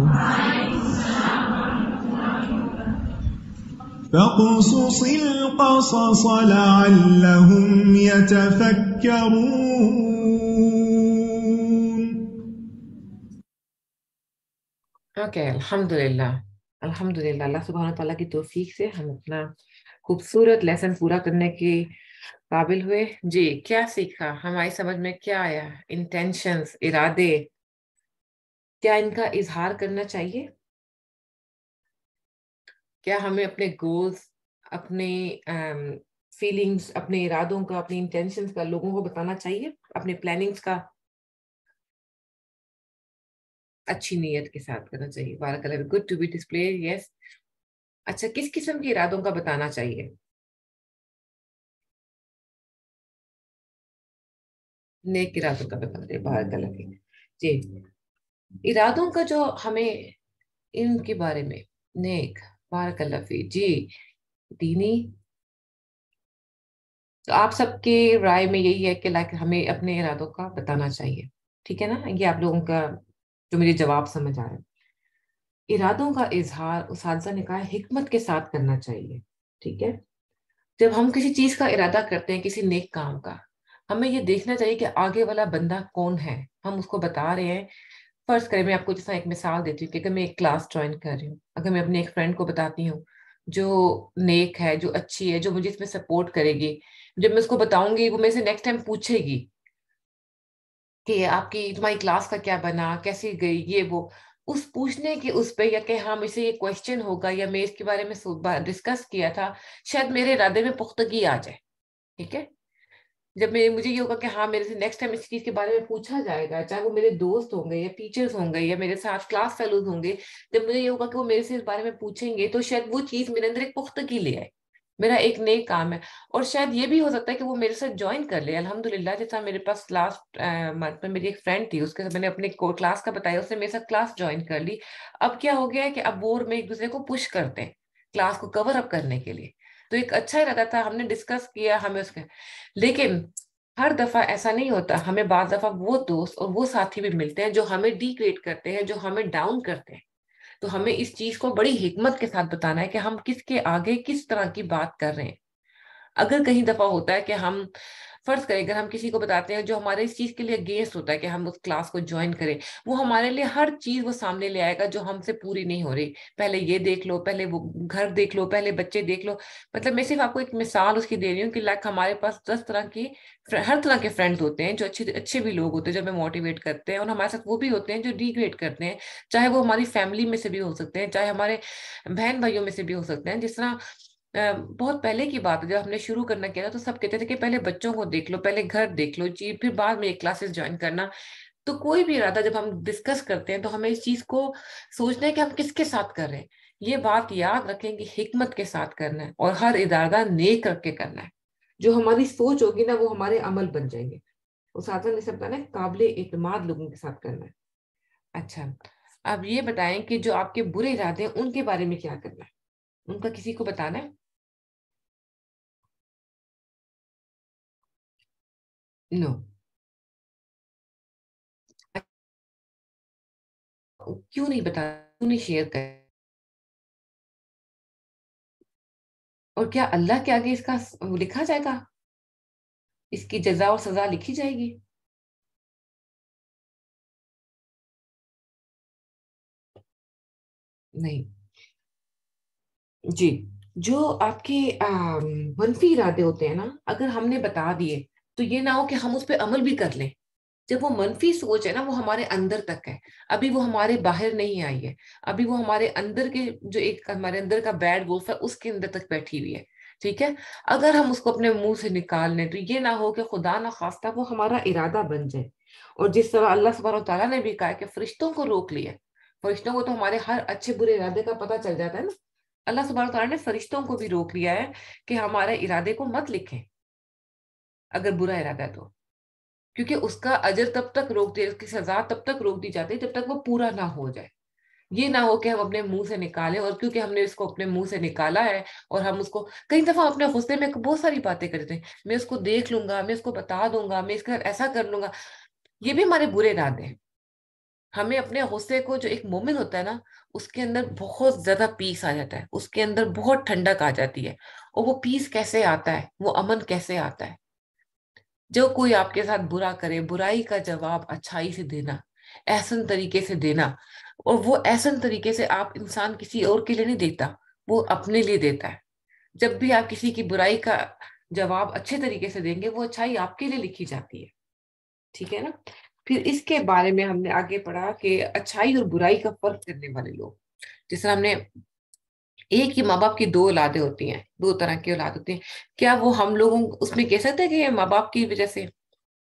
فاقصص القصص لعلهم يتفكرون.
اوکے الحمد للہ الحمد للہ اللہ سبحانہ تعالیٰ کی توفیق سے ہم اپنا خوبصورت لیسن پورا کرنے کے قابل ہوئے. جی کیا سیکھا؟ ہماری سمجھ میں کیا آیا؟ انٹینشنز، ارادے، کیا ان کا اظہار کرنا چاہیے؟ کیا ہمیں اپنے گولز، اپنے فیلنگز، اپنے ارادوں کا، اپنی انٹینشنز کا لوگوں کو بتانا چاہیے؟ اپنے پلاننگز کا اچھی نیت کے ساتھ کرنا چاہیے. بارک اللہ، good to be display. Yes. اچھا، کس قسم کے ارادوں کا بتانا چاہیے؟ نیک ارادوں کا بتانا چاہیے. بارک اللہ فیک. جی ارادوں کا جو ہمیں ان کے بارے میں نیک، بارک اللہ فیک. جی دینی، تو آپ سب کے رائے میں یہی ہے کہ لائک ہمیں اپنے ارادوں کا بتانا چاہیے. ٹھیک ہے نا؟ یہ آپ لوگوں کا جو مجھے جواب سمجھ آ رہا ہے. ارادوں کا اظہار اساتذہ نے کہا حکمت کے ساتھ کرنا چاہیے. ٹھیک ہے؟ جب ہم کسی چیز کا ارادہ کرتے ہیں، کسی نیک کام کا، ہمیں یہ دیکھنا چاہیے کہ آگے والا بندہ کون ہے. ہم اس کو بتا رہے ہیں. فرض کریں میں آپ کو جیسا ایک مثال دیتی ہوں کہ اگر میں ایک کلاس جوائن کر رہی ہوں، اگر میں اپنے ایک فرینڈ کو بتاتی ہوں جو نیک ہے، جو اچھی ہے، جو مجھے اس میں سپورٹ کرے گی، جب میں اس کو بتاؤں گی وہ میرے سے نیکسٹ ٹائم پوچھے گی کہ آپ کی تمہاری کلاس کا کیا بنا، کیسی گئی، یہ وہ، اس پوچھنے کے اس پہ، یا کہ ہاں مجھ سے یہ کوشچن ہوگا یا میں اس کے بارے میں ڈسکس کیا تھا، شاید میرے ارادے میں پختگی آ جائے. ٹھیک ہے؟ جب میں مجھے یہ ہوگا کہ ہاں میرے سے نیکسٹ ٹائم اس چیز کے بارے میں پوچھا جائے گا، چاہے وہ میرے دوست ہوں گے یا ٹیچرز ہوں گے یا میرے ساتھ کلاس فیلوز ہوں گے، جب مجھے یہ ہوگا کہ وہ میرے سے اس بارے میں پوچھیں گے تو شاید وہ چیز میرے اندر ایک پختگی لے آئے. میرا ایک نیک کام ہے. اور شاید یہ بھی ہو سکتا ہے کہ وہ میرے ساتھ جوائن کر لے. الحمدللہ جیسا میرے پاس لاسٹ منتھ میں میری ایک فرینڈ تھی، اس کے میں نے اپنے کلاس کا بتایا، اس نے میرے ساتھ کلاس جوائن کر لی. اب کیا ہو گیا ہے کہ اب وہ میں ایک دوسرے کو پش کرتے ہیں کلاس کو کور اپ کرنے کے لیے. تو ایک اچھا ارادہ تھا، ہم نے ڈسکس کیا، ہمیں اس کے، لیکن ہر دفعہ ایسا نہیں ہوتا. ہمیں بعض دفعہ وہ دوست اور وہ ساتھی بھی ملتے ہیں جو ہمیں ڈیگریڈ کرتے ہیں، جو ہمیں ڈاؤن کرتے ہیں. تو ہمیں اس چیز کو بڑی حکمت کے ساتھ بتانا ہے کہ ہم کس کے آگے کس طرح کی بات کر رہے ہیں. اگر کہیں دفعہ ہوتا ہے کہ ہم فرض کریں اگر ہم کسی کو بتاتے ہیں جو ہمارے اس چیز کے لیے اگینسٹ ہوتا ہے کہ ہم اس کلاس کو جوائن کریں، وہ ہمارے لیے ہر چیز وہ سامنے لے آئے گا جو ہم سے پوری نہیں ہو رہی. پہلے یہ دیکھ لو، پہلے وہ گھر دیکھ لو، پہلے بچے دیکھ لو. مطلب میں صرف آپ کو ایک مثال اس کی دے رہی ہوں کہ لائک ہمارے پاس دس طرح کی ہر طرح کے فرینڈز ہوتے ہیں جو اچھے اچھے بھی لوگ ہوتے ہیں جو ہمیں موٹیویٹ کرتے ہیں، اور ہمارے ساتھ وہ بھی ہوتے ہیں جو ڈیگریڈ کرتے ہیں، چاہے وہ ہماری فیملی میں سے بھی ہو سکتے ہیں، چاہے ہمارے بہن بھائیوں میں سے بھی ہو سکتے ہیں. جس طرح بہت پہلے کی بات ہے جب ہم نے شروع کرنا کیا تھا تو سب کہتے تھے کہ پہلے بچوں کو دیکھ لو، پہلے گھر دیکھ لو جی، پھر بعد میں ایک کلاسز جوائن کرنا. تو کوئی بھی ارادہ جب ہم ڈسکس کرتے ہیں تو ہمیں اس چیز کو سوچنا ہے کہ ہم کس کے ساتھ کر رہے ہیں. یہ بات یاد رکھیں کہ حکمت کے ساتھ کرنا ہے اور ہر ارادہ نیک رکھ کے کرنا ہے. جو ہماری سوچ ہوگی نا وہ ہمارے عمل بن جائیں گے. اساتذہ نے سب بتانا ہے قابل اعتماد لوگوں کے ساتھ کرنا ہے. اچھا اب یہ بتائیں کہ جو آپ کے برے ارادے ہیں ان کے بارے میں کیا کرنا ہے، ان کا کسی کو بتانا ہے؟ نو. کیوں نہیں بتا، کیوں نہیں شیئر کر؟ اور کیا اللہ کے آگے اس کا لکھا جائے گا، اس کی جزا اور سزا لکھی جائے گی؟ نہیں. جی جو آپ کے منفی ارادے ہوتے ہیں نا، اگر ہم نے بتا دیے تو یہ نہ ہو کہ ہم اس پہ عمل بھی کر لیں. جب وہ منفی سوچ ہے نا وہ ہمارے اندر تک ہے، ابھی وہ ہمارے باہر نہیں آئی ہے، ابھی وہ ہمارے اندر کے جو ایک ہمارے اندر کا بیڈ وولف ہے اس کے اندر تک بیٹھی ہوئی ہے. ٹھیک ہے؟ اگر ہم اس کو اپنے منہ سے نکال لیں تو یہ نہ ہو کہ خدا نہ خواستہ وہ ہمارا ارادہ بن جائے. اور جس طرح اللہ سبحانہ تعالیٰ نے بھی کہا کہ فرشتوں کو روک لیا، فرشتوں کو تو ہمارے ہر اچھے برے ارادے کا پتہ چل جاتا ہے نا. اللہ سبحانہ تعالیٰ نے فرشتوں کو بھی روک لیا ہے کہ ہمارے ارادے کو مت لکھیں اگر برا ارادہ ہے تو، کیونکہ اس کا اجر تب تک روک دیا، اس کی سزا تب تک روک دی جاتی ہے جب تک وہ پورا نہ ہو جائے. یہ نہ ہو کہ ہم اپنے منہ سے نکالیں، اور کیونکہ ہم نے اس کو اپنے منہ سے نکالا ہے اور ہم اس کو کئی دفعہ اپنے غصے میں بہت ساری باتیں کرتے ہیں، میں اس کو دیکھ لوں گا، میں اس کو بتا دوں گا، میں اس کا ایسا کر لوں گا، یہ بھی ہمارے برے ارادے ہیں. ہمیں اپنے غصے کو، جو ایک مومن ہوتا ہے نا، اس کے اندر بہت زیادہ پیس آ جاتا ہے، اس کے اندر بہت ٹھنڈک آ جاتی ہے. اور وہ پیس کیسے آتا ہے، وہ امن کیسے آتا ہے؟ جو کوئی آپ کے ساتھ برا کرے، برائی کا جواب اچھائی سے دینا، احسن طریقے سے دینا. اور وہ احسن طریقے سے آپ انسان کسی اور کے لیے نہیں دیتا، وہ اپنے لیے دیتا ہے. جب بھی آپ کسی کی برائی کا جواب اچھے طریقے سے دیں گے، وہ اچھائی آپ کے لیے لکھی جاتی ہے. ٹھیک ہے نا؟ پھر اس کے بارے میں ہم نے آگے پڑھا کہ اچھائی اور برائی کا فرق کرنے والے لوگ، جس طرح ہم نے ایک ہی ماں باپ کی دو اولادیں ہوتی ہیں، دو طرح کی اولاد ہوتی ہیں، کیا وہ ہم لوگوں اس میں کہہ سکتے ہیں کہ یہ ماں باپ کی وجہ سے؟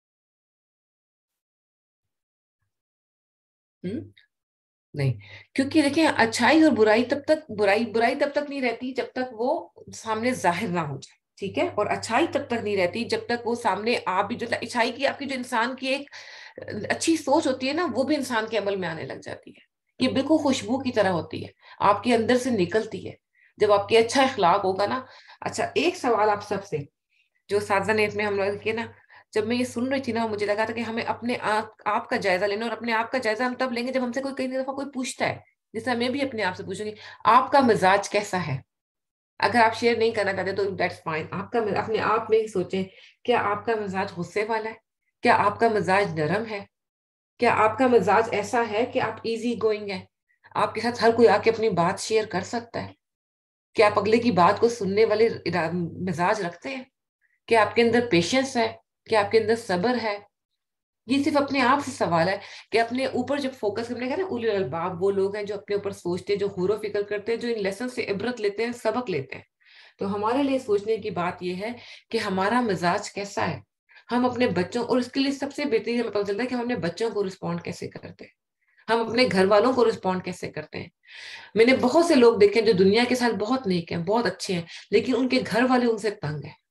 ہم؟ نہیں. کیونکہ دیکھیں، اچھائی اور برائی تب تک برائی برائی تب تک نہیں رہتی جب تک وہ سامنے ظاہر نہ ہو جائے. ٹھیک ہے؟ اور اچھائی تب تک نہیں رہتی جب تک وہ سامنے آپ بھی، جو اچھائی کی آپ کی جو انسان کی ایک اچھی سوچ ہوتی ہے نا، وہ بھی انسان کے عمل میں آنے لگ جاتی ہے. یہ بالکل خوشبو کی طرح ہوتی ہے، آپ کے اندر سے نکلتی ہے جب آپ کے اچھا اخلاق ہوگا نا. اچھا، ایک سوال آپ سب سے، جو ساتذہ نیت میں ہم لوگ کے نا، جب میں یہ سن رہی تھی نا، مجھے لگا تھا کہ ہمیں اپنے آپ آپ کا جائزہ لینا، اور اپنے آپ کا جائزہ ہم تب لیں گے جب ہم سے کوئی کئی دفعہ کوئی پوچھتا ہے. جیسا میں بھی اپنے آپ سے پوچھوں گی، آپ کا مزاج کیسا ہے؟ اگر آپ شیئر نہیں کرنا چاہتے تو دیٹس فائن. آپ کا اپنے آپ میں ہی سوچیں، کیا آپ کا مزاج غصے والا ہے؟ کیا آپ کا مزاج نرم ہے؟ کیا آپ کا مزاج ایسا ہے کہ آپ ایزی گوئنگ ہیں، آپ کے ساتھ ہر کوئی آ کے اپنی بات شیئر کر سکتا ہے؟ کیا آپ اگلے کی بات کو سننے والے مزاج رکھتے ہیں؟ کیا آپ کے اندر پیشنس ہے؟ کیا آپ کے اندر صبر ہے؟ یہ صرف اپنے آپ سے سوال ہے کہ اپنے اوپر جب فوکس کرنے کا نا، اولی الالباب وہ لوگ ہیں جو اپنے اوپر سوچتے ہیں، جو غور و فکر کرتے ہیں، جو ان لیسن سے عبرت لیتے ہیں، سبق لیتے ہیں. تو ہمارے لیے سوچنے کی بات یہ ہے کہ ہمارا مزاج کیسا ہے. ہم اپنے بچوں، اور اس کے لیے سب سے بہترین ہمیں پتہ چلتا ہے کہ ہم اپنے بچوں کو رسپونڈ کیسے کرتے ہیں، ہم اپنے گھر والوں کو رسپونڈ کیسے کرتے ہیں. میں نے بہت سے لوگ دیکھے جو دنیا کے ساتھ بہت نیک ہیں، بہت اچھے ہیں، لیکن ان کے گھر والے ان سے تنگ ہیں.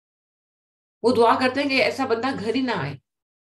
وہ دعا کرتے ہیں کہ ایسا بندہ گھر ہی نہ آئے.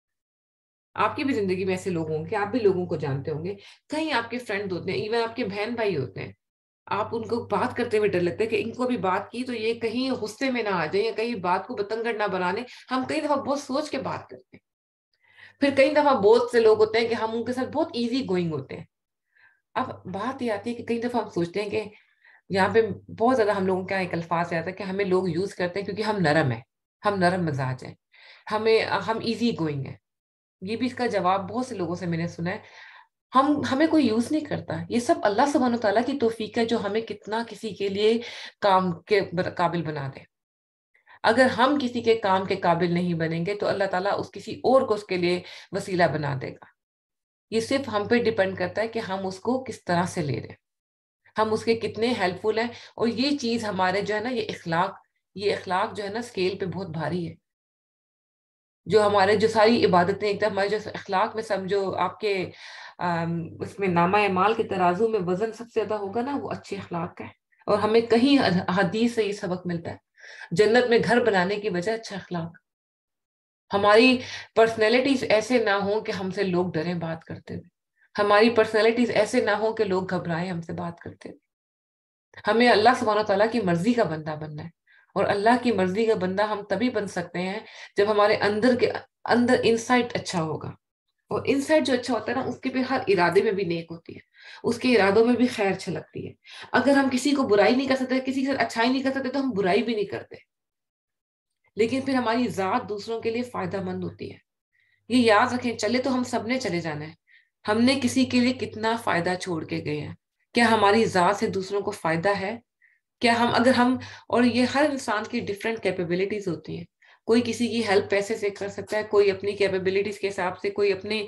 آپ کی بھی زندگی میں ایسے لوگ ہوں گے، آپ بھی لوگوں کو جانتے ہوں گے. کہیں آپ کے فرینڈ ہوتے ہیں، ایون آپ کے بہن بھائی ہوتے ہیں، آپ ان کو بات کرتے ہوئے ڈر لگتا ہے کہ ان کو بھی بات کی تو یہ کہیں غصے میں نہ آ جائے، یا کہیں بات کو بتنگڑ نہ بنانے. ہم کئی دفعہ بہت سوچ کے بات کرتے ہیں. پھر کئی دفعہ بہت سے لوگ ہوتے ہیں کہ ہم ان کے ساتھ بہت ایزی گوئنگ ہوتے ہیں. اب بات یہ آتی ہے کہ کئی دفعہ ہم سوچتے ہیں کہ یہاں پہ بہت زیادہ ہم لوگوں کا ایک الفاظ آتا ہے کہ ہمیں لوگ یوز کرتے ہیں کیونکہ ہم نرم ہیں، ہم نرم مزاج ہیں، ہمیں ہم ایزی گوئنگ ہیں. یہ بھی اس کا جواب بہت سے لوگوں سے میں نے سنا ہے. ہم ہمیں کوئی یوز نہیں کرتا. یہ سب اللہ سبحانہ و تعالیٰ کی توفیق ہے جو ہمیں کتنا کسی کے لیے کام کے قابل بنا دے. اگر ہم کسی کے کام کے قابل نہیں بنیں گے تو اللہ تعالیٰ اس کسی اور کو اس کے لیے وسیلہ بنا دے گا. یہ صرف ہم پہ ڈیپینڈ کرتا ہے کہ ہم اس کو کس طرح سے لے رہے ہیں، ہم اس کے کتنے ہیلپ فل ہیں. اور یہ چیز ہمارے جو ہے نا، یہ اخلاق یہ اخلاق جو ہے نا اسکیل پہ بہت بھاری ہے. جو ہمارے جو ساری عبادتیں، ایک دم ہمارے جو اخلاق میں سمجھو آپ کے اس میں نامہ اعمال کے ترازو میں وزن سب سے زیادہ ہوگا نا، وہ اچھے اخلاق کا ہے. اور ہمیں کہیں حدیث سے یہ سبق ملتا ہے، جنت میں گھر بنانے کی وجہ اچھا اخلاق. ہماری پرسنالٹیز ایسے نہ ہوں کہ ہم سے لوگ ڈریں بات کرتے ہوئے. ہماری پرسنالٹیز ایسے نہ ہوں کہ لوگ گھبرائیں ہم سے بات کرتے ہوئے. ہمیں اللہ سبحانہ تعالیٰ کی مرضی کا بندہ بننا ہے. اور اللہ کی مرضی کا بندہ ہم تبھی بن سکتے ہیں جب ہمارے اندر کے اندر انسائٹ اچھا ہوگا. اور انسائٹ جو اچھا ہوتا ہے نا، اس کے بھی ہر ارادے میں بھی نیک ہوتی ہے، اس کے ارادوں میں بھی خیر چھلکتی ہے. اگر ہم کسی کو برائی نہیں کر سکتے، کسی کے ساتھ اچھائی نہیں کر سکتے، تو ہم برائی بھی نہیں کرتے. لیکن پھر ہماری ذات دوسروں کے لیے فائدہ مند ہوتی ہے. یہ یاد رکھیں، چلے تو ہم سب نے چلے جانا ہے. ہم نے کسی کے لیے کتنا فائدہ چھوڑ کے گئے ہیں؟ کیا ہماری ذات سے دوسروں کو فائدہ ہے؟ کیا ہم اگر ہم اور یہ ہر انسان کی ڈفرینٹ کیپیبلٹیز ہوتی ہیں. کوئی کسی کی ہیلپ پیسے سے کر سکتا ہے، کوئی اپنی کیپیبلٹیز کے حساب سے، کوئی اپنی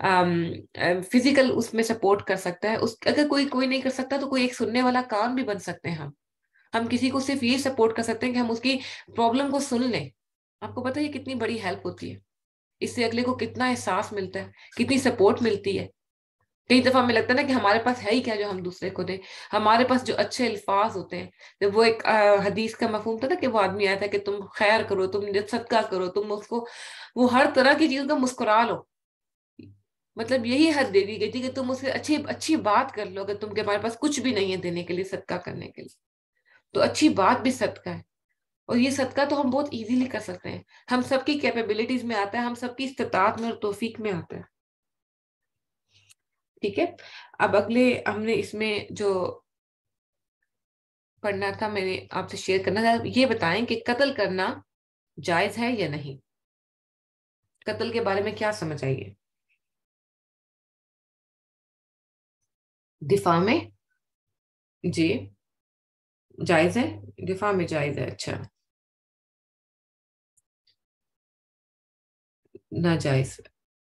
فزیکل اس میں سپورٹ کر سکتا ہے. اس اگر کوئی کوئی نہیں کر سکتا تو کوئی ایک سننے والا کان بھی بن سکتے ہیں. ہم ہم کسی کو صرف یہ سپورٹ کر سکتے ہیں کہ ہم اس کی پرابلم کو سن لیں. آپ کو پتہ ہے یہ کتنی بڑی ہیلپ ہوتی ہے. اس سے اگلے کو کتنا احساس ملتا ہے، کتنی سپورٹ ملتی ہے. کئی دفعہ ہمیں لگتا ہے نا کہ ہمارے پاس ہے ہی کیا جو ہم دوسرے کو دیں. ہمارے پاس جو اچھے الفاظ ہوتے ہیں، وہ ایک حدیث کا مفہوم تھا نا کہ وہ آدمی آیا تھا کہ تم خیر کرو، تم صدقہ کرو، تم اس کو وہ ہر طرح کی چیزوں کا مسکرا لو. مطلب یہی حد دے دی گئی تھی کہ تم اسے اچھی اچھی بات کر لو، اگر تم کے پاس کچھ بھی نہیں ہے دینے کے لیے، صدقہ کرنے کے لیے، تو اچھی بات بھی صدقہ ہے. اور یہ صدقہ تو ہم بہت ایزیلی کر سکتے ہیں، ہم سب کی کیپیبلٹیز میں آتا ہے، ہم سب کی استطاعت میں اور توفیق میں آتا ہے. ٹھیک ہے. اب اگلے ہم نے اس میں جو پڑھنا تھا، میں نے آپ سے شیئر کرنا تھا، یہ بتائیں کہ قتل کرنا جائز ہے یا نہیں، قتل کے بارے میں کیا سمجھ آئیے. دفاع میں جی جائز ہے، دفاع میں جائز ہے. اچھا، ناجائز.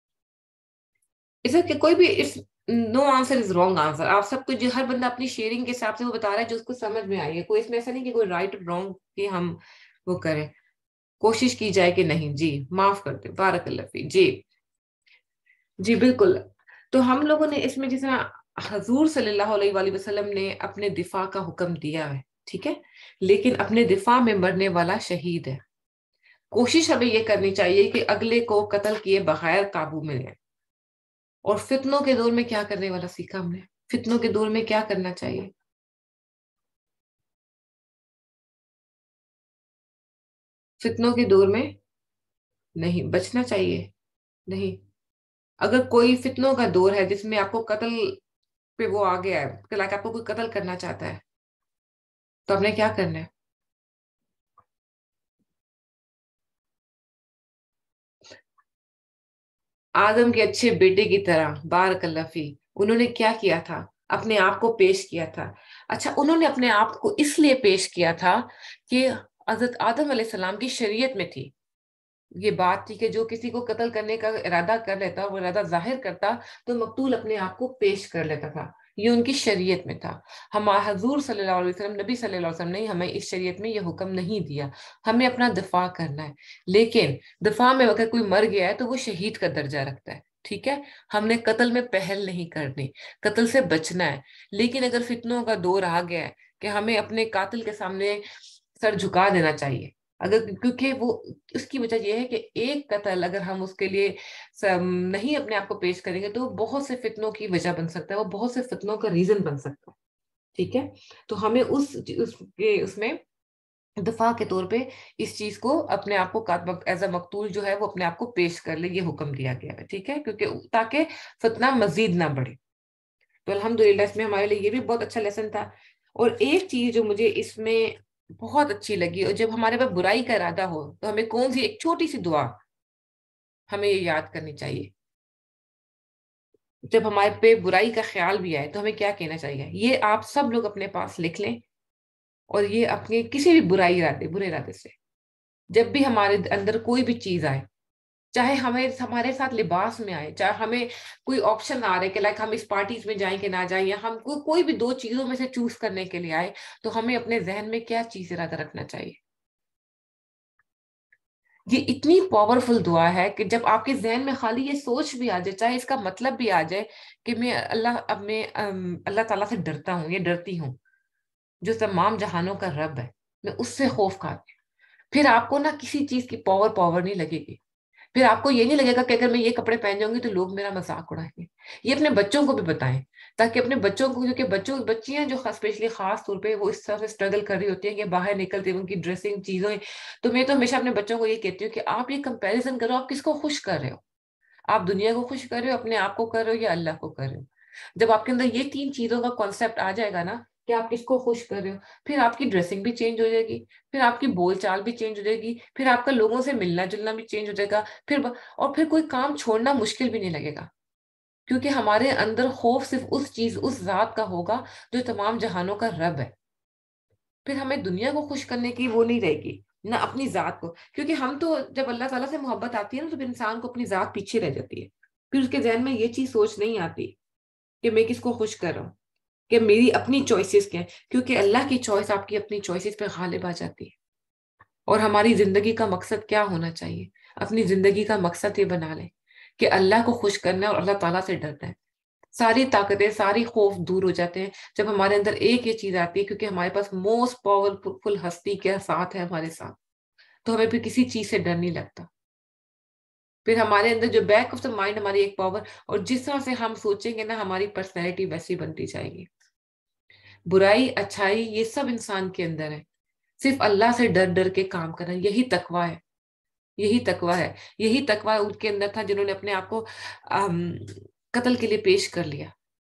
اس کہ کوئی بھی اس no answer is wrong answer. آپ سب کو جو ہر بندہ اپنی شیئرنگ کے حساب سے وہ بتا رہا ہے جو اس کو سمجھ میں آئی ہے. کوئی اس میں ایسا نہیں کہ کوئی رائٹ اور رانگ کہ ہم وہ کریں، کوشش کی جائے کہ نہیں. جی معاف کرتے، بارک اللہ فی. جی جی بالکل. تو ہم لوگوں نے اس میں جس طرح حضور صلی اللہ علیہ وآلہ وسلم نے اپنے دفاع کا حکم دیا ہے، ٹھیک ہے، لیکن اپنے دفاع میں مرنے والا شہید ہے. کوشش ہمیں یہ کرنی چاہیے کہ اگلے کو قتل کیے بغیر قابو میں لیں. اور فتنوں کے دور میں کیا کرنے والا سیکھا ہم نے، فتنوں کے دور میں کیا کرنا چاہیے. فتنوں کے دور میں نہیں بچنا چاہیے. نہیں، اگر کوئی فتنوں کا دور ہے جس میں آپ کو قتل پہ وہ آ گیا ہے کہ لائک آپ کو کوئی قتل کرنا چاہتا ہے، تو آپ نے کیا کرنا ہے. آدم کے اچھے بیٹے کی طرح، بارک اللہ فی، انہوں نے کیا کیا تھا، اپنے آپ کو پیش کیا تھا. اچھا، انہوں نے اپنے آپ کو اس لیے پیش کیا تھا کہ حضرت آدم علیہ السلام کی شریعت میں تھی یہ بات تھی کہ جو کسی کو قتل کرنے کا ارادہ کر لیتا، وہ ارادہ ظاہر کرتا، تو مقتول اپنے آپ کو پیش کر لیتا تھا. یہ ان کی شریعت میں تھا. ہم حضور صلی اللہ علیہ وسلم، نبی صلی اللہ علیہ وسلم نے ہمیں اس شریعت میں یہ حکم نہیں دیا. ہمیں اپنا دفاع کرنا ہے، لیکن دفاع میں اگر کوئی مر گیا ہے تو وہ شہید کا درجہ رکھتا ہے. ٹھیک ہے، ہم نے قتل میں پہل نہیں کرنی، قتل سے بچنا ہے. لیکن اگر فتنوں کا دور آ گیا ہے کہ ہمیں اپنے قاتل کے سامنے سر جھکا دینا چاہیے، اگر کیونکہ وہ اس کی وجہ یہ ہے کہ ایک قتل اگر ہم اس کے لیے نہیں اپنے آپ کو پیش کریں گے تو وہ بہت سے فتنوں کی وجہ بن سکتا ہے، وہ بہت سے فتنوں کا ریزن بن سکتا ہے. ٹھیک ہے، تو ہمیں اس اس, اس میں دفاع کے طور پہ اس چیز کو اپنے آپ کو ایز اے مقتول جو ہے وہ اپنے آپ کو پیش کر لے، یہ حکم دیا گیا ہے. ٹھیک ہے، کیونکہ تاکہ فتنہ مزید نہ بڑھے. تو الحمدللہ اس میں ہمارے لیے یہ بھی بہت اچھا لیسن تھا. اور ایک چیز جو مجھے اس میں بہت اچھی لگی، اور جب ہمارے پاس برائی کا ارادہ ہو تو ہمیں کون سی ایک چھوٹی سی دعا ہمیں یہ یاد کرنی چاہیے. جب ہمارے پہ برائی کا خیال بھی آئے تو ہمیں کیا کہنا چاہیے. یہ آپ سب لوگ اپنے پاس لکھ لیں، اور یہ اپنے کسی بھی برائی ارادے برے ارادے سے جب بھی ہمارے اندر کوئی بھی چیز آئے، چاہے ہمیں ہمارے ساتھ لباس میں آئے، چاہے ہمیں کوئی آپشن آ رہے کہ لائک ہم اس پارٹیز میں جائیں کہ نہ جائیں، یا ہم کو کوئی بھی دو چیزوں میں سے چوز کرنے کے لیے آئے، تو ہمیں اپنے ذہن میں کیا چیز ارادہ رکھنا چاہیے. یہ اتنی پاورفل دعا ہے کہ جب آپ کے ذہن میں خالی یہ سوچ بھی آ جائے، چاہے اس کا مطلب بھی آ جائے کہ میں اللہ اب میں اللہ تعالیٰ سے ڈرتا ہوں یا ڈرتی ہوں جو تمام جہانوں کا رب ہے، میں اس سے خوف کھاتی ہوں، پھر آپ کو نہ کسی چیز کی پاور پاور نہیں لگے گی. پھر آپ کو یہ نہیں لگے گا کہ اگر میں یہ کپڑے پہن جاؤں گی تو لوگ میرا مذاق اڑائیں گے. یہ اپنے بچوں کو بھی بتائیں، تاکہ اپنے بچوں کو، کیونکہ بچوں بچیاں جو اسپیشلی خاص طور پہ وہ اس طرح سے اسٹرگل کر رہی ہوتی ہیں کہ باہر نکلتے ان کی ڈریسنگ چیزیں، تو میں تو ہمیشہ اپنے بچوں کو یہ کہتی ہوں کہ آپ یہ کمپیریزن کرو، آپ کس کو خوش کر رہے ہو، آپ دنیا کو خوش کر رہے ہو، اپنے آپ کو کر رہے ہو، یا اللہ کو کر رہے ہو. جب آپ کے اندر یہ تین چیزوں کا کانسیپٹ آ جائے گا نا کہ آپ کس کو خوش کر رہے ہو، پھر آپ کی ڈریسنگ بھی چینج ہو جائے گی، پھر آپ کی بول چال بھی چینج ہو جائے گی، پھر آپ کا لوگوں سے ملنا جلنا بھی چینج ہو جائے گا، پھر اور پھر کوئی کام چھوڑنا مشکل بھی نہیں لگے گا، کیونکہ ہمارے اندر خوف صرف اس چیز اس ذات کا ہوگا جو تمام جہانوں کا رب ہے. پھر ہمیں دنیا کو خوش کرنے کی وہ نہیں رہے گی، نہ اپنی ذات کو، کیونکہ ہم تو جب اللہ تعالیٰ سے محبت آتی ہے نا تو انسان کو اپنی ذات پیچھے رہ جاتی ہے، پھر اس کے ذہن میں یہ چیز سوچ نہیں آتی کہ میں کس کو خوش کر رہا ہوں، کہ میری اپنی چوائسیز کیا ہیں، کیونکہ اللہ کی چوائس آپ کی اپنی چوائسیز پہ غالب آ جاتی ہے. اور ہماری زندگی کا مقصد کیا ہونا چاہیے، اپنی زندگی کا مقصد یہ بنا لیں کہ اللہ کو خوش کرنا ہے اور اللہ تعالیٰ سے ڈرنا ہے. ساری طاقتیں، ساری خوف دور ہو جاتے ہیں جب ہمارے اندر ایک یہ چیز آتی ہے، کیونکہ ہمارے پاس موسٹ پاورفل ہستی کے ساتھ ہے ہمارے ساتھ، تو ہمیں پھر کسی چیز سے ڈر نہیں لگتا، پھر ہمارے اندر جو بیک آف دا مائنڈ ہماری ایک پاور، اور جس طرح سے ہم سوچیں گے نا ہماری پرسنالٹی ویسی بنتی جائے گی. برائی اچھائی یہ سب انسان کے اندر ہے، صرف اللہ سے ڈر ڈر کے کام کرنا، یہی تقویٰ ہے، یہی تقویٰ ہے. یہی تقویٰ ان کے اندر تھا جنہوں نے اپنے آپ کو قتل کے لیے پیش کر لیا.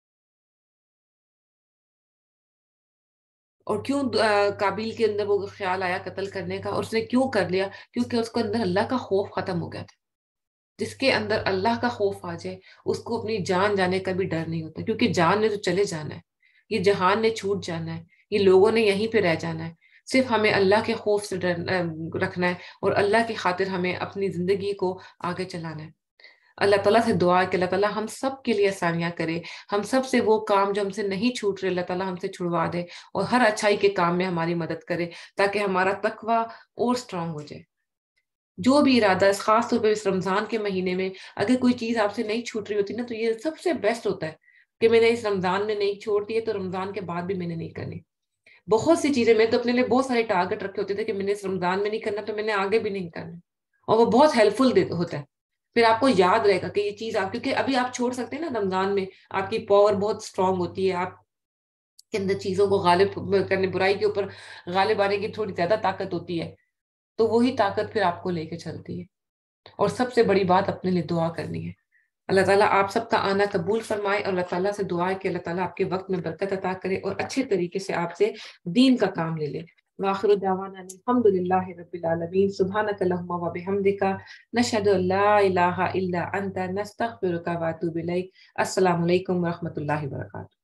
اور کیوں قابیل کے اندر وہ خیال آیا قتل کرنے کا، اور اس نے کیوں کر لیا؟ کیونکہ اس کے اندر اللہ کا خوف ختم ہو گیا تھا. جس کے اندر اللہ کا خوف آ جائے اس کو اپنی جان جانے کا بھی ڈر نہیں ہوتا، کیونکہ جان نے تو چلے جانا ہے، یہ جہان نے چھوٹ جانا ہے، یہ لوگوں نے یہیں پہ رہ جانا ہے. صرف ہمیں اللہ کے خوف سے ڈر رکھنا ہے اور اللہ کی خاطر ہمیں اپنی زندگی کو آگے چلانا ہے. اللہ تعالیٰ سے دعا ہے کہ اللہ تعالیٰ ہم سب کے لیے آسانیاں کرے، ہم سب سے وہ کام جو ہم سے نہیں چھوٹ رہے اللہ تعالیٰ ہم سے چھڑوا دے، اور ہر اچھائی کے کام میں ہماری مدد کرے تاکہ ہمارا تقویٰ اور سٹرونگ ہو جائے. جو بھی ارادہ ہے، خاص طور پہ اس رمضان کے مہینے میں اگر کوئی چیز آپ سے نہیں چھوٹ رہی ہوتی نا، تو یہ سب سے بیسٹ ہوتا ہے کہ میں نے اس رمضان میں نہیں چھوڑ دی ہے تو رمضان کے بعد بھی میں نے نہیں کرنی. بہت سی چیزیں، میں تو اپنے لیے بہت سارے ٹارگٹ رکھے ہوتے تھے کہ میں نے اس رمضان میں نہیں کرنا تو میں نے آگے بھی نہیں کرنا، اور وہ بہت ہیلپ فل ہوتا ہے. پھر آپ کو یاد رہے گا کہ یہ چیز آپ، کیونکہ ابھی آپ چھوڑ سکتے ہیں نا، رمضان میں آپ کی پاور بہت اسٹرانگ ہوتی ہے، آپ کے اندر چیزوں کو غالب کرنے، برائی کے اوپر غالب آنے کی تھوڑی زیادہ طاقت ہوتی ہے، تو وہی طاقت پھر آپ کو لے کے چلتی ہے. اور سب سے بڑی بات اپنے لیے دعا کرنی ہے. اللہ تعالیٰ آپ سب کا آنا قبول فرمائے، اور اللہ تعالیٰ سے دعا ہے کہ اللہ تعالیٰ آپ کے وقت میں برکت عطا کرے اور اچھے طریقے سے آپ سے دین کا کام لے لے. وآخر دعوانا الحمد للہ رب العالمین. سبحانک اللہم و بحمدک، نشہد ان لا الہ الا انت، نستغفرک و اتوب الیک. السلام علیکم و رحمۃ اللہ وبرکاتہ.